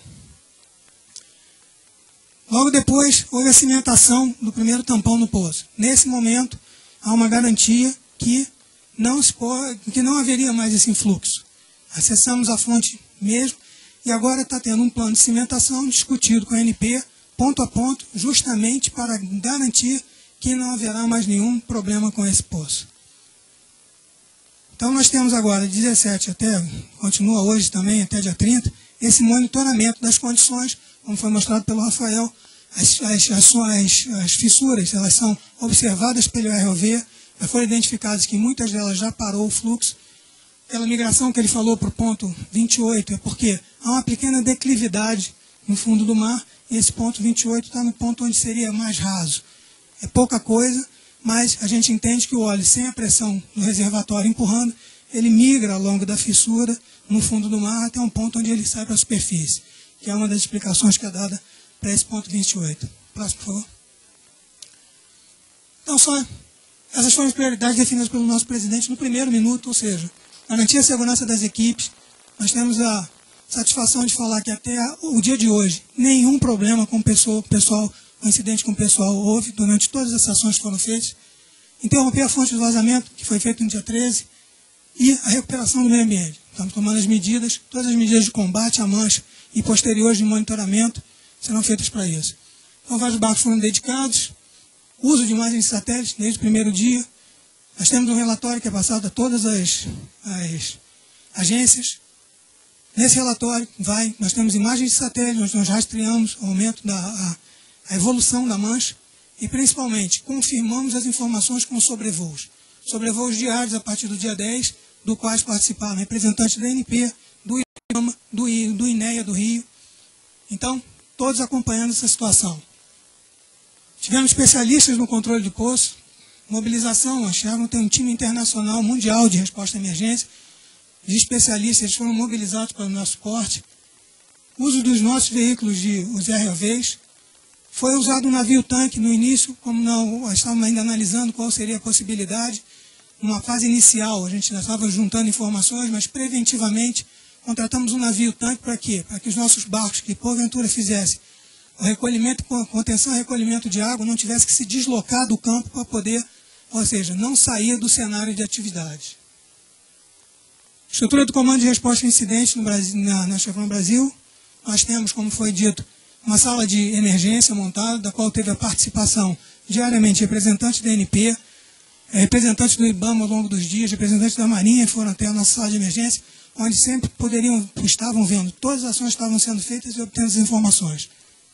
Logo depois, houve a cimentação do primeiro tampão no poço. Nesse momento, há uma garantia que não, se pode, que não haveria mais esse influxo. Acessamos a fonte mesmo e agora está tendo um plano de cimentação discutido com a A N P, ponto a ponto, justamente para garantir que não haverá mais nenhum problema com esse poço. Então nós temos agora, de dezessete até, continua hoje também, até dia trinta, esse monitoramento das condições, como foi mostrado pelo Rafael. As, as, as, as fissuras, elas são observadas pelo R O V, já foram identificadas que muitas delas já parou o fluxo. Pela migração que ele falou para o ponto vinte e oito, é porque há uma pequena declividade no fundo do mar, e esse ponto vinte e oito está no ponto onde seria mais raso. É pouca coisa, mas a gente entende que o óleo, sem a pressão do reservatório empurrando, ele migra ao longo da fissura, no fundo do mar até um ponto onde ele sai para a superfície, que é uma das explicações que é dada para esse ponto vinte e oito. Próximo, por favor. Então, só essas foram as prioridades definidas pelo nosso presidente no primeiro minuto, ou seja, garantir a segurança das equipes. Nós temos a satisfação de falar que até o dia de hoje, nenhum problema com o pessoal, pessoal, com incidente com o pessoal houve durante todas as ações que foram feitas. Interromper a fonte de vazamento, que foi feito no dia treze, e a recuperação do meio ambiente. Estamos tomando as medidas, todas as medidas de combate à mancha e posteriores de monitoramento serão feitas para isso. Então, vários barcos foram dedicados, uso de imagens de satélite desde o primeiro dia. Nós temos um relatório que é passado a todas as, as agências. Nesse relatório, vai, nós temos imagens de satélite, onde nós rastreamos o aumento da a, a evolução da mancha e, principalmente, confirmamos as informações com sobrevoos. Sobrevoos diários a partir do dia dez, do quais participaram representantes da A N P, do IBAMA, do, do INEA do Rio. Então, todos acompanhando essa situação. Tivemos especialistas no controle de poço, mobilização, a Chevron tem um time internacional mundial de resposta à emergência, de especialistas, eles foram mobilizados para o nosso suporte. Uso dos nossos veículos, de, os R O Vs. Foi usado um navio-tanque no início, como não estávamos ainda analisando qual seria a possibilidade. Numa fase inicial, a gente ainda estava juntando informações, mas preventivamente contratamos um navio-tanque para quê? Para que os nossos barcos, que porventura fizessem o recolhimento, contenção e recolhimento de água, não tivesse que se deslocar do campo para poder, ou seja, não sair do cenário de atividade. Estrutura do comando de resposta a incidentes no Brasil, na, na Chevron Brasil. Nós temos, como foi dito, uma sala de emergência montada, da qual teve a participação diariamente de representantes da A N P, representantes do IBAMA ao longo dos dias, representantes da Marinha que foram até a nossa sala de emergência, onde sempre poderiam, estavam vendo, todas as ações estavam sendo feitas e obtendo as informações.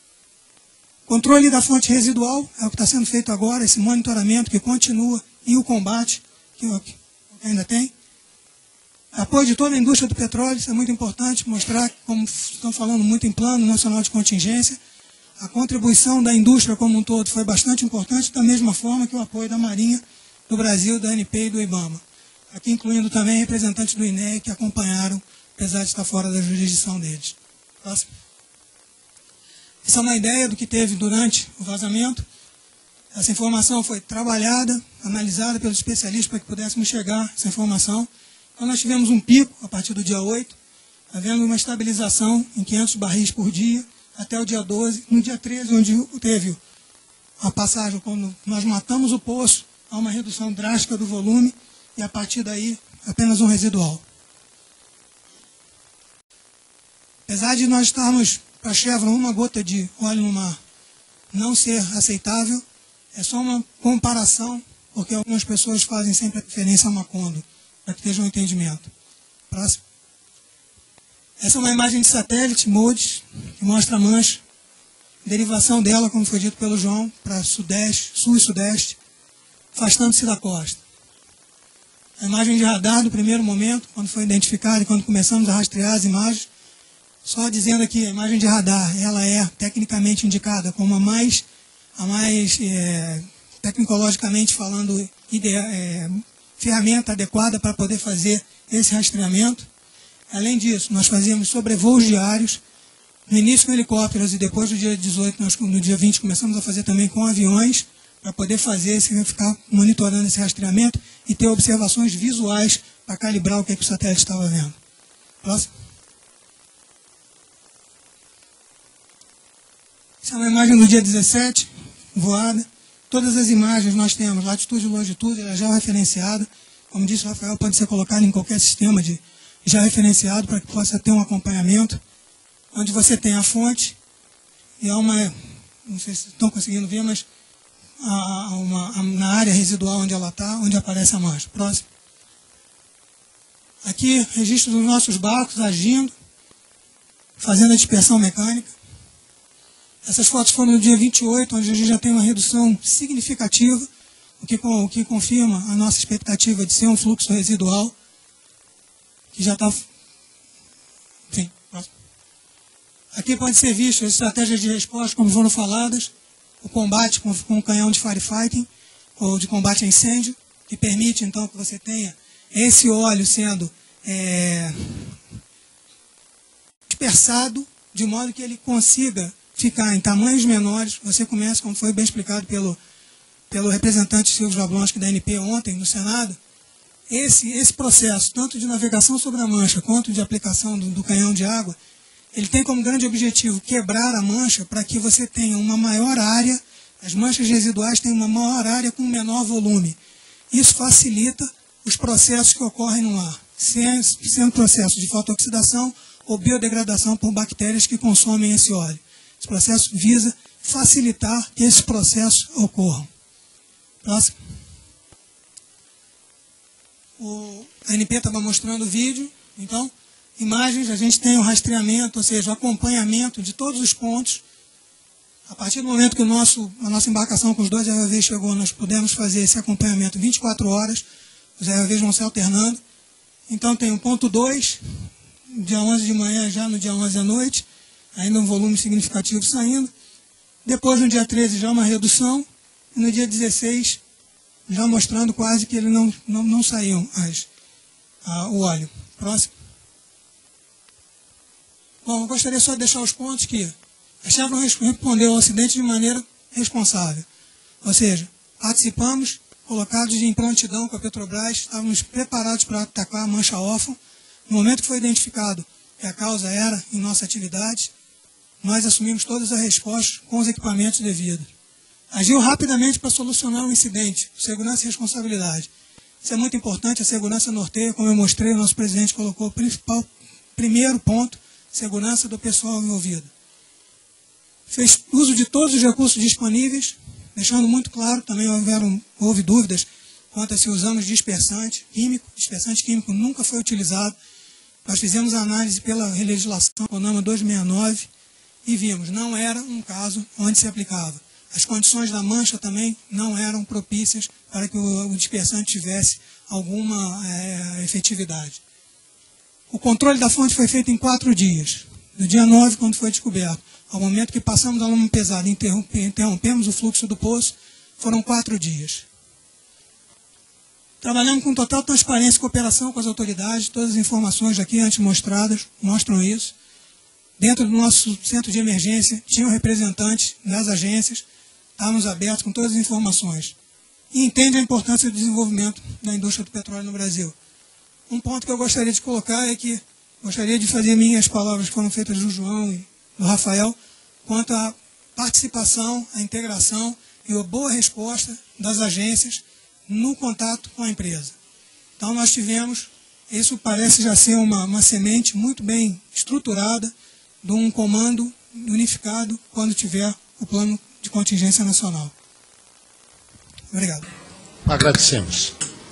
Controle da fonte residual é o que está sendo feito agora, esse monitoramento que continua, e o combate, que, que ainda tem. Apoio de toda a indústria do petróleo, isso é muito importante, mostrar, como estão falando muito em plano nacional de contingência, a contribuição da indústria como um todo foi bastante importante, da mesma forma que o apoio da Marinha do Brasil, da A N P e do IBAMA. Aqui incluindo também representantes do INEA que acompanharam, apesar de estar fora da jurisdição deles. Próximo. Essa é uma ideia do que teve durante o vazamento. Essa informação foi trabalhada, analisada pelos especialistas para que pudéssemos chegar a essa informação. Então nós tivemos um pico a partir do dia oito, havendo uma estabilização em quinhentos barris por dia, até o dia doze. No dia treze, onde teve a passagem, quando nós matamos o poço, há uma redução drástica do volume, e a partir daí, apenas um residual. Apesar de nós estarmos, para a Chevron, uma gota de óleo no mar não ser aceitável, é só uma comparação, porque algumas pessoas fazem sempre a referência a Macondo, para que tenham um entendimento. Próximo. Essa é uma imagem de satélite, MODES, que mostra a mancha, derivação dela, como foi dito pelo João, para sudeste, sul e sudeste, afastando-se da costa. A imagem de radar do primeiro momento, quando foi identificada e quando começamos a rastrear as imagens, só dizendo aqui, a imagem de radar, ela é tecnicamente indicada como a mais, a mais é, tecnologicamente falando, ideia, é, ferramenta adequada para poder fazer esse rastreamento. Além disso, nós fazíamos sobrevoos diários, no início com helicópteros e depois do dia dezoito, nós, no dia vinte, começamos a fazer também com aviões, para poder fazer, esse, ficar monitorando esse rastreamento e ter observações visuais para calibrar o que, é que o satélite estava vendo. Próximo. Essa é uma imagem do dia dezessete, voada. Todas as imagens nós temos, latitude e longitude, ela já é referenciada. Como disse o Rafael, pode ser colocada em qualquer sistema de, já referenciado para que possa ter um acompanhamento, onde você tem a fonte, e há uma, não sei se estão conseguindo ver, mas há uma, na área residual onde ela está, onde aparece a mancha. Próximo. Aqui, registro dos nossos barcos agindo, fazendo a dispersão mecânica. Essas fotos foram no dia vinte e oito, onde a gente já tem uma redução significativa, o que, o que confirma a nossa expectativa de ser um fluxo residual, que já está... Enfim, próximo. Aqui pode ser visto as estratégias de resposta, como foram faladas, o combate com, com o canhão de firefighting, ou de combate a incêndio, que permite, então, que você tenha esse óleo sendo é, dispersado de modo que ele consiga ficar em tamanhos menores. Você começa, como foi bem explicado pelo, pelo representante Silvio Jablonski da A N P ontem no Senado, esse, esse processo, tanto de navegação sobre a mancha quanto de aplicação do, do canhão de água, ele tem como grande objetivo quebrar a mancha para que você tenha uma maior área, as manchas residuais têm uma maior área com menor volume. Isso facilita os processos que ocorrem no ar, sendo processo de fotooxidação ou biodegradação por bactérias que consomem esse óleo. Esse processo visa facilitar que esses processos ocorram. Próximo. O A N P estava mostrando o vídeo, então, imagens, a gente tem o rastreamento, ou seja, o acompanhamento de todos os pontos. A partir do momento que o nosso, a nossa embarcação com os dois R O Vs chegou, nós pudemos fazer esse acompanhamento vinte e quatro horas, os R O Vs vão se alternando. Então tem o ponto dois, dia onze de manhã, já no dia onze à noite, ainda um volume significativo saindo. Depois, no dia treze, já uma redução, e no dia dezesseis, já mostrando quase que ele não, não, não saiu as, a, o óleo. Próximo. Bom, eu gostaria só de deixar os pontos que a Chevron respondeu ao acidente de maneira responsável. Ou seja, participamos, colocados em prontidão com a Petrobras, estávamos preparados para atacar a mancha órfã. No momento que foi identificado que a causa era em nossa atividade, nós assumimos todas as respostas com os equipamentos devidos. Agiu rapidamente para solucionar o incidente, segurança e responsabilidade. Isso é muito importante, a segurança norteia, como eu mostrei, o nosso presidente colocou o principal, primeiro ponto, segurança do pessoal envolvido. Fez uso de todos os recursos disponíveis, deixando muito claro, também houveram, houve dúvidas quanto a se usamos dispersante químico. Dispersante químico nunca foi utilizado. Nós fizemos a análise pela legislação, o NAMA duzentos e sessenta e nove, e vimos, não era um caso onde se aplicava. As condições da mancha também não eram propícias para que o, o dispersante tivesse alguma é, efetividade. O controle da fonte foi feito em quatro dias. No dia nove, quando foi descoberto, ao momento que passamos a lama pesada e interrompemos o fluxo do poço, foram quatro dias. Trabalhamos com total transparência e cooperação com as autoridades. Todas as informações aqui antes mostradas mostram isso. Dentro do nosso centro de emergência, tinham representantes das agências, estávamos abertos com todas as informações. E entende a importância do desenvolvimento da indústria do petróleo no Brasil. Um ponto que eu gostaria de colocar é que gostaria de fazer minhas palavras que foram feitas do João e do Rafael, quanto à participação, à integração e a boa resposta das agências no contato com a empresa. Então nós tivemos, isso parece já ser uma, uma semente muito bem estruturada de um comando unificado quando tiver o plano de contingência nacional. Obrigado. Agradecemos.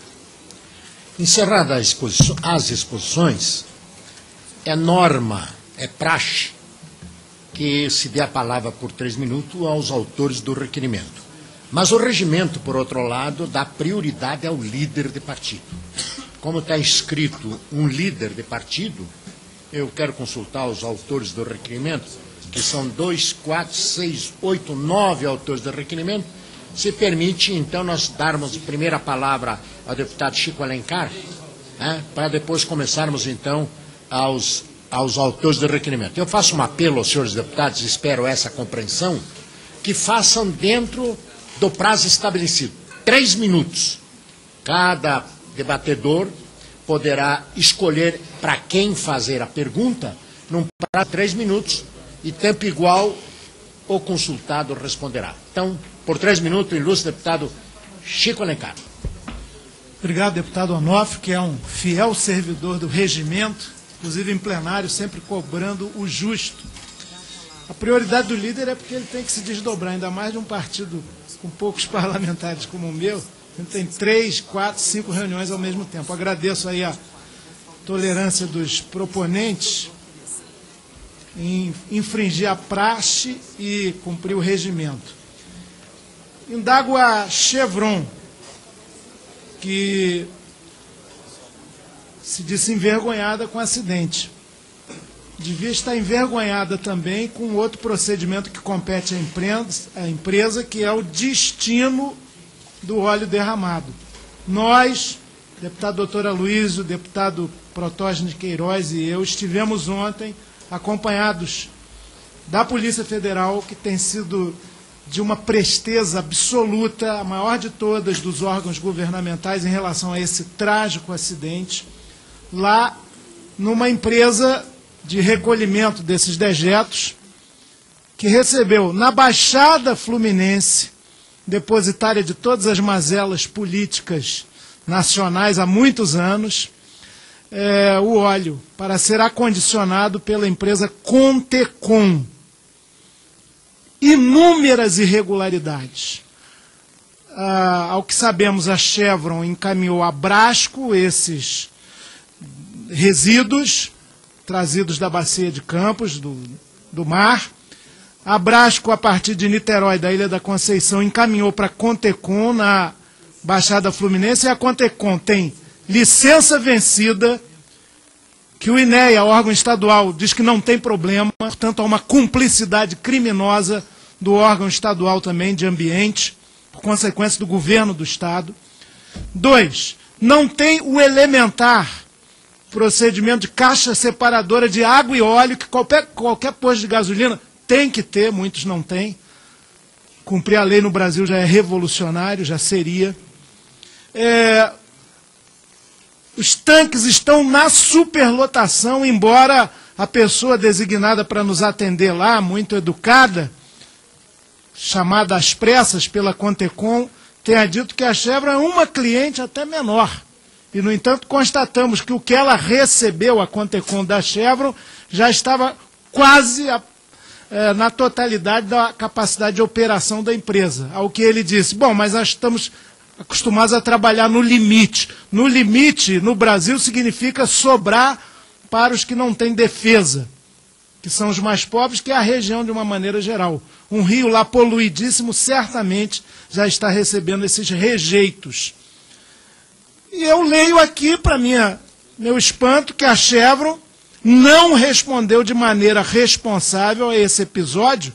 Encerradas as, exposições, as exposições, é norma, é praxe, que se dê a palavra por três minutos aos autores do requerimento. Mas o regimento, por outro lado, dá prioridade ao líder de partido. Como está escrito um líder de partido, eu quero consultar os autores do requerimento, que são dois, quatro, seis, oito, nove autores do requerimento. Se permite, então, nós darmos primeiro a palavra ao deputado Chico Alencar, né, para depois começarmos, então, aos, aos autores do requerimento. Eu faço um apelo aos senhores deputados, espero essa compreensão, que façam dentro do prazo estabelecido. Três minutos. Cada debatedor poderá escolher para quem fazer a pergunta num prazo de três minutos e tempo igual o consultado responderá. Então, por três minutos, o ilustre deputado Chico Alencar. Obrigado, deputado Onofre, que é um fiel servidor do regimento, inclusive em plenário, sempre cobrando o justo. A prioridade do líder é porque ele tem que se desdobrar, ainda mais de um partido com poucos parlamentares como o meu. Ele tem três, quatro, cinco reuniões ao mesmo tempo. Agradeço aí a tolerância dos proponentes em infringir a praxe e cumprir o regimento. Indago a Chevron, que se disse envergonhada com o acidente. Devia estar envergonhada também com outro procedimento que compete à empresa, à empresa, que é o destino do óleo derramado. Nós, deputado doutor Aloysio, deputado Protógenes Queiroz e eu, estivemos ontem acompanhados da Polícia Federal, que tem sido de uma presteza absoluta, a maior de todas dos órgãos governamentais em relação a esse trágico acidente, lá numa empresa de recolhimento desses dejetos, que recebeu na Baixada Fluminense, depositária de todas as mazelas políticas nacionais há muitos anos, é, o óleo para ser acondicionado pela empresa Contecon. Inúmeras irregularidades. Ah, ao que sabemos, a Chevron encaminhou a Brasco esses resíduos trazidos da bacia de Campos, do, do mar. A Brasco, a partir de Niterói, da Ilha da Conceição, encaminhou para a Contecon, na Baixada Fluminense, e a Contecon tem licença vencida, que o INEA, órgão estadual, diz que não tem problema, portanto, há uma cumplicidade criminosa do órgão estadual também de ambiente, por consequência do governo do Estado. Dois, não tem o elementar procedimento de caixa separadora de água e óleo, que qualquer, qualquer posto de gasolina tem que ter, muitos não têm. Cumprir a lei no Brasil já é revolucionário, já seria. É, os tanques estão na superlotação, embora a pessoa designada para nos atender lá, muito educada, chamada às pressas pela Contecon, tenha dito que a Chevron é uma cliente até menor. E, no entanto, constatamos que o que ela recebeu, a Contecon da Chevron, já estava quase a, é, na totalidade da capacidade de operação da empresa. Ao que ele disse, bom, mas nós estamos acostumados a trabalhar no limite. No limite, no Brasil, significa sobrar para os que não têm defesa, que são os mais pobres, que é a região de uma maneira geral. Um rio lá poluidíssimo certamente já está recebendo esses rejeitos. E eu leio aqui, para meu espanto, que a Chevron não respondeu de maneira responsável a esse episódio,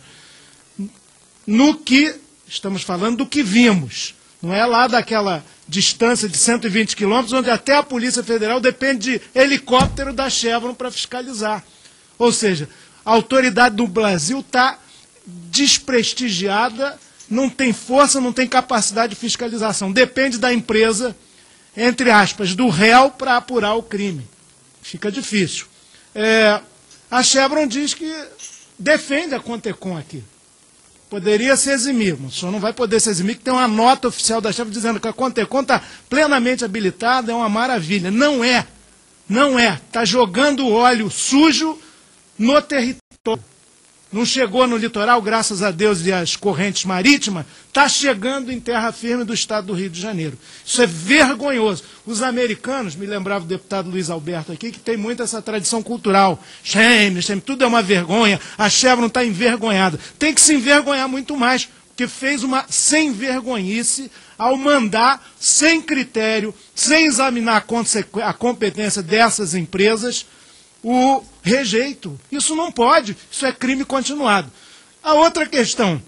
no que, estamos falando do que vimos, não é lá daquela distância de cento e vinte quilômetros, onde até a Polícia Federal depende de helicóptero da Chevron para fiscalizar. Ou seja, a autoridade do Brasil está desprestigiada, não tem força, não tem capacidade de fiscalização. Depende da empresa, entre aspas, do réu para apurar o crime. Fica difícil. É, a Chevron diz que defende a Contecon aqui. Poderia se eximir, mas o senhor não vai poder se eximir, que tem uma nota oficial da Chevron dizendo que a Contecon está plenamente habilitada, é uma maravilha. Não é. Não é. Está jogando óleo sujo no território. Não chegou no litoral, graças a Deus e às correntes marítimas, está chegando em terra firme do estado do Rio de Janeiro. Isso é vergonhoso. Os americanos, me lembrava o deputado Luiz Alberto aqui, que tem muito essa tradição cultural. Shame, shame, tudo é uma vergonha, a Chevron está envergonhada. Tem que se envergonhar muito mais, porque fez uma sem vergonhice ao mandar, sem critério, sem examinar a, a competência dessas empresas, o rejeito. Isso não pode, isso é crime continuado. A outra questão,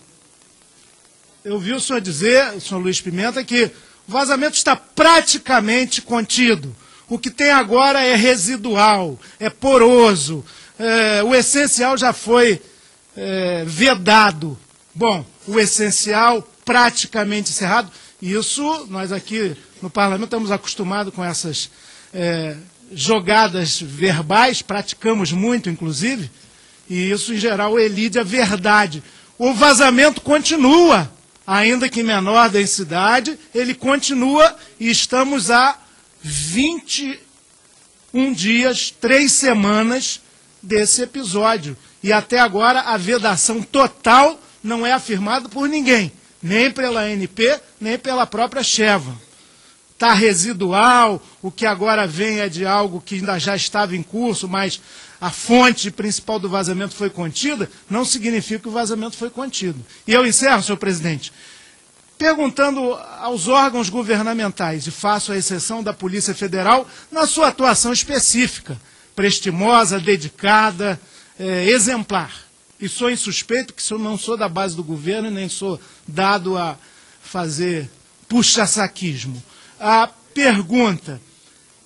eu vi o senhor dizer, o senhor Luiz Pimenta, que o vazamento está praticamente contido. O que tem agora é residual, é poroso, é, o essencial já foi é, vedado. Bom, o essencial praticamente encerrado, isso nós aqui no Parlamento estamos acostumados com essas é, jogadas verbais, praticamos muito, inclusive, e isso, em geral, elide a verdade. O vazamento continua, ainda que em menor densidade, ele continua, e estamos há vinte e um dias, três semanas desse episódio. E até agora a vedação total não é afirmada por ninguém, nem pela A N P, nem pela própria Chevron. Está residual, o que agora vem é de algo que ainda já estava em curso, mas a fonte principal do vazamento foi contida, não significa que o vazamento foi contido. E eu encerro, senhor presidente, perguntando aos órgãos governamentais, e faço a exceção da Polícia Federal, na sua atuação específica, prestimosa, dedicada, é, exemplar. E sou insuspeito, que eu não sou da base do governo, nem sou dado a fazer puxa-saquismo. A pergunta,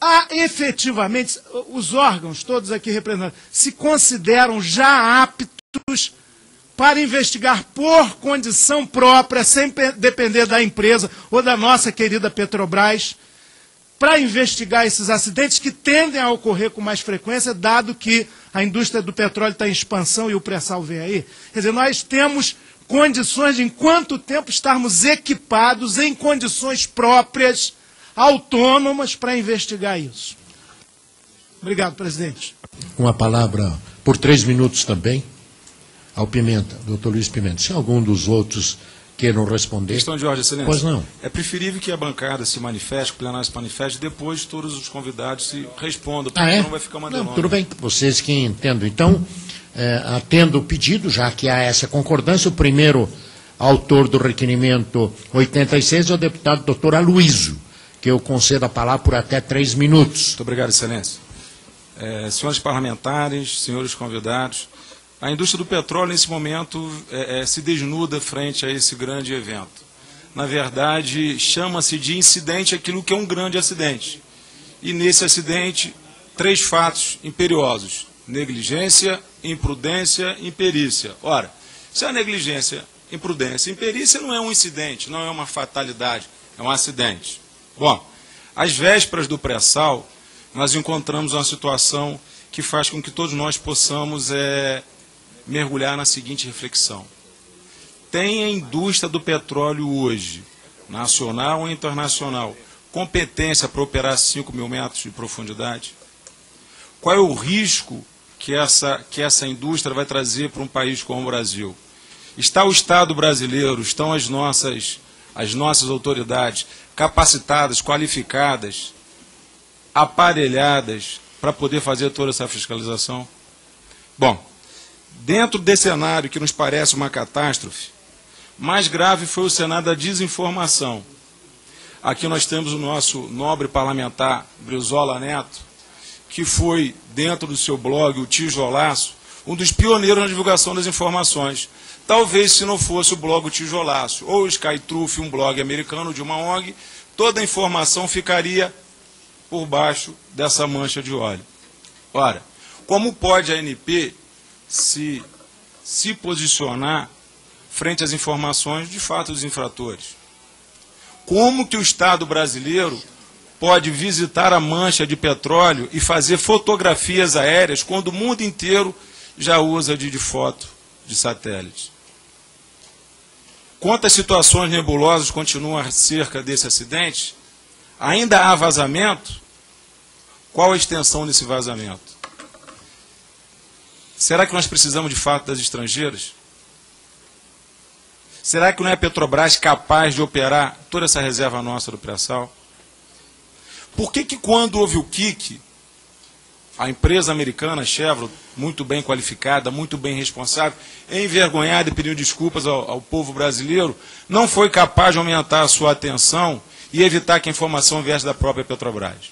há efetivamente, os órgãos, todos aqui representados, se consideram já aptos para investigar por condição própria, sem depender da empresa ou da nossa querida Petrobras, para investigar esses acidentes que tendem a ocorrer com mais frequência, dado que a indústria do petróleo está em expansão e o pré-sal vem aí. Quer dizer, nós temos condições de, em quanto tempo, estarmos equipados em condições próprias, autônomas, para investigar isso. Obrigado, presidente. Uma palavra por três minutos também ao Pimenta, doutor Luiz Pimenta. Se algum dos outros queiram responder. Questão de ordem, excelência. Pois não. É preferível que a bancada se manifeste, que o plenário se manifeste, depois todos os convidados se respondam, porque ah, é? não vai ficar uma delonga. Tudo bem, vocês que entendam. Então, é, atendo o pedido, já que há essa concordância, o primeiro autor do requerimento oitenta e seis é o deputado doutor Aloysio, que eu concedo a palavra por até três minutos. Muito obrigado, excelência. É, senhores parlamentares, senhores convidados, a indústria do petróleo, nesse momento, é, é, se desnuda frente a esse grande evento. Na verdade, chama-se de incidente aquilo que é um grande acidente. E nesse acidente, três fatos imperiosos: negligência, imprudência e imperícia. Ora, se a negligência, imprudência e imperícia não é um incidente, não é uma fatalidade, é um acidente. Bom, às vésperas do pré-sal, nós encontramos uma situação que faz com que todos nós possamos é, mergulhar na seguinte reflexão. Tem a indústria do petróleo hoje, nacional ou internacional, competência para operar cinco mil metros de profundidade? Qual é o risco que essa, que essa indústria vai trazer para um país como o Brasil? Está o Estado brasileiro, estão as nossas, as nossas autoridades capacitadas, qualificadas, aparelhadas para poder fazer toda essa fiscalização? Bom, dentro desse cenário que nos parece uma catástrofe, mais grave foi o cenário da desinformação. Aqui nós temos o nosso nobre parlamentar Brizola Neto, que foi, dentro do seu blog, o Tijolaço, um dos pioneiros na divulgação das informações. Talvez, se não fosse o blog o Tijolaço, ou o Skytruth, um blog americano de uma O N G, toda a informação ficaria por baixo dessa mancha de óleo. Ora, como pode a A N P se, se posicionar frente às informações de fato dos infratores? Como que o Estado brasileiro pode visitar a mancha de petróleo e fazer fotografias aéreas quando o mundo inteiro já usa de, de foto de satélite? Quantas situações nebulosas continuam acerca desse acidente? Ainda há vazamento? Qual a extensão desse vazamento? Será que nós precisamos de fato das estrangeiras? Será que não é a Petrobras capaz de operar toda essa reserva nossa do pré-sal? Por que que quando houve o kick, a empresa americana, a Chevron, muito bem qualificada, muito bem responsável, envergonhada e pedindo desculpas ao, ao povo brasileiro, não foi capaz de aumentar a sua atenção e evitar que a informação viesse da própria Petrobras?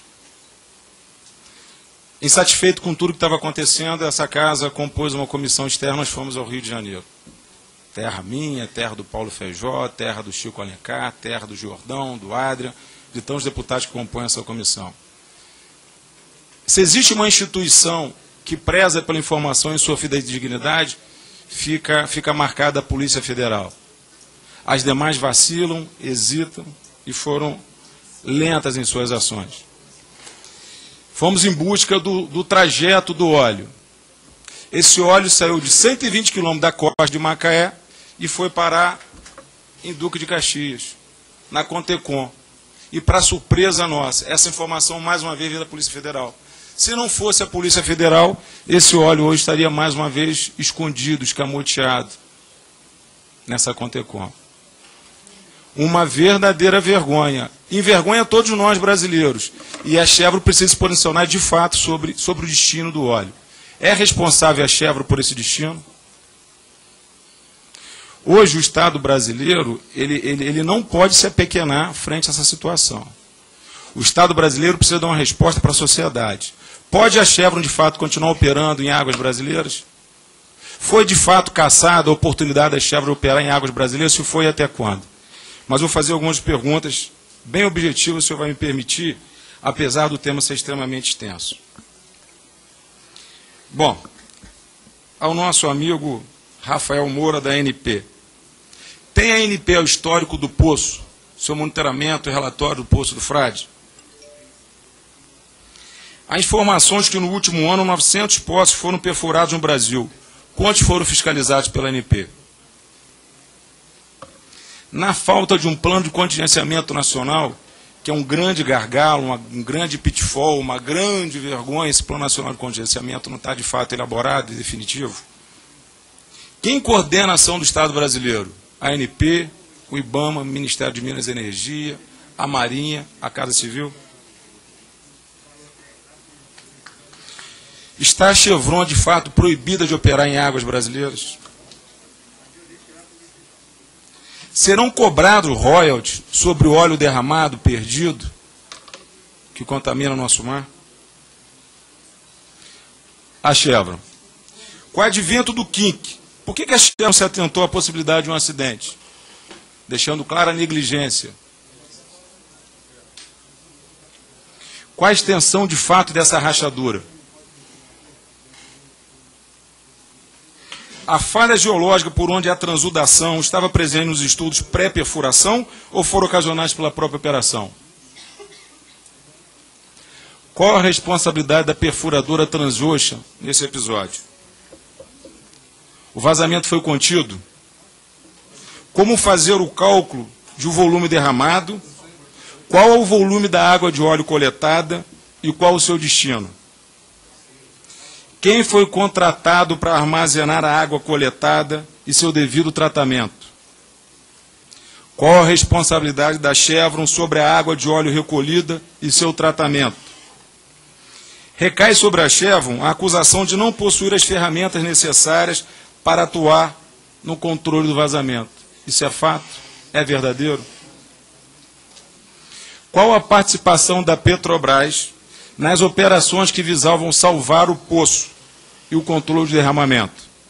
Insatisfeito com tudo que estava acontecendo, essa casa compôs uma comissão externa, nós fomos ao Rio de Janeiro. Terra minha, terra do Paulo Feijó, terra do Chico Alencar, terra do Jordão, do Adrian, de tantos deputados que compõem essa comissão. Se existe uma instituição que preza pela informação em sua fidedignidade, fica, fica marcada a Polícia Federal. As demais vacilam, hesitam e foram lentas em suas ações. Fomos em busca do, do trajeto do óleo. Esse óleo saiu de cento e vinte quilômetros da costa de Macaé e foi parar em Duque de Caxias, na Contecon. E, para surpresa nossa, essa informação, mais uma vez, veio da Polícia Federal. Se não fosse a Polícia Federal, esse óleo hoje estaria, mais uma vez, escondido, escamoteado, nessa Contecon. Uma verdadeira vergonha. Envergonha todos nós brasileiros. E a Chevron precisa se posicionar, de fato, sobre, sobre o destino do óleo. É responsável a Chevron por esse destino? Hoje o Estado brasileiro ele, ele, ele não pode se apequenar frente a essa situação. O Estado brasileiro precisa dar uma resposta para a sociedade. Pode a Chevron, de fato, continuar operando em águas brasileiras? Foi, de fato, caçada a oportunidade da Chevron operar em águas brasileiras? Se foi, até quando? Mas vou fazer algumas perguntas bem objetivas, se o senhor vai me permitir, apesar do tema ser extremamente extenso. Bom, ao nosso amigo Rafael Moura, da A N P. Tem a ANP o histórico do poço, seu monitoramento e relatório do Poço do Frade? Há informações que no último ano novecentos poços foram perfurados no Brasil. Quantos foram fiscalizados pela A N P? Na falta de um plano de contingenciamento nacional, que é um grande gargalo, uma, um grande pitfall, uma grande vergonha, esse plano nacional de contingenciamento não está de fato elaborado e definitivo. Quem coordena a ação do Estado brasileiro? A A N P, o IBAMA, o Ministério de Minas e Energia, a Marinha, a Casa Civil. Está a Chevron, de fato, proibida de operar em águas brasileiras? Serão cobrados royalties sobre o óleo derramado, perdido, que contamina o nosso mar? A Chevron. Com o advento do Q I N C, por que a Chevron se atentou à possibilidade de um acidente? Deixando clara a negligência. Qual a extensão de fato dessa rachadura? A falha geológica por onde há transudação estava presente nos estudos pré-perfuração ou foram ocasionados pela própria operação? Qual a responsabilidade da perfuradora Transocean nesse episódio? O vazamento foi contido? Como fazer o cálculo de um volume derramado? Qual é o volume da água de óleo coletada e qual o seu destino? Quem foi contratado para armazenar a água coletada e seu devido tratamento? Qual a responsabilidade da Chevron sobre a água de óleo recolhida e seu tratamento? Recai sobre a Chevron a acusação de não possuir as ferramentas necessárias para atuar no controle do vazamento. Isso é fato? É verdadeiro? Qual a participação da Petrobras nas operações que visavam salvar o poço e o controle de derramamento?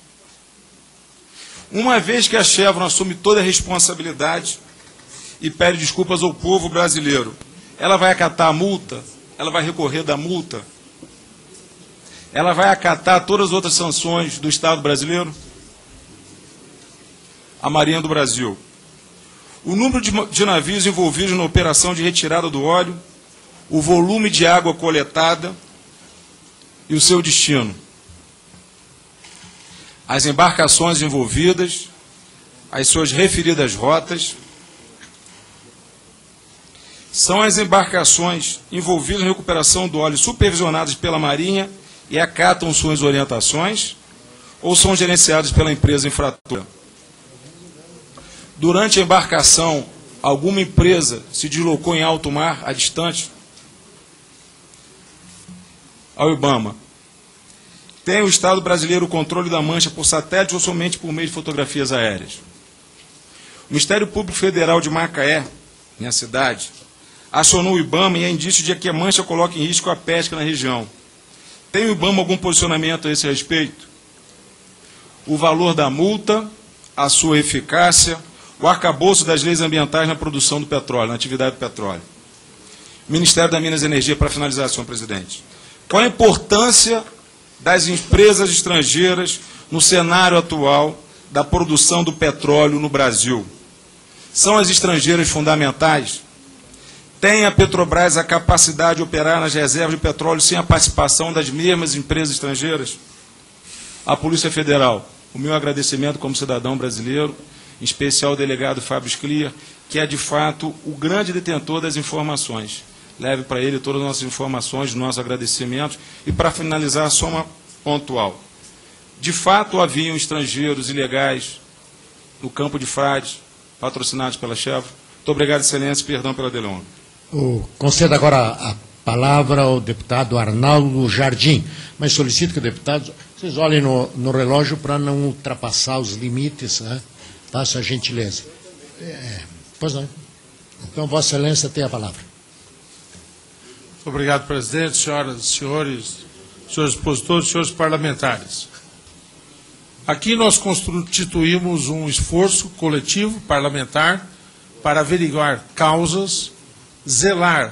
Uma vez que a Chevron assume toda a responsabilidade e pede desculpas ao povo brasileiro, ela vai acatar a multa? Ela vai recorrer da multa? Ela vai acatar todas as outras sanções do Estado brasileiro? A Marinha do Brasil. O número de, de navios envolvidos na operação de retirada do óleo, o volume de água coletada e o seu destino. As embarcações envolvidas, as suas referidas rotas. São as embarcações envolvidas na recuperação do óleo supervisionadas pela Marinha e acatam suas orientações, ou são gerenciadas pela empresa infratora? Durante a embarcação, alguma empresa se deslocou em alto mar, a distante? Ao IBAMA. Tem o Estado brasileiro o controle da mancha por satélite ou somente por meio de fotografias aéreas? O Ministério Público Federal de Macaé, minha cidade, acionou o IBAMA e há indício de que a mancha coloca em risco a pesca na região. Tem o IBAMA algum posicionamento a esse respeito? O valor da multa, a sua eficácia, o arcabouço das leis ambientais na produção do petróleo, na atividade do petróleo. Ministério da Minas e Energia, para finalizar, senhor presidente. Qual a importância das empresas estrangeiras no cenário atual da produção do petróleo no Brasil? São as estrangeiras fundamentais? Tem a Petrobras a capacidade de operar nas reservas de petróleo sem a participação das mesmas empresas estrangeiras? A Polícia Federal, o meu agradecimento como cidadão brasileiro, em especial o delegado Fábio Scliar, que é de fato o grande detentor das informações. Leve para ele todas as nossas informações, nossos agradecimentos. E para finalizar, só uma pontual. De fato, haviam estrangeiros ilegais no campo de Frade, patrocinados pela Chevron. Muito obrigado, excelência, e perdão pela delonga. Concedo agora a palavra ao deputado Arnaldo Jardim, mas solicito que, deputados, vocês olhem no, no relógio para não ultrapassar os limites, né? Faça a gentileza. É, pois não. Então, Vossa Excelência tem a palavra. Obrigado, presidente, senhoras e senhores, senhores expositores, senhores parlamentares. Aqui nós constituímos um esforço coletivo parlamentar para averiguar causas, zelar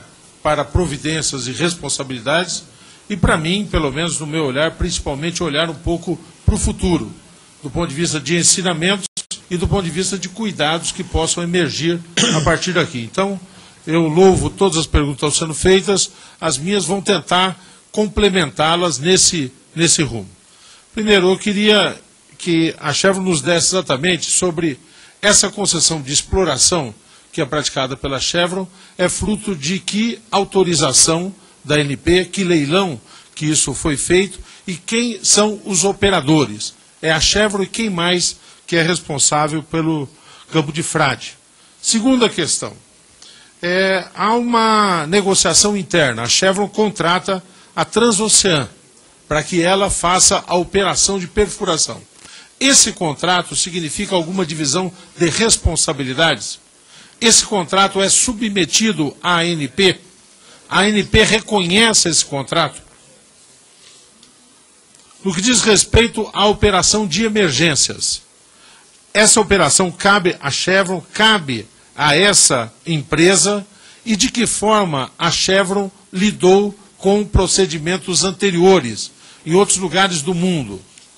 para providências e responsabilidades, e para mim, pelo menos no meu olhar, principalmente olhar um pouco para o futuro, do ponto de vista de ensinamentos e do ponto de vista de cuidados que possam emergir a partir daqui. Então, eu louvo todas as perguntas que estão sendo feitas, as minhas vão tentar complementá-las nesse, nesse rumo. Primeiro, eu queria que a Chevron nos desse exatamente sobre essa concessão de exploração que é praticada pela Chevron, é fruto de que autorização da A N P, que leilão que isso foi feito e quem são os operadores. É a Chevron e quem mais que é responsável pelo campo de frade. Segunda questão, é, há uma negociação interna. A Chevron contrata a Transocean para que ela faça a operação de perfuração. Esse contrato significa alguma divisão de responsabilidades? Esse contrato é submetido à A N P? A ANP reconhece esse contrato? No que diz respeito à operação de emergências, essa operação cabe à Chevron, cabe a essa empresa, e de que forma a Chevron lidou com procedimentos anteriores em outros lugares do mundo?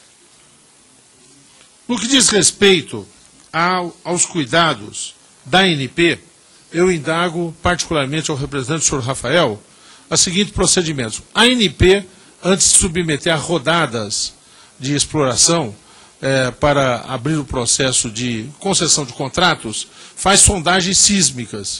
No que diz respeito ao, aos cuidados da A N P, eu indago particularmente ao representante, o senhor Rafael, a seguinte procedimento. A ANP, antes de submeter a rodadas de exploração é, para abrir o processo de concessão de contratos, faz sondagens sísmicas,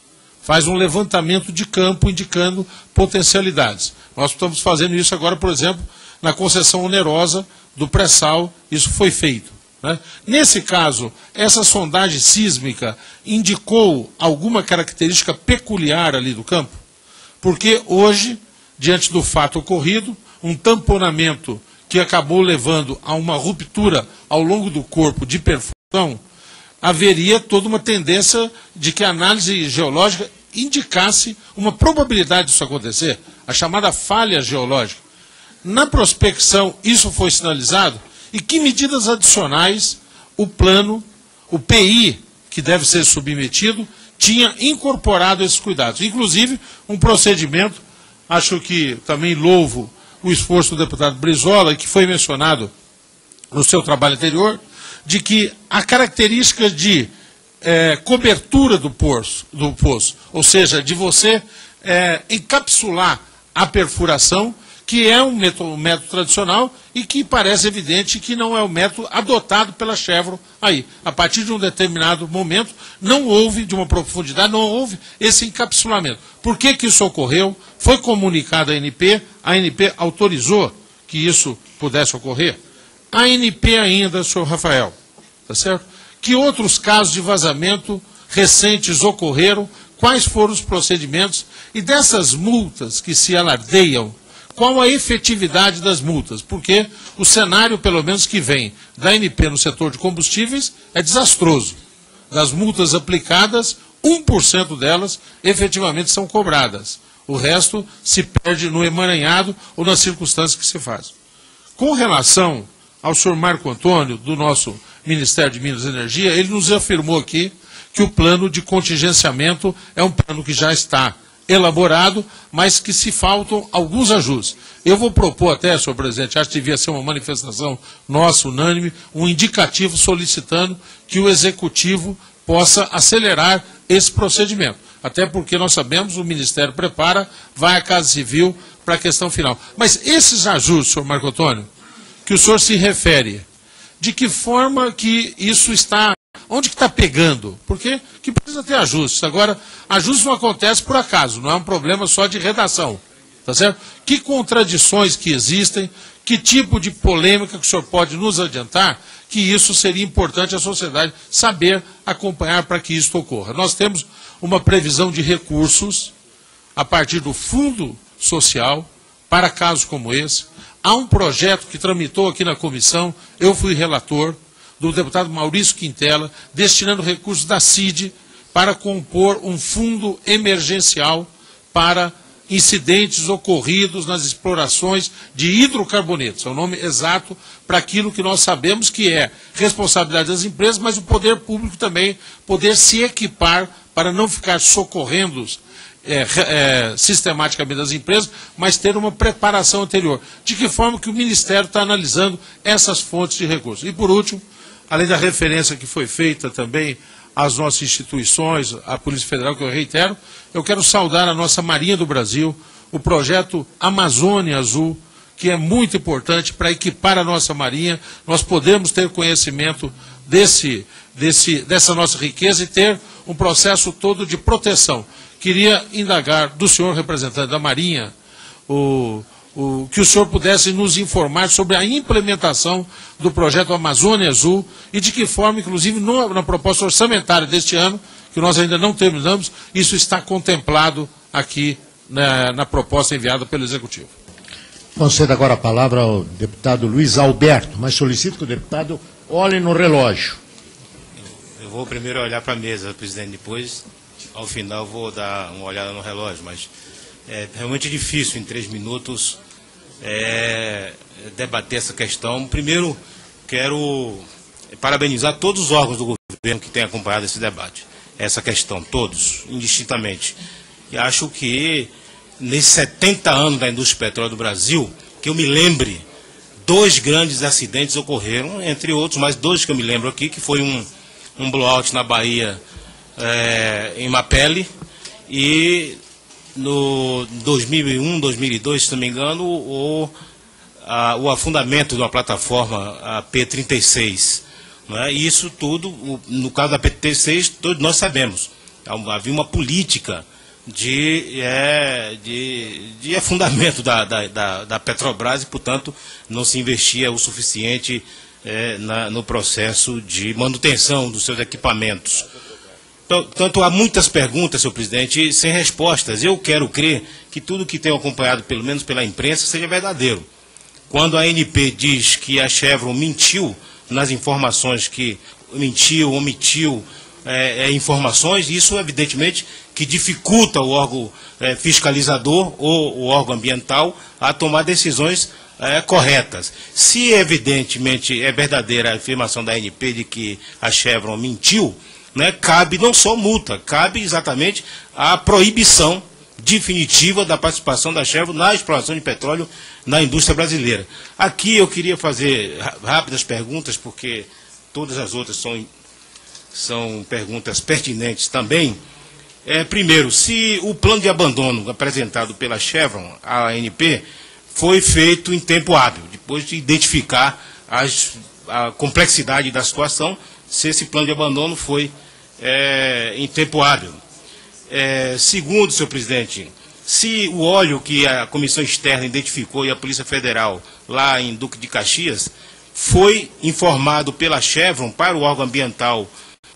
faz um levantamento de campo indicando potencialidades. Nós estamos fazendo isso agora, por exemplo, na concessão onerosa do pré-sal, isso foi feito. Né? Nesse caso, essa sondagem sísmica indicou alguma característica peculiar ali do campo? Porque hoje, diante do fato ocorrido, um tamponamento que acabou levando a uma ruptura ao longo do corpo de perfuração, haveria toda uma tendência de que a análise geológica indicasse uma probabilidade disso acontecer, a chamada falha geológica. Na prospecção, isso foi sinalizado? E que medidas adicionais o plano, o P I, que deve ser submetido, tinha incorporado esses cuidados? Inclusive, um procedimento, acho que também louvo o esforço do deputado Brizola, que foi mencionado no seu trabalho anterior, de que a característica de é, cobertura do poço, do poço, ou seja, de você é, encapsular a perfuração, que é um método, um método tradicional e que parece evidente que não é o método adotado pela Chevron aí. A partir de um determinado momento, não houve, de uma profundidade, não houve esse encapsulamento. Por que que isso ocorreu? Foi comunicado à A N P, a ANP autorizou que isso pudesse ocorrer? A ANP ainda, senhor Rafael, tá certo? Que outros casos de vazamento recentes ocorreram? Quais foram os procedimentos? E dessas multas que se alardeiam, qual a efetividade das multas? Porque o cenário, pelo menos que vem da A N P no setor de combustíveis, é desastroso. Das multas aplicadas, um por cento delas efetivamente são cobradas. O resto se perde no emaranhado ou nas circunstâncias que se faz. Com relação ao senhor Marco Antônio, do nosso Ministério de Minas e Energia, ele nos afirmou aqui que o plano de contingenciamento é um plano que já está elaborado, mas que se faltam alguns ajustes. Eu vou propor até, senhor presidente, acho que devia ser uma manifestação nossa, unânime, um indicativo solicitando que o Executivo possa acelerar esse procedimento. Até porque nós sabemos, o Ministério prepara, vai à Casa Civil para a questão final. Mas esses ajustes, senhor Marco Antônio, que o senhor se refere, de que forma que isso está... Onde que está pegando? Porque que precisa ter ajustes. Agora, ajustes não acontece por acaso, não é um problema só de redação. Tá certo? Que contradições que existem, que tipo de polêmica que o senhor pode nos adiantar, que isso seria importante a sociedade saber acompanhar para que isso ocorra. Nós temos uma previsão de recursos a partir do Fundo Social para casos como esse. Há um projeto que tramitou aqui na comissão, eu fui relator, do deputado Maurício Quintela, destinando recursos da C I D para compor um fundo emergencial para incidentes ocorridos nas explorações de hidrocarbonetos. É o nome exato para aquilo que nós sabemos que é responsabilidade das empresas, mas o poder público também poder se equipar para não ficar socorrendo é, é, sistematicamente das empresas, mas ter uma preparação anterior. De que forma que o Ministério está analisando essas fontes de recursos. E, por último, além da referência que foi feita também às nossas instituições, à Polícia Federal, que eu reitero, eu quero saudar a nossa Marinha do Brasil, o projeto Amazônia Azul, que é muito importante para equipar a nossa Marinha, nós podemos ter conhecimento desse, desse, dessa nossa riqueza e ter um processo todo de proteção. Queria indagar do senhor representante da Marinha, o, o, que o senhor pudesse nos informar sobre a implementação do projeto Amazônia Azul e de que forma, inclusive, no, na proposta orçamentária deste ano, que nós ainda não terminamos, isso está contemplado aqui na, na proposta enviada pelo Executivo. Concedo agora a palavra ao deputado Luiz Alberto, mas solicito que o deputado olhe no relógio. Eu vou primeiro olhar para a mesa, presidente, depois, ao final, vou dar uma olhada no relógio, mas é realmente difícil, em três minutos, é, debater essa questão. Primeiro, quero parabenizar todos os órgãos do governo que têm acompanhado esse debate, essa questão, todos, indistintamente. E acho que, nesses setenta anos da indústria de petróleo do Brasil, que eu me lembre, dois grandes acidentes ocorreram, entre outros, mas dois que eu me lembro aqui, que foi um, um blowout na Bahia, é, em Mapele, e no dois mil e um, dois mil e dois, se não me engano, o, a, o afundamento de uma plataforma, a P trinta e seis. Não é? E isso tudo, o, no caso da P trinta e seis, todos nós sabemos, havia uma política de, é, de, de afundamento da, da, da, da Petrobras e, portanto, não se investia o suficiente é, na, no processo de manutenção dos seus equipamentos. Portanto, há muitas perguntas, senhor presidente, sem respostas. Eu quero crer que tudo que tenho acompanhado, pelo menos pela imprensa, seja verdadeiro. Quando a A N P diz que a Chevron mentiu nas informações que mentiu, omitiu é, é, informações, isso evidentemente que dificulta o órgão é, fiscalizador ou o órgão ambiental a tomar decisões é, corretas. Se evidentemente é verdadeira a afirmação da A N P de que a Chevron mentiu, né, cabe não só multa, cabe exatamente a proibição definitiva da participação da Chevron na exploração de petróleo na indústria brasileira. Aqui eu queria fazer rápidas perguntas, porque todas as outras são, são perguntas pertinentes também. É, primeiro, se o plano de abandono apresentado pela Chevron, a A N P, foi feito em tempo hábil, depois de identificar as, a complexidade da situação, se esse plano de abandono foi é, em tempo hábil. É, segundo, senhor presidente, se o óleo que a Comissão Externa identificou e a Polícia Federal, lá em Duque de Caxias, foi informado pela Chevron para o órgão ambiental,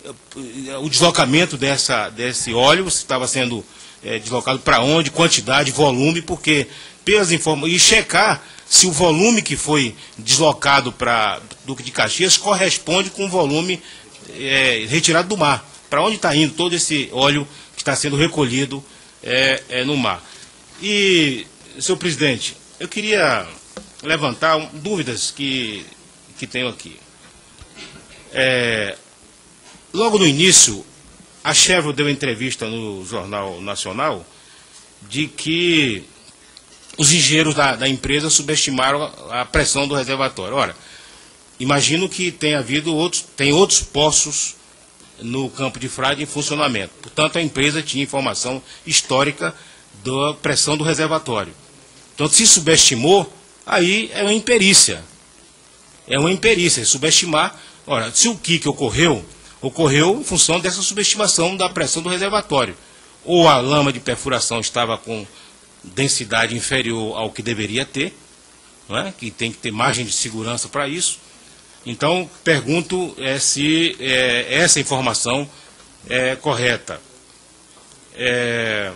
o deslocamento dessa, desse óleo, se estava sendo é, deslocado para onde, quantidade, volume, porque pelas informações, e checar se o volume que foi deslocado para Duque de Caxias corresponde com o volume é, retirado do mar. Para onde está indo todo esse óleo que está sendo recolhido é, é, no mar. E, senhor presidente, eu queria levantar um, dúvidas que, que tenho aqui. É, logo no início, a Chevron deu entrevista no Jornal Nacional de que os engenheiros da, da empresa subestimaram a, a pressão do reservatório. Ora, imagino que tenha havido outros, tem outros poços no Campo de Frade em funcionamento. Portanto, a empresa tinha informação histórica da pressão do reservatório. Então, se subestimou, aí é uma imperícia. É uma imperícia, subestimar. Ora, se o que, que ocorreu, ocorreu em função dessa subestimação da pressão do reservatório. Ou a lama de perfuração estava com densidade inferior ao que deveria ter, não é? Que tem que ter margem de segurança para isso. Então, pergunto é, se é, essa informação é correta. É,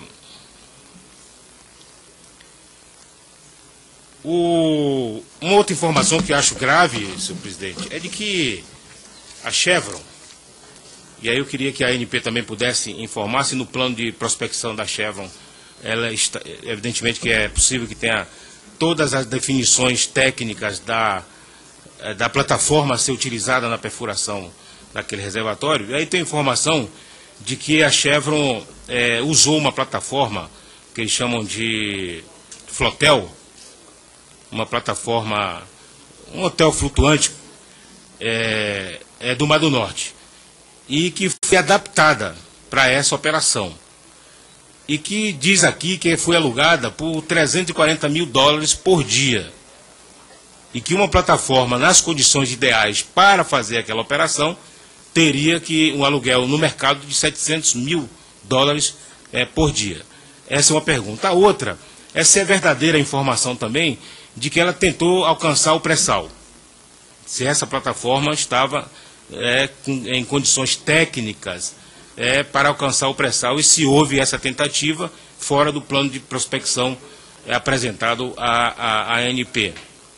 o, uma outra informação que eu acho grave, senhor presidente, é de que a Chevron, e aí eu queria que a A N P também pudesse informar se no plano de prospecção da Chevron, ela está, evidentemente que é possível que tenha todas as definições técnicas da da plataforma a ser utilizada na perfuração daquele reservatório. E aí tem informação de que a Chevron é, usou uma plataforma que eles chamam de flotel, uma plataforma, um hotel flutuante é, é do Mar do Norte, e que foi adaptada para essa operação. E que diz aqui que foi alugada por trezentos e quarenta mil dólares por dia. E que uma plataforma, nas condições ideais para fazer aquela operação, teria que um aluguel no mercado de setecentos mil dólares é, por dia. Essa é uma pergunta. A outra é se é verdadeira a informação também de que ela tentou alcançar o pré-sal. Se essa plataforma estava é, em condições técnicas é, para alcançar o pré-sal e se houve essa tentativa fora do plano de prospecção é, apresentado à, à, à A N P.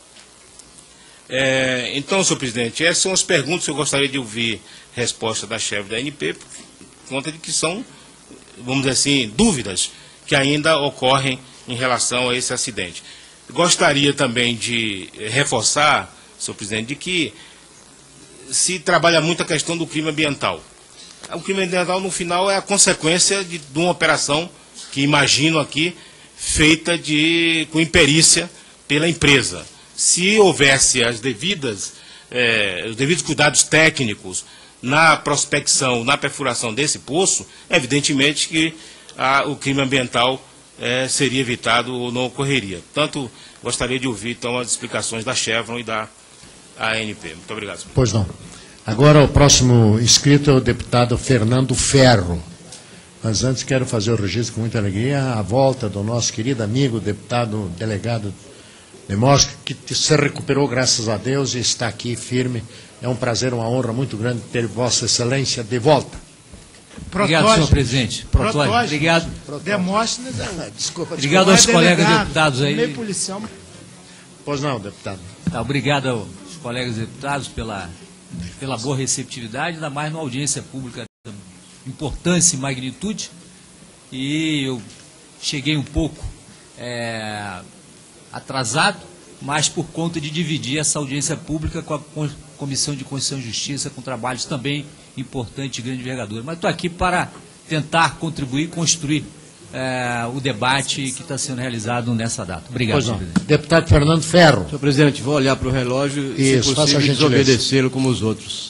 É, então, senhor presidente, essas são as perguntas que eu gostaria de ouvir resposta da chefe da A N P, por conta de que são, vamos dizer assim, dúvidas que ainda ocorrem em relação a esse acidente. Gostaria também de reforçar, senhor presidente, de que se trabalha muito a questão do crime ambiental. O crime ambiental, no final, é a consequência de, de uma operação que imagino aqui, feita de, com imperícia pela empresa. Se houvesse as devidas, eh, os devidos cuidados técnicos na prospecção, na perfuração desse poço, evidentemente que a, o crime ambiental eh, seria evitado ou não ocorreria. Portanto, gostaria de ouvir então as explicações da Chevron e da A N P. Muito obrigado, senhor. Pois não. Agora o próximo inscrito é o deputado Fernando Ferro. Mas antes quero fazer o registro com muita alegria a volta do nosso querido amigo, deputado delegado Demóstenes, que se recuperou, graças a Deus, e está aqui firme. É um prazer, uma honra muito grande ter Vossa Excelência de volta. Obrigado, senhor presidente. Protógeno. Obrigado. Demóstenes, ah, desculpa, Obrigado desculpa, aos é colegas delegado, deputados aí. Meio policial. Pois não, deputado. Tá, obrigado aos colegas deputados pela, pela boa receptividade, ainda mais numa audiência pública de importância e magnitude. E eu cheguei um pouco é, atrasado, mas por conta de dividir essa audiência pública com a Comissão de Constituição e Justiça, com trabalhos também importantes de grande envergadura. Mas estou aqui para tentar contribuir e construir é, o debate que está sendo realizado nessa data. Obrigado, senhor presidente. Deputado Fernando Ferro. Senhor presidente, vou olhar para o relógio e, Isso, se possível, desobedecê-lo como os outros.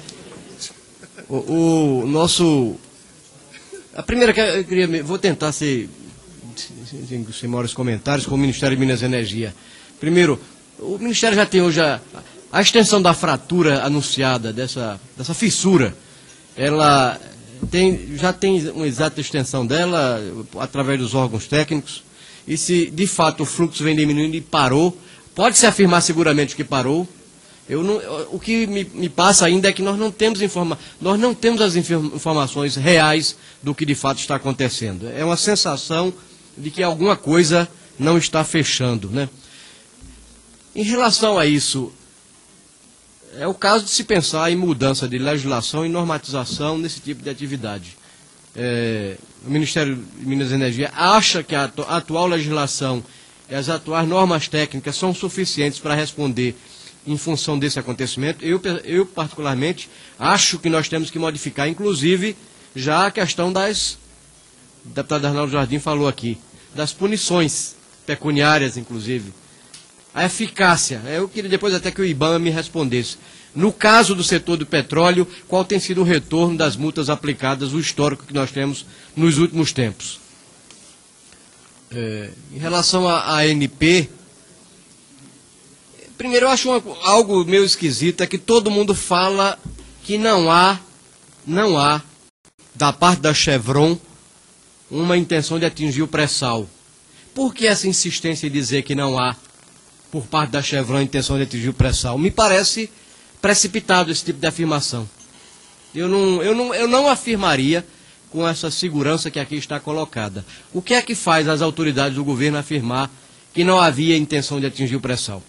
O, o nosso... A primeira que eu queria... Vou tentar ser... sem, sem maiores comentários, com o Ministério de Minas e Energia. Primeiro, o Ministério já tem hoje a, a extensão da fratura anunciada, dessa, dessa fissura, ela tem, já tem uma exata extensão dela, através dos órgãos técnicos, e se de fato o fluxo vem diminuindo e parou, pode-se afirmar seguramente que parou. Eu não, o que me, me passa ainda é que nós não temos informa, nós não temos as informações reais do que de fato está acontecendo. É uma sensação de que alguma coisa não está fechando, né? Em relação a isso, é o caso de se pensar em mudança de legislação e normatização nesse tipo de atividade. É, o Ministério de Minas e Energia acha que a atual legislação e as atuais normas técnicas são suficientes para responder em função desse acontecimento. Eu, eu, particularmente, acho que nós temos que modificar, inclusive, já a questão das, o deputado Arnaldo Jardim falou aqui, das punições pecuniárias, inclusive. A eficácia, eu queria depois até que o IBAMA me respondesse. No caso do setor do petróleo, qual tem sido o retorno das multas aplicadas, o histórico que nós temos nos últimos tempos? É, em relação à A N P, primeiro eu acho uma, algo meio esquisito, é que todo mundo fala que não há, não há, da parte da Chevron, uma intenção de atingir o pré-sal. Por que essa insistência em dizer que não há, por parte da Chevron, a intenção de atingir o pré-sal? Me parece precipitado esse tipo de afirmação. Eu não, eu, não, eu não afirmaria com essa segurança que aqui está colocada. O que é que faz as autoridades do governo afirmar que não havia intenção de atingir o pré-sal?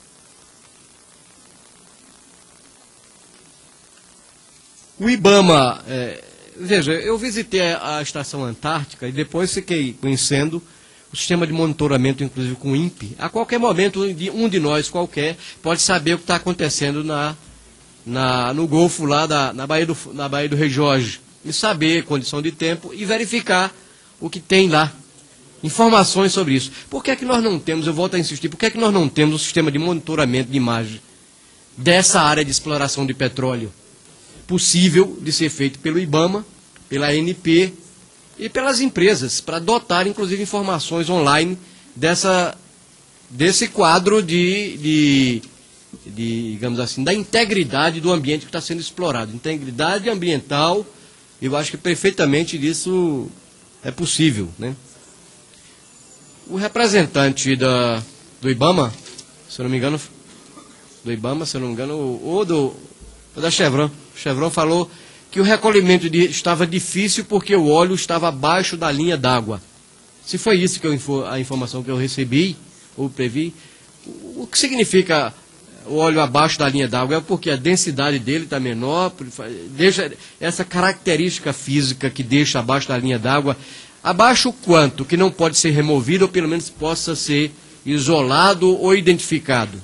O IBAMA, é, veja, eu visitei a Estação Antártica e depois fiquei conhecendo o sistema de monitoramento, inclusive com o INPE. A qualquer momento, um de nós qualquer pode saber o que está acontecendo na, na, no Golfo, lá da, na, Baía do, na Baía do Rei Jorge. e saber condição de tempo e verificar o que tem lá. Informações sobre isso. Por que é que nós não temos, eu volto a insistir, por que é que nós não temos um sistema de monitoramento de imagem dessa área de exploração de petróleo? Possível de ser feito pelo IBAMA, pela A N P e pelas empresas, para dotar, inclusive, informações online dessa, desse quadro de, de, de, digamos assim, da integridade do ambiente que está sendo explorado. Integridade ambiental, eu acho que perfeitamente isso é possível, né? O representante da, do IBAMA, se eu não me engano, do IBAMA, se eu não me engano, ou, do, ou da Chevron, Chevron falou que o recolhimento de, estava difícil porque o óleo estava abaixo da linha d'água. Se foi isso que eu, a informação que eu recebi, ou previ, o, o que significa o óleo abaixo da linha d'água? É porque a densidade dele está menor, deixa essa característica física que deixa abaixo da linha d'água. Abaixo quanto? Que não pode ser removido ou pelo menos possa ser isolado ou identificado?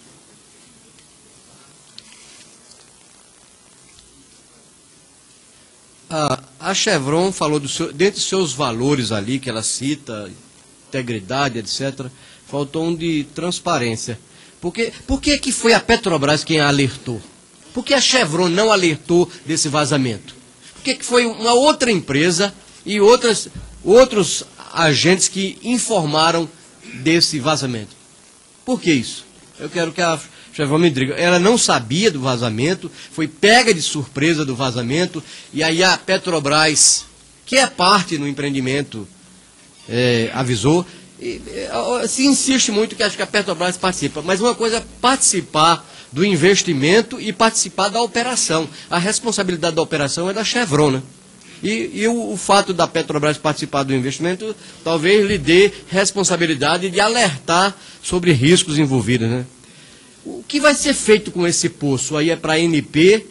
A, a Chevron falou, do seu, dentre os seus valores ali, que ela cita, integridade, etcétera, faltou um de transparência. Por que, por que que foi a Petrobras quem a alertou? Por que a Chevron não alertou desse vazamento? Por que que foi uma outra empresa e outras, outros agentes que informaram desse vazamento? Por que isso? Eu quero que a Chevron me diga. Ela não sabia do vazamento, foi pega de surpresa do vazamento, e aí a Petrobras, que é parte no empreendimento, é, avisou. E, é, se insiste muito que acho que a Petrobras participa, mas uma coisa é participar do investimento e participar da operação. A responsabilidade da operação é da Chevron, né? E, e o, o fato da Petrobras participar do investimento talvez lhe dê responsabilidade de alertar sobre riscos envolvidos, né? O que vai ser feito com esse poço? Aí é para a A N P.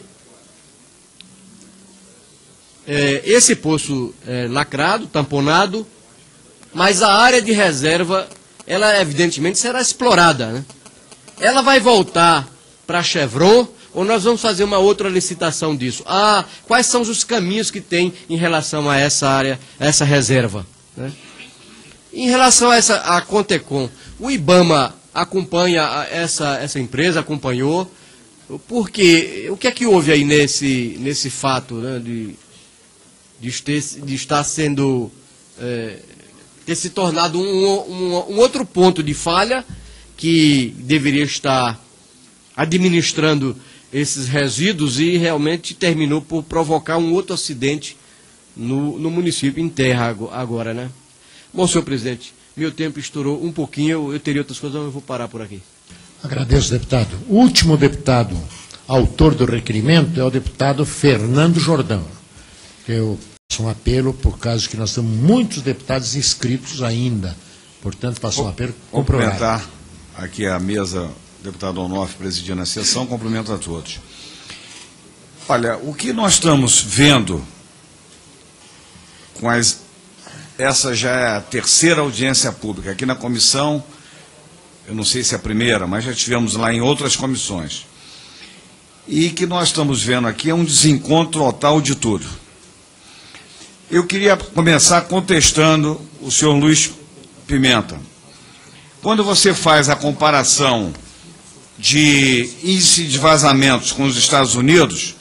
É, esse poço é lacrado, tamponado, mas a área de reserva, ela evidentemente será explorada, né? Ela vai voltar para a Chevron, ou nós vamos fazer uma outra licitação disso? Ah, quais são os caminhos que tem em relação a essa área, a essa reserva, né? Em relação a essa a Contecon, o IBAMA acompanha essa, essa empresa, acompanhou, porque o que é que houve aí nesse, nesse fato, né, de, de, ter, de estar sendo, é, ter se tornado um, um, um outro ponto de falha que deveria estar administrando esses resíduos e realmente terminou por provocar um outro acidente no, no município em terra agora, né? Bom, senhor presidente, meu tempo estourou um pouquinho, eu, eu teria outras coisas, mas eu vou parar por aqui. Agradeço, deputado. O último deputado autor do requerimento é o deputado Fernando Jordão. Eu faço um apelo por causa que nós temos muitos deputados inscritos ainda. Portanto, faço um apelo. Cumprimentar aqui a mesa, deputado Onofre presidindo a sessão, cumprimento a todos. Olha, o que nós estamos vendo com as... Essa já é a terceira audiência pública. Aqui na comissão, eu não sei se é a primeira, mas já tivemos lá em outras comissões. E que nós estamos vendo aqui é um desencontro total de tudo. Eu queria começar contestando o senhor Luiz Pimenta. Quando você faz a comparação de índice de vazamentos com os Estados Unidos,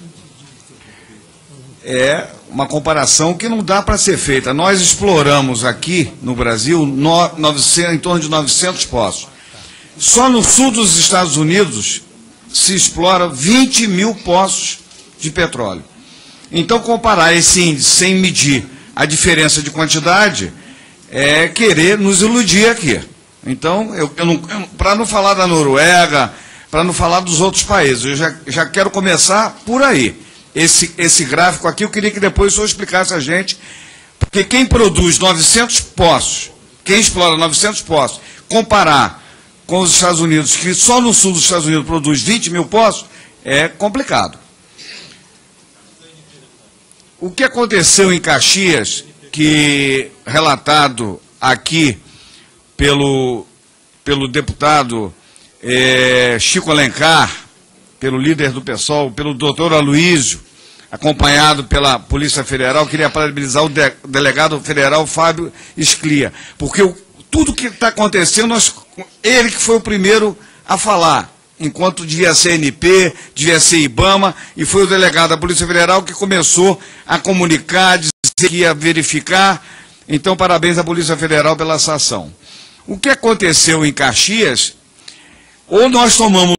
é uma comparação que não dá para ser feita. Nós exploramos aqui no Brasil no, novecentos, em torno de novecentos poços. Só no sul dos Estados Unidos se explora vinte mil poços de petróleo. Então, comparar esse índice sem medir a diferença de quantidade é querer nos iludir aqui. Então, eu, eu não, para não falar da Noruega, para não falar dos outros países, eu já, já quero começar por aí. Esse, esse gráfico aqui, eu queria que depois o senhor explicasse a gente, porque quem produz novecentos poços, quem explora novecentos poços, comparar com os Estados Unidos, que só no sul dos Estados Unidos produz vinte mil poços, é complicado. O que aconteceu em Caxias, que relatado aqui pelo, pelo deputado é, Chico Alencar, pelo líder do PSOL, pelo doutor Aloísio, acompanhado pela Polícia Federal. Queria parabenizar o de, delegado federal Fábio Sclia, porque o, tudo que está acontecendo, nós, ele que foi o primeiro a falar, enquanto devia ser N P, devia ser IBAMA, e foi o delegado da Polícia Federal que começou a comunicar, dizer que ia verificar. Então, parabéns à Polícia Federal pela essa ação. O que aconteceu em Caxias, ou nós tomamos